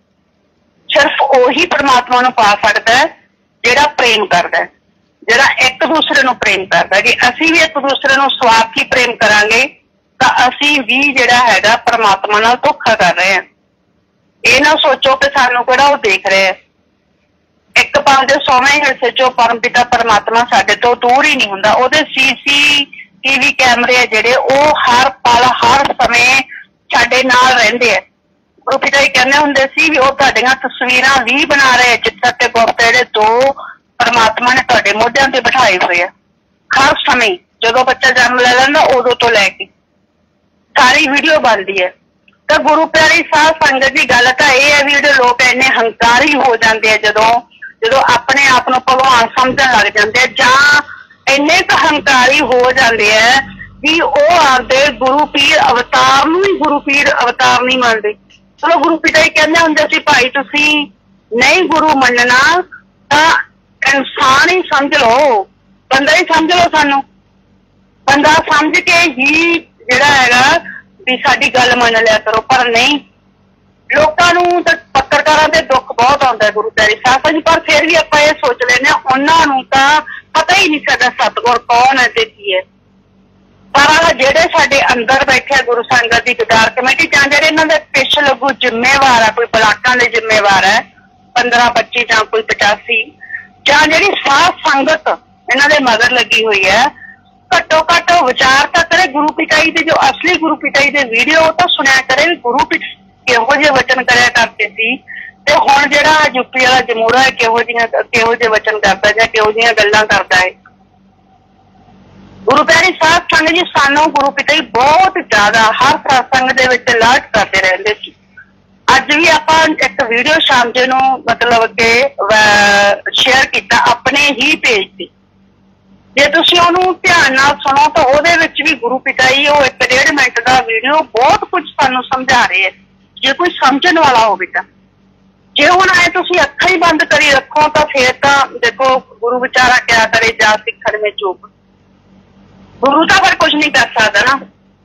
ਸਿਰਫ ਉਹੀ ਪ੍ਰਮਾਤਮਾ ਨੂੰ ਪਾ ਸਕਦਾ ਜਿਹੜਾ ਪ੍ਰੇਮ ਕਰਦਾ, ਜਿਹੜਾ ਇੱਕ ਦੂਸਰੇ ਨੂੰ ਪ੍ਰੇਮ ਕਰਦਾ। ਜੇ ਅਸੀਂ ਵੀ ਇੱਕ ਦੂਸਰੇ ਨੂੰ ਸਵਾਰਥੀ ਪ੍ਰੇਮ ਕਰਾਂਗੇ ਤਾਂ ਅਸੀਂ ਵੀ ਜਿਹੜਾ ਹੈਗਾ ਪ੍ਰਮਾਤਮਾ ਨਾਲ ਧੋਖਾ ਕਰ ਰਹੇ ਹਾਂ। ਇਹ ਨਾ ਸੋਚੋ ਕਿ ਸਾਨੂੰ ਕਿਹੜਾ ਉਹ ਦੇਖ ਰਿਹਾ। ਇੱਕ ਪਲ ਦੇ 100ਵੇਂ ਹਿੱਸੇ ਚੋਂ ਪਰਮ ਪਿਤਾ ਪਰਮਾਤਮਾ ਸਾਡੇ ਤੋਂ ਦੂਰ ਹੀ ਨਹੀਂ ਹੁੰਦਾ। ਉਹਦੇ CCTV ਕੈਮਰੇ ਆ ਜਿਹੜੇ ਉਹ ਹਰ ਪਲ ਹਰ ਸਮੇਂ ਸਾਡੇ ਨਾਲ ਰਹਿੰਦੇ ਆ। ਗੁਰੂ ਪਿਤਾ ਜੀ ਕਹਿੰਦੇ ਹੁੰਦੇ ਸੀ ਵੀ ਉਹ ਤੁਹਾਡੀਆਂ ਤਸਵੀਰਾਂ ਵੀ ਬਣਾ ਰਹੇ, ਚਿੱਤਰ ਤੇ ਗੁਪਤ ਜਿਹੜੇ ਦੋ ਪਰਮਾਤਮਾ ਨੇ ਤੁਹਾਡੇ ਮੋਢਿਆਂ ਤੇ ਬਿਠਾਏ ਹੋਏ ਆ। ਹਰ ਸਮੇਂ ਜਦੋਂ ਬੱਚਾ ਜਨਮ ਲੈ ਲੈਂਦਾ ਉਦੋਂ ਤੋਂ ਲੈ ਕੇ ਸਾਰੀ ਵੀਡੀਓ ਬਣਦੀ ਹੈ। ਤਾਂ ਗੁਰੂ ਪਿਆਰੀ ਸਾਧ ਸੰਗਤ ਦੀ ਗੱਲ ਤਾਂ ਇਹ ਹੈ ਵੀ ਜਿਹੜੇ ਲੋਕ ਇੰਨੇ ਹੰਕਾਰੀ ਹੋ ਜਾਂਦੇ ਆ, ਜਦੋਂ ਆਪਣੇ ਆਪ ਨੂੰ ਭਗਵਾਨ ਸਮਝਣ ਲੱਗ ਜਾਂਦੇ ਆ ਜਾਂ ਇੰਨੇ ਕੁ ਹੰਕਾਰੀ ਹੋ ਜਾਂਦੇ ਆ ਵੀ ਉਹ ਆਪਦੇ ਗੁਰੂ ਪੀਰ ਅਵਤਾਰ ਨੂੰ ਹੀ ਗੁਰੂ ਪੀਰ ਅਵਤਾਰ ਨਹੀਂ ਮੰਨਦੇ। मतलब गुरु पिता जी कहते होंगे सी भाई तुसी नहीं गुरु मनना तां इंसान ही समझ लो, बंदा ही समझ लो, सानू बंदा समझ के ही जिहड़ा हैगा भी साडी गल मन लिया करो। पर नहीं, लोकां नूं तां पत्रकारां दे दुख बहुत आउंदा गुरु प्यारे साहब जी, पर फिर भी आपां इह सोच लैंदे हां उन्हां नूं तां पता ही नहीं साडा सतगुर कौन है ते की है। पर ਜਿਹੜੇ ਸਾਡੇ ਅੰਦਰ ਬੈਠੇ ਗੁਰੂ ਸੰਗਤ ਦੀ ਗਦਾਰ ਕਮੇਟੀ ਜਾਂ ਜਿਹੜੇ ਇਹਨਾਂ ਦੇ ਪਿੱਛੇ ਲੱਗੂ ਜ਼ਿੰਮੇਵਾਰ ਆ, ਕੋਈ ਬਲਾਕਾਂ ਦੇ ਜ਼ਿੰਮੇਵਾਰ ਹੈ 15-25 ਜਾਂ ਕੋਈ 85 ਜਾਂ ਜਿਹੜੀ ਸਾਧ ਸੰਗਤ ਇਹਨਾਂ ਦੇ ਮਗਰ ਲੱਗੀ ਹੋਈ ਹੈ, ਘੱਟੋ ਘੱਟ ਵਿਚਾਰ ਤਾਂ ਕਰੇ ਗੁਰੂ ਪਿਤਾ ਜੀ ਦੇ, ਜੋ ਅਸਲੀ ਗੁਰੂ ਪਿਤਾ ਜੀ ਦੇ ਵੀਡੀਓ ਉਹ ਤਾਂ ਸੁਣਿਆ ਕਰੇ ਵੀ ਗੁਰੂ ਪਿਤਾ ਕਿਹੋ ਜਿਹੇ ਵਚਨ ਕਰਿਆ ਕਰਦੇ ਸੀ ਤੇ ਹੁਣ ਜਿਹੜਾ ਯੂਪੀ ਵਾਲਾ ਜਮੂਰਾ ਹੈ ਕਿਹੋ ਜਿਹੇ ਵਚਨ ਕਰਦਾ ਜਾਂ ਕਿਹੋ ਜਿਹੀਆਂ ਗੱਲਾਂ ਕਰਦਾ ਹੈ। ਗੁਰੂ ਪਿਆਰੀ ਸਾਧ ਸੰਗਤ ਜੀ ਸਾਨੂੰ ਗੁਰੂ ਪਿਤਾ ਜੀ ਬਹੁਤ ਜ਼ਿਆਦਾ ਹਰ ਸਤਸੰਗ ਦੇ ਵਿੱਚ ਅਲਰਟ ਕਰਦੇ ਰਹਿੰਦੇ ਸੀ। ਅੱਜ ਵੀ ਆਪਾਂ ਇੱਕ ਵੀਡੀਓ ਸ਼ਾਮ ਜੀ ਨੂੰ ਮਤਲਬ ਕਿ ਸ਼ੇਅਰ ਕੀਤਾ ਆਪਣੇ ਹੀ ਪੇਜ ਤੇ, ਜੇ ਤੁਸੀਂ ਉਹਨੂੰ ਧਿਆਨ ਨਾਲ ਸੁਣੋ ਤਾਂ ਉਹਦੇ ਵਿੱਚ ਵੀ ਗੁਰੂ ਪਿਤਾ ਜੀ ਉਹ 1-1.5 ਮਿੰਟ ਦਾ ਵੀਡੀਓ ਬਹੁਤ ਕੁਝ ਸਾਨੂੰ ਸਮਝਾ ਰਹੇ ਹੈ, ਜੇ ਕੋਈ ਸਮਝਣ ਵਾਲਾ ਹੋਵੇ ਤਾਂ। ਜੇ ਹੁਣ ਆਏ ਤੁਸੀਂ ਅੱਖਾਂ ਹੀ ਬੰਦ ਕਰੀ ਰੱਖੋ ਤਾਂ ਫਿਰ ਤਾਂ ਦੇਖੋ ਗੁਰੂ ਵਿਚਾਰਾ ਕਿਆ ਕਰੇ ਜਾ ਸਿੱਖਣ ਵਿੱਚ ਚੁੱਪ, ਗੁਰੂ ਤਾਂ ਪਰ ਕੁਝ ਨਹੀਂ ਕਰ ਸਕਦਾ ਨਾ।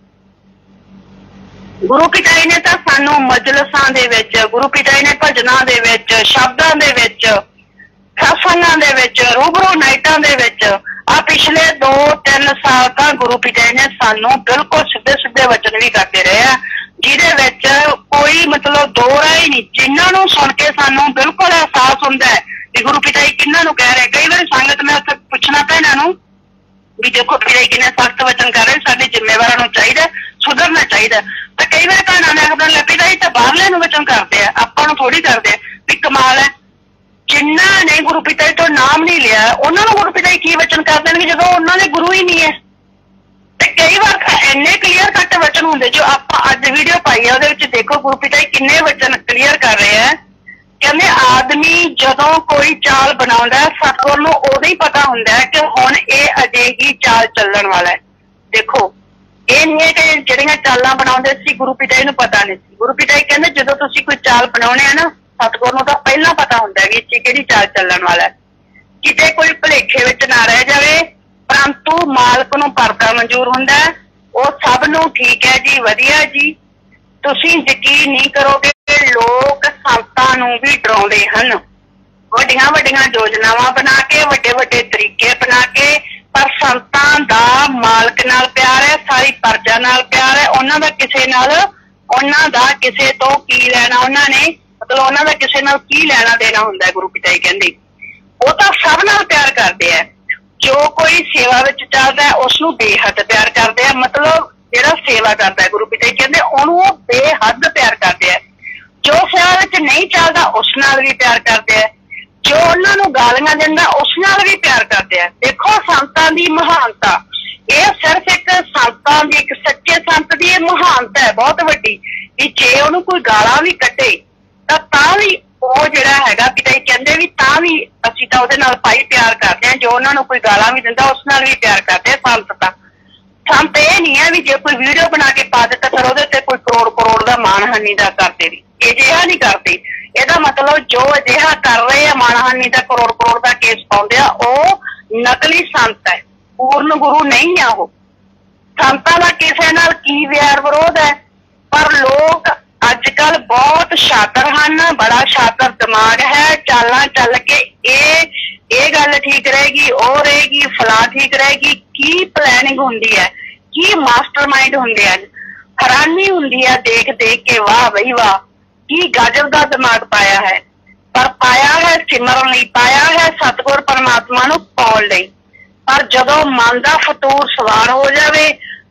ਗੁਰੂ ਪਿਤਾ ਜੀ ਨੇ ਤਾਂ ਸਾਨੂੰ ਮਜਲਸਾਂ ਦੇ ਵਿੱਚ, ਗੁਰੂ ਪਿਤਾ ਜੀ ਨੇ ਭਜਨਾਂ ਦੇ ਵਿੱਚ, ਸ਼ਬਦਾਂ ਦੇ ਵਿੱਚ, ਸਤਸੰਗਾਂ ਦੇ ਵਿੱਚ, ਰੂਬਰੂ ਨਾਈਟਾਂ ਦੇ ਵਿੱਚ ਆ ਪਿਛਲੇ 2-3 ਸਾਲ ਤਾਂ ਗੁਰੂ ਪਿਤਾ ਜੀ ਨੇ ਸਾਨੂੰ ਬਿਲਕੁਲ ਸਿੱਧੇ ਵਚਨ ਵੀ ਕਰਦੇ ਰਹੇ ਆ, ਜਿਹਦੇ ਵਿੱਚ ਕੋਈ ਮਤਲਬ ਦੋ ਰਾਹ ਹੀ ਨਹੀਂ, ਜਿਨ੍ਹਾਂ ਨੂੰ ਸੁਣ ਕੇ ਸਾਨੂੰ ਬਿਲਕੁਲ ਅਹਿਸਾਸ ਹੁੰਦਾ ਹੈ ਕਿ ਗੁਰੂ ਪਿਤਾ ਜੀ ਕਿਹਨਾਂ ਨੂੰ ਕਹਿ ਰਹੇ। ਕਈ ਵਾਰੀ ਸੰਗਤ ਮੈਂ ਉੱਥੇ ਪੁੱਛਣਾ ਪਿਆ ਇਹਨਾਂ ਨੂੰ ਵੀ ਦੇਖੋ ਪਿਤਾ ਜੀ ਕਿੰਨੇ ਸਖਤ ਵਚਨ ਕਰ ਰਹੇ, ਸਾਡੇ ਜ਼ਿੰਮੇਵਾਰਾਂ ਨੂੰ ਚਾਹੀਦਾ ਸੁਧਰਨਾ ਚਾਹੀਦਾ। ਤਾਂ ਕਈ ਵਾਰ ਭੈਣਾਂ ਨੇ ਆਖਦਾ ਪਿਤਾ ਜੀ ਤਾਂ ਬਾਹਰਲੇ ਨੂੰ ਵਚਨ ਕਰਦੇ ਆ, ਆਪਾਂ ਨੂੰ ਥੋੜ੍ਹੀ ਕਰਦੇ ਆ। ਵੀ ਕਮਾਲ ਹੈ, ਜਿਨ੍ਹਾਂ ਨੇ ਗੁਰੂ ਪਿਤਾ ਜੀ ਤੋਂ ਨਾਮ ਨਹੀਂ ਲਿਆ ਉਹਨਾਂ ਨੂੰ ਗੁਰੂ ਪਿਤਾ ਜੀ ਕੀ ਵਚਨ ਕਰ ਦੇਣਗੇ ਜਦੋਂ ਉਹਨਾਂ ਦੇ ਗੁਰੂ ਹੀ ਨਹੀਂ ਹੈ। ਤੇ ਕਈ ਵਾਰ ਇੰਨੇ ਕਲੀਅਰ ਕੱਟ ਵਚਨ ਹੁੰਦੇ ਜੋ ਆਪਾਂ ਅੱਜ ਵੀਡੀਓ ਪਾਈ ਹੈ ਉਹਦੇ ਵਿੱਚ ਦੇਖੋ ਗੁਰੂ ਪਿਤਾ ਜੀ ਕਿੰਨੇ ਵਚਨ ਕਲੀਅਰ ਕਰ ਰਹੇ ਆ। ਕਹਿੰਦੇ ਆਦਮੀ ਜਦੋਂ ਕੋਈ ਚਾਲ ਬਣਾਉਂਦਾ ਸਤਿਗੁਰ ਨੂੰ ਉਦੋਂ ਹੀ ਪਤਾ ਹੁੰਦਾ ਹੈ ਕਿ ਹੁਣ ਇਹ ਅਜਿਹੀ ਚਾਲ ਚੱਲਣ ਵਾਲਾ ਹੈ। ਦੇਖੋ ਇਹ ਨਹੀਂ ਹੈ ਕਿ ਜਿਹੜੀਆਂ ਚਾਲਾਂ ਬਣਾਉਂਦੇ ਸੀ ਗੁਰੂ ਪਿਤਾ ਜੀ ਨੂੰ ਪਤਾ ਨਹੀਂ ਸੀ। ਗੁਰੂ ਪਿਤਾ ਜੀ ਕਹਿੰਦੇ ਜਦੋਂ ਤੁਸੀਂ ਕੋਈ ਚਾਲ ਬਣਾਉਣੇ ਆ ਨਾ ਸਤਿਗੁਰ ਨੂੰ ਤਾਂ ਪਹਿਲਾਂ ਪਤਾ ਹੁੰਦਾ ਕਿ ਇਹ ਕਿਹੜੀ ਚਾਲ ਚੱਲਣ ਵਾਲਾ ਹੈ, ਕਿਤੇ ਕੋਈ ਭੁਲੇਖੇ ਵਿੱਚ ਨਾ ਰਹਿ ਜਾਵੇ। ਪਰੰਤੂ ਮਾਲਕ ਨੂੰ ਪਰਦਾ ਮਨਜ਼ੂਰ ਹੁੰਦਾ ਹੈ, ਉਹ ਸਭ ਨੂੰ ਠੀਕ ਹੈ ਜੀ, ਵਧੀਆ ਜੀ। ਤੁਸੀਂ ਯਕੀਨ ਨਹੀਂ ਕਰੋਗੇ ਲੋਕ ਸੰਤਾਂ ਨੂੰ ਵੀ ਡਰਾਉਂਦੇ ਹਨ, ਵੱਡੀਆਂ ਯੋਜਨਾਵਾਂ ਬਣਾ ਕੇ, ਵੱਡੇ ਤਰੀਕੇ ਬਣਾ ਕੇ, ਪਰ ਸੰਤਾਂ ਦਾ ਮਾਲਕ ਨਾਲ ਪਿਆਰ ਹੈ, ਸਾਰੀ ਪ੍ਰਜਾ ਨਾਲ ਪਿਆਰ ਹੈ। ਉਹਨਾਂ ਦਾ ਕਿਸੇ ਤੋਂ ਕੀ ਲੈਣਾ, ਉਹਨਾਂ ਨੇ ਮਤਲਬ ਉਹਨਾਂ ਦਾ ਕਿਸੇ ਨਾਲ ਕੀ ਲੈਣਾ ਦੇਣਾ ਹੁੰਦਾ ਹੈ। ਗੁਰੂ ਪਿਤਾ ਜੀ ਕਹਿੰਦੇ ਉਹ ਤਾਂ ਸਭ ਨਾਲ ਪਿਆਰ ਕਰਦੇ ਆ। ਜੋ ਕੋਈ ਸੇਵਾ ਵਿੱਚ ਚੱਲਦਾ ਹੈ ਉਸਨੂੰ ਬੇਹੱਦ ਪਿਆਰ ਕਰਦੇ ਆ, ਮਤਲਬ ਜਿਹੜਾ ਸੇਵਾ ਕਰਦਾ ਹੈ ਗੁਰੂ ਪਿਤਾ ਜੀ ਕਹਿੰਦੇ ਉਹਨੂੰ ਉਹ ਬੇਹੱਦ ਪਿਆਰ ਕਰਦੇ ਆ। ਜੋ ਸੇਵਾ ਵਿੱਚ ਨਹੀਂ ਚੱਲਦਾ ਉਸ ਨਾਲ ਵੀ ਪਿਆਰ ਕਰਦੇ ਆ, ਜੋ ਉਹਨਾਂ ਨੂੰ ਗਾਲੀਆਂ ਦਿੰਦਾ ਉਸ ਨਾਲ ਵੀ ਪਿਆਰ ਕਰਦੇ ਆ। ਦੇਖੋ ਸੰਤਾਂ ਦੀ ਮਹਾਨਤਾ, ਇਹ ਸਿਰਫ ਇੱਕ ਸੰਤਾਂ ਦੀ, ਇੱਕ ਸੱਚੇ ਸੰਤ ਦੀ ਇਹ ਮਹਾਨਤਾ ਹੈ ਬਹੁਤ ਵੱਡੀ ਵੀ ਜੇ ਉਹਨੂੰ ਕੋਈ ਗਾਲਾਂ ਵੀ ਕੱਢੇ ਤਾਂ ਵੀ ਉਹ ਜਿਹੜਾ ਹੈਗਾ ਪਿਤਾ ਜੀ ਕਹਿੰਦੇ ਵੀ ਤਾਂ ਵੀ ਅਸੀਂ ਤਾਂ ਉਹਦੇ ਨਾਲ ਭਾਈ ਪਿਆਰ ਕਰਦੇ ਹਾਂ। ਜੋ ਉਹਨਾਂ ਨੂੰ ਕੋਈ ਗਾਲਾਂ ਵੀ ਦਿੰਦਾ ਉਸ ਨਾਲ ਵੀ ਪਿਆਰ ਕਰਦੇ ਆ। ਸੰਤ ਇਹ ਨਹੀਂ ਹੈ ਵੀ ਜੇ ਕੋਈ ਵੀਡੀਓ ਬਣਾ ਕੇ ਪਾ ਦਿੱਤਾ ਫਿਰ ਉਹਦੇ ਤੇ ਕੋਈ ਕਰੋੜ ਦਾ ਮਾਣਹਾਨੀ ਦਾ ਕਰਦੇ ਵੀ, ਅਜਿਹਾ ਨਹੀਂ ਕਰਦੇ। ਇਹਦਾ ਮਤਲਬ ਜੋ ਅਜਿਹਾ ਕਰ ਰਹੇ ਆ ਮਾਣਹਾਨੀ ਦਾ ਕਰੋੜ ਦਾ ਕੇਸ ਪਾਉਂਦੇ ਆ ਉਹ ਨਕਲੀ ਸੰਤ ਹੈ, ਪੂਰਨ ਗੁਰੂ ਨਹੀਂ ਆ ਉਹ। ਸੰਤਾਂ ਦਾ ਕਿਸੇ ਨਾਲ ਕੀ ਵੈਰ ਵਿਰੋਧ ਹੈ, ਪਰ ਲੋਕ ਅੱਜ ਕੱਲ ਬਹੁਤ ਸ਼ਾਤਰ ਹਨ, ਬੜਾ ਸ਼ਾਤਰ ਦਿਮਾਗ ਹੈ। ਚਾਲਾਂ ਚੱਲ ਕੇ ਇਹ ਗੱਲ ਠੀਕ ਰਹੇਗੀ, ਉਹ ਰਹੇਗੀ, ਫਲਾਂ ਠੀਕ ਰਹੇਗੀ। ਕੀ ਪਲੈਨਿੰਗ ਹੁੰਦੀ ਹੈ, ਕੀ ਮਾਸਟਰਮਾਈਂਡ ਹੁੰਦੇ ਆ। ਹੈਰਾਨੀ ਹੁੰਦੀ ਹੈ ਦੇਖ ਕੇ, ਵਾਹ ਬਈ ਵਾਹ ਕੀ ਗਜਬ ਦਾ ਦਿਮਾਗ ਪਾਇਆ ਹੈ। ਪਰ ਪਾਇਆ ਹੈ ਸਿਮਰਨ ਲਈ, ਪਾਇਆ ਹੈ ਸਤਿਗੁਰ ਪਰਮਾਤਮਾ ਨੂੰ ਪਾਉਣ ਲਈ। ਪਰ ਜਦੋਂ ਮਨ ਦਾ ਫਤੂਰ ਸਵਾਰ ਹੋ ਜਾਵੇ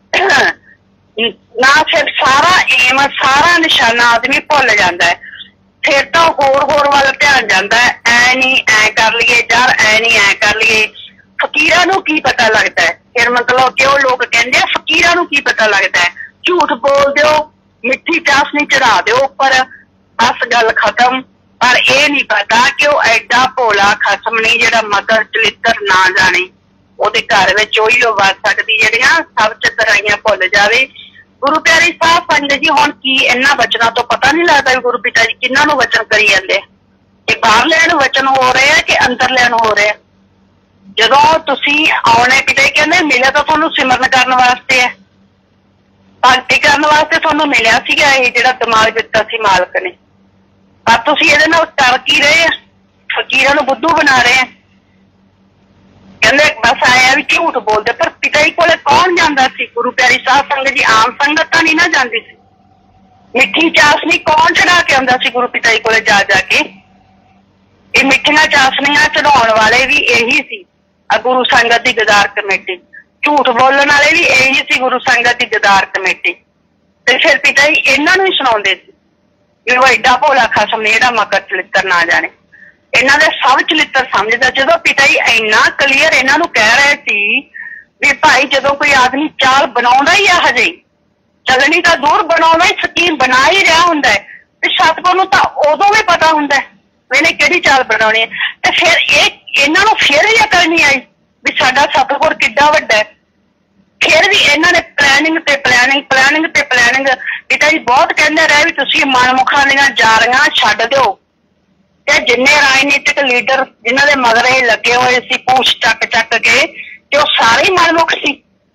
ਨਾ ਫਿਰ ਸਾਰਾ ਏਮ, ਸਾਰਾ ਨਿਸ਼ਾਨਾ ਆਦਮੀ ਭੁੱਲ ਜਾਂਦਾ ਹੈ। ਫਿਰ ਤਾਂ ਹੋਰ ਵੱਲ ਧਿਆਨ ਜਾਂਦਾ ਹੈ। ਐ ਨਹੀਂ ਐ ਕਰ ਲਈਏ ਯਾਰ, ਐ ਨਹੀਂ ਐ ਕਰ ਲਈਏ। ਫਕੀਰਾਂ ਨੂੰ ਕੀ ਪਤਾ ਲੱਗਦਾ ਹੈ, ਫਿਰ ਮਤਲਬ ਕਿ ਉਹ ਲੋਕ ਕਹਿੰਦੇ ਆ ਫਕੀਰਾਂ ਨੂੰ ਕੀ ਪਤਾ ਲੱਗਦਾ ਹੈ। ਝੂਠ ਬੋਲ ਦਿਓ, ਮਿੱਠੀ ਚਾਸ਼ਨੀ ਚੜਾ ਦਿਓ ਉੱਪਰ, ਬਸ ਗੱਲ ਖਤਮ। ਪਰ ਇਹ ਨਹੀਂ ਪਤਾ ਕਿ ਉਹ ਐਡਾ ਭੋਲਾ ਖਸਮ ਨਹੀਂ ਜਿਹੜਾ ਮਕਰ ਚਲਿੱਤਰ ਨਾ ਜਾਣੇ। ਉਹਦੇ ਘਰ ਵਿੱਚ ਉਹੀ ਉਹ ਵਸ ਸਕਦੀ ਜਿਹੜੀਆਂ ਸਭ ਚਤਰਾਈਆਂ ਭੁੱਲ ਜਾਵੇ। गुरु प्यारी साहब संगत जी हुण की इन्हां वचनां तो पता नहीं लगता भी गुरु पिता जी किन्हां नूं वचन करी जांदे कि बाहर लैण वचन हो रहे हैं कि अंदर लैण हो रहे हैं। जदों तुसीं आउणे पिता जी कहंदे मिले तो तुहानूं सिमरन करन वास्ते है, भगती करन वास्ते तुहानूं मिलिया सीगा इह जिहड़ा दिमाग दित्ता सी मालक ने, पर तुसीं इहदे नाल कर की रहे हैं? फकीरां नूं बुद्धू बना रहे हैं। कहंदे बस आया भी झूठ बोलते, पर पिता जी कोले कौन जांदा सी? गुरु प्यारी साहब संगत जी आम संगत तां नहीं ना जांदी सी। मिठी चासनी कौन चढ़ा के आंदा सी गुरु पिता जी कोले जा जाके? ये मिठियां चासनियां चढ़ाउण वाले भी यही सी गुरु संगत दी गदार कमेटी, झूठ बोलण वाले भी यही सी गुरु संगत दी गदार कमेटी। ते फिर पिता जी इन्हां नूं ही सुणाउंदे सी कि वो एडा भोला खसम ने जेहड़ा मकर चलित्र ना जाने, इन्हां दे सब चलित्र समझदा। जदों पिता जी इन्ना क्लीयर इन्हां नूं कह रहे सी भी भाई जदों कोई आदमी चाल बनाउंदा ही आ हजे चलनी तां दूर बनाउंदा ही स्कीम बना ही रहा हुंदा है, ते सतगुर नूं तां उदों भी पता हुंदा है इहने किहड़ी चाल बनाउणी है। ते फिर इन्हां नूं फिर ही अकल नहीं आई भी साडा सतगुर किड्डा वड्डा है। फिर भी इन्हां ने प्लैनिंग ते प्लैनिंग प्लैनिंग ते प्लैनिंग। पिता जी बहुत कहंदे रहे भी तुसीं मनमुखां दीआं जारियां छड्ड दिओ, ते जिन्ने राजनीतिक लीडर जिन्हां दे मगरे लगे होए सी पूछ चक चक के ते ओह सारे ही मनमुख सी।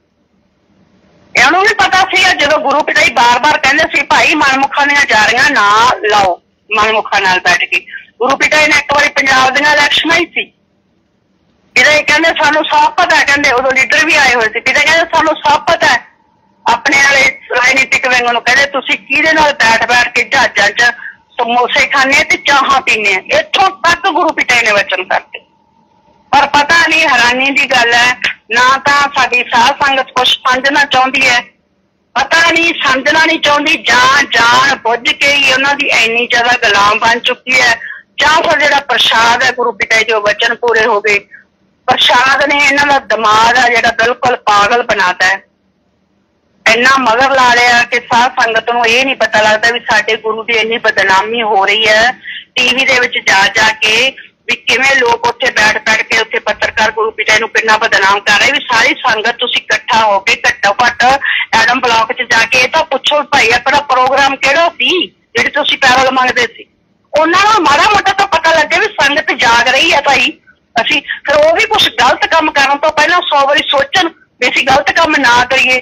इहनूं भी पता सीगा जदों गुरु पिता जी बार बार कहंदे सी भाई मनमुखां दीआं जारियां ना लाओ, मनमुखां नाल बैठ के। गुरु पिता जी ने एक बारी पंजाब दीआं इलैक्शनां ही सी, पिता जी कहंदे सानूं सब पता है, कहंदे उदों लीडर भी आए हुए सी, पिता कहंदे सानूं सब पता है। अपने वाले राजनीतिक विंग नूं कहंदे तुसीं किहदे नाल बैठ बैठ के जहाजां च समोसे खाने ते चाहां पीने, इत्थों तक गुरु पिता जी ने वचन करते। पर पता नहीं हैरानी की गल है ना तां साडी साध संगत कुछ समझना चाहुंदी है, पता नहीं समझना नहीं चाहुंदी, जान बुझ के ही उन्हां दी इन्नी ज्यादा गुलाम बन चुकी है। जां फिर जिहड़ा प्रसाद है गुरु पिता जी जो वचन पूरे हो गए, प्रसाद ने इन्हां दा दिमाग है जिहड़ा बिल्कुल पागल बनाता है। इन्ना मगर ला लिया कि साध संगत नूं ये नहीं पता लगता भी साडे गुरु की इन्नी बदनामी हो रही है। टीवी दे विच जा जाके भी किवें लोग उत्थे बैठ बैठ के उत्थे पत्रकार गुरु पिता नूं किन्ना बदनाम कर रहे। भी सारी संगत तुसीं इकट्ठा हो के घट्टो घट्ट एडम ब्लॉक च जाके ये तां पुछो भाई अपना प्रोग्राम किहड़ा सी जिहड़े तुसीं पैरोल मंगदे सी, उन्हां नूं माड़ा मोटा तां पता लगे भी संगत जाग रही है भाई। असीं फिर वो भी कुछ गलत काम करन तो पहलां 100 वारी सोचण भी असीं गलत काम ना करिए।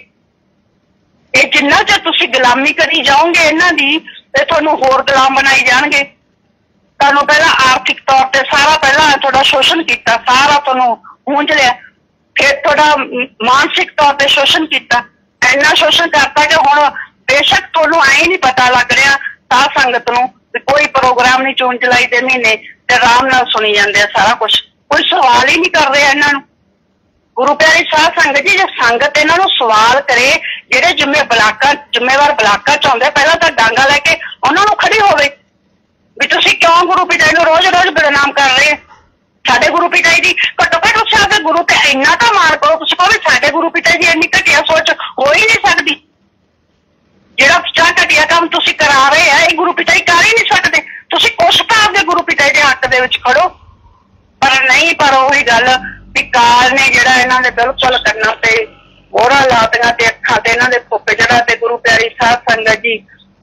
ये जिन्ना चਿਰ तुसीं गुलामी करी जाओगे इन्हां दी ते तुहानूं होर गुलाम बनाई जाणगे। तुहानूं पहलां आर्थिक तौर ते सारा पहलां तुहाडा शोषण कीता, सारा तुहानूं हूंज लिया, फिर तुहाडा मानसिक तौर ते शोषण कीता, इन्ना शोषण करता कि हुण बेशक तुहानूं ऐ नहीं पता लग रहा साध संगत नूं कोई प्रोग्राम नहीं जून जुलाई दे महीने ते आराम नाल सुनी जांदे आ सारा कुछ, कोई सवाल ही नहीं कर रहा इन्हां नूं। गुरु प्यारी साध संगत जी जो संगत इन्हां नूं सवाल करे जिहड़े जिम्मेवार बलाका च आउंदे पहलां तां डांगा लैके उन्हां नूं खड़ी होवे भी तुसीं क्यों गुरु पिता जी नूं रोज रोज बदनाम कर रहे हैं। साडे गुरु पिता जी दी घट्टो घट्ट उस आके गुरु ते इन्ना तां मान करो, तुसीं कहो साडे गुरु पिता जी इन्नी घटिया सोच हो ही नहीं सकदी। जिहड़ा चाह घटिया काम तुसीं करा रहे हैं ये गुरु पिता जी कर ही नहीं सकदे। तुसीं कुछ तां आपदे गुरु पिता जी दे हक दे विच खड़ो, पर नहीं। पर ओही गल भी काल ने जिहड़ा इन्हां दे बिल्कुल कन्नां ते मोहरां लातियां ते अखां ते इन्हां दे फुक जिहड़ा ते गुरु प्यारी साध संगत जी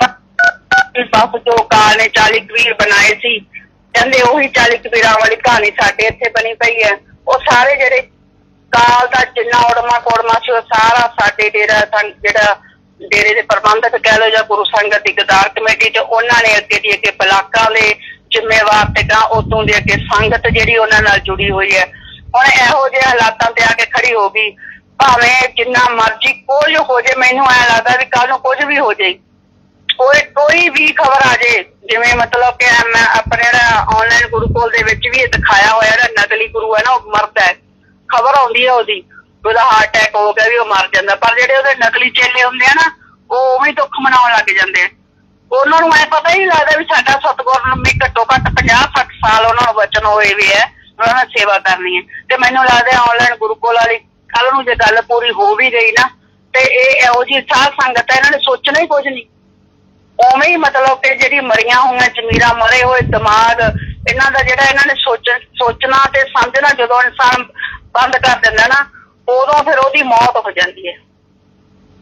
बस जो काल ने 40 कबीर बनाए सी, कहंदे ओही 40 कबीरां वाली कहानी साडे इत्थे बनी पई है। वो सारे जिहड़े काल दा जिन्ना उड़मा कोड़मा सी वो सारा साडे डेरा जिहड़ा डेरे दे प्रबंधक कह लो जां गुरु संगत दी गदार कमेटी च उन्हां ने अगे दी अगे बलाकां दे जिम्मेवार ते गां उतों दे अगे संगत जिहड़ी उन्हां नाल जुड़ी हुई है। हुण इहो जिहे हालातां ते आके खड़ी हो गई, भावें जिन्ना मर्जी कुछ हो जाए, मैनूं ऐ लगदा भी कल नूं कुछ भी हो जाए, कोई भी खबर आ जाए, जिवें मतलब कि मैं अपने ऑनलाइन गुरुकुल दे विच भी दिखाया होया जिहड़ा नकली गुरु है ना वो मरदा है, खबर आउंदी है ओहदी ਉਹਦਾ हार्ट अटैक हो गया भी वो मर जाता, पर ਜਿਹੜੇ ਉਹਦੇ नकली चेले ਹੁੰਦੇ ਆ ना ਉਹ ਉਵੇਂ दुख मनाउण लग ਜਾਂਦੇ ਆ। ਉਹਨਾਂ ਨੂੰ ਐ पता ही नहीं लगता भी साडा सतगुर ने घट्टो घट्ट 50-60 साल ਉਹਨਾਂ ਨੂੰ वचन होए भी है ਉਹਨਾਂ ने सेवा करनी है। ਤੇ ਮੈਨੂੰ ਲੱਗਦਾ ऑनलाइन गुरुकुल वाली ਕੱਲ ਨੂੰ ਜੇ ਗੱਲ पूरी हो भी गई ना ਤੇ ਇਹ ਇਹੋ ਜਿਹੀ ਸਾਧ ਸੰਗਤ ਹੈ ਇਹਨਾਂ ने सोचना ही कुछ नहीं, ਉਵੇਂ ਹੀ मतलब कि ਜਿਹੜੀ ਮਰੀਆਂ ਹੋਈਆਂ ਜ਼ਮੀਰਾਂ ਮਰੇ ਹੋਏ ਦਿਮਾਗ ਇਹਨਾਂ ਦਾ ਜਿਹੜਾ ਇਹਨਾਂ ਨੇ सोचना ਤੇ समझना ਜਦੋਂ इंसान बंद कर दिंदा ना उदों फिर ओहदी मौत हो जाती है।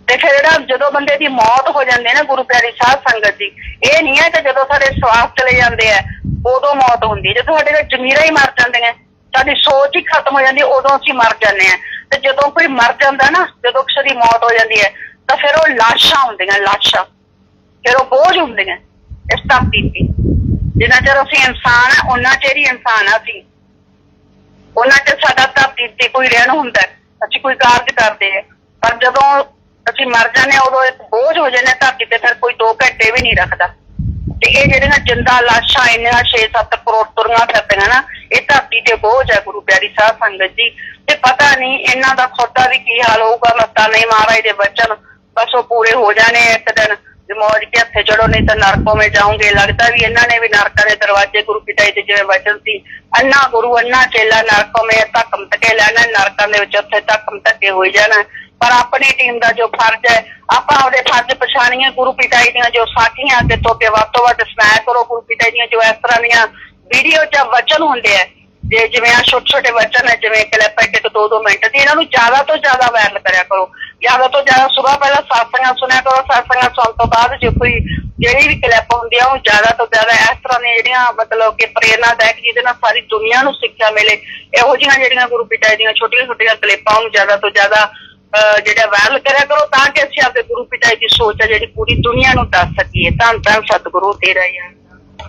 ਤੇ ਫਿਰ ਜਿਹੜਾ ਜਦੋਂ ਬੰਦੇ ਦੀ ਮੌਤ ਹੋ ਜਾਂਦੀ ਹੈ ਨਾ ਗੁਰੂ ਪਿਆਰੀ ਸਾਧ ਸੰਗਤ ਜੀ, ਇਹ ਨਹੀਂ ਹੈ ਕਿ ਜਦੋਂ ਸਾਡੇ ਸਵਾਸ ਚਲੇ ਜਾਂਦੇ ਆ ਉਦੋਂ ਮੌਤ ਹੁੰਦੀ ਹੈ। ਜਦੋਂ ਸਾਡੇ ਜ਼ਮੀਰਾਂ ਹੀ ਮਰ ਜਾਂਦੀਆਂ, ਸਾਡੀ ਸੋਚ ਹੀ ਖਤਮ ਹੋ ਜਾਂਦੀ, ਉਦੋਂ ਅਸੀਂ ਮਰ ਜਾਂਦੇ ਹਾਂ। ਤੇ ਜਦੋਂ ਕੋਈ ਮਰ ਜਾਂਦਾ ਨਾ, ਜਦੋਂ ਕਿਸੇ ਦੀ ਮੌਤ ਹੋ ਜਾਂਦੀ ਹੈ ਤਾਂ ਫਿਰ ਉਹ ਲਾਸ਼ਾਂ ਹੁੰਦੀਆਂ, ਲਾਸ਼ਾਂ ਫਿਰ ਉਹ ਬੋਝ ਹੁੰਦੀਆਂ ਇਸ ਧਰਤੀ ਤੇ। ਜਿੰਨਾ ਚਿਰ ਅਸੀਂ ਇਨਸਾਨ ਆ ਉਹਨਾਂ ਚਿਰ ਹੀ ਇਨਸਾਨ ਆ ਅਸੀਂ, ਉਹਨਾਂ ਚਿਰ ਸਾਡਾ ਧਰਤੀ ਤੇ ਕੋਈ ਰਹਿਣ ਹੁੰਦਾ, ਅਸੀਂ ਕੋਈ ਕਾਰਜ ਕਰਦੇ ਆ। ਪਰ ਜਦੋਂ ਅਸੀਂ ਮਰ ਜਾਂਦੇ ਹਾਂ ਉਦੋਂ ਇੱਕ ਬੋਝ ਹੋ ਜਾਂਦੇ ਧਰਤੀ ਤੇ, ਫਿਰ ਕੋਈ 2 ਘੰਟੇ ਵੀ ਨਹੀਂ ਰੱਖਦਾ। ਤੇ ਇਹ ਜਿਹੜੀਆਂ ਜਿੰਦਾ ਲਾਸ਼ਾਂ ਇੰਨੀਆਂ 6-7 ਕਰੋੜ ਤੁਰੀਆਂ ਫਿਰਦੀਆਂ ਨਾ, ਇਹ ਧਰਤੀ ਤੇ ਬੋਝ ਹੈ ਗੁਰੂ ਪਿਆਰੀ ਸਾਧ ਸੰਗਤ ਜੀ। ਤੇ ਪਤਾ ਨਹੀਂ ਇਹਨਾਂ ਦਾ ਖੁਦ ਦਾ ਵੀ ਕੀ ਹਾਲ ਹੋਊਗਾ। ਮੱਤਾ ਨਹੀਂ ਮਹਾਰਾਜ ਦੇ ਵਚਨ ਬਸ ਉਹ ਪੂਰੇ ਹੋ ਜਾਣੇ ਇੱਕ ਦਿਨ, मौज के हथे चढ़ो नहीं तो नरकों में जाओगे। लगता भी इन्होंने भी नरकों के दरवाजे गुरु पिता जी जिवें वचन सी, अन्ना गुरु अन्ना चेला नरकों में धक्म धके लैना, नरकों के उत्थे धक्म धके हो जाना। पर अपनी टीम का जो फर्ज है आप अपने फर्ज पछाणीए। गुरु पिता जी दी जो साखियां अगे तो अगे वध तो वध सुनाया करो। गुरु पिता जी जो इस तरह दी वीडियो च वचन होंदे है जिवें आ छोटे छोटे वचन है, जिवें क्लिप एक 2-2 मिनट दी, इन्हां नूं ज्यादा तो ज्यादा वायरल करया करो। ज्यादा तो ज्यादा सुबह पहला सत्संग सुनिया करो, सत्संग सुन तो बाद जो कोई जिहड़ी भी क्लिप हुंदी है ज्यादा तो ज्यादा इस तरह दी जिहड़ियां मतलब कि प्रेरणादायक जिहदे नाल सारी दुनिया नूं सिक्ख्या मिले, इहो जिहियां जिहड़ियां गुरु पिता जी दी छोटियां छोटियां क्लिपां नूं ज्यादा तो ज्यादा जिहड़ा वायरल करया करो, ताकि असीं अपने गुरु पिता जी दी सोच है जिहड़ी पूरी दुनिया नूं दस सकीए। धन धन सतगुरु तेरा ही है।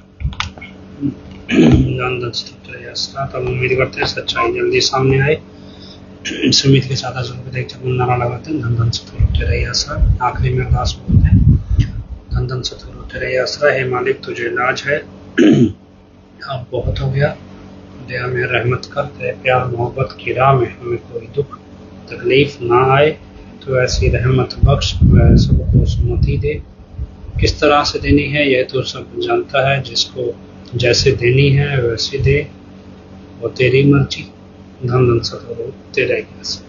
तो उम्मीद करते हैं सच्चाई जल्दी सामने आए। इस उम्मीद के साथ नारा लगाते हैं, धन धन सतगुरु तेरा ही आसरा। आखिरी में अरदास बोलते हैं, धन धन सतगुरु तेरा ही आसरा। हे मालिक तुझे इलाज है, अब बहुत हो गया, दया में रहमत कर, तेरे प्यार मोहब्बत की राह में हमें कोई दुख तकलीफ ना आए, तो ऐसी रहमत बख्श, वह सबको सुमति दे। किस तरह से देनी है यह तो सब जानता है, जिसको जैसे देनी है वैसे दे, वो तेरी मर्जी। धन धन सतगुरु तेरा ही आसरा।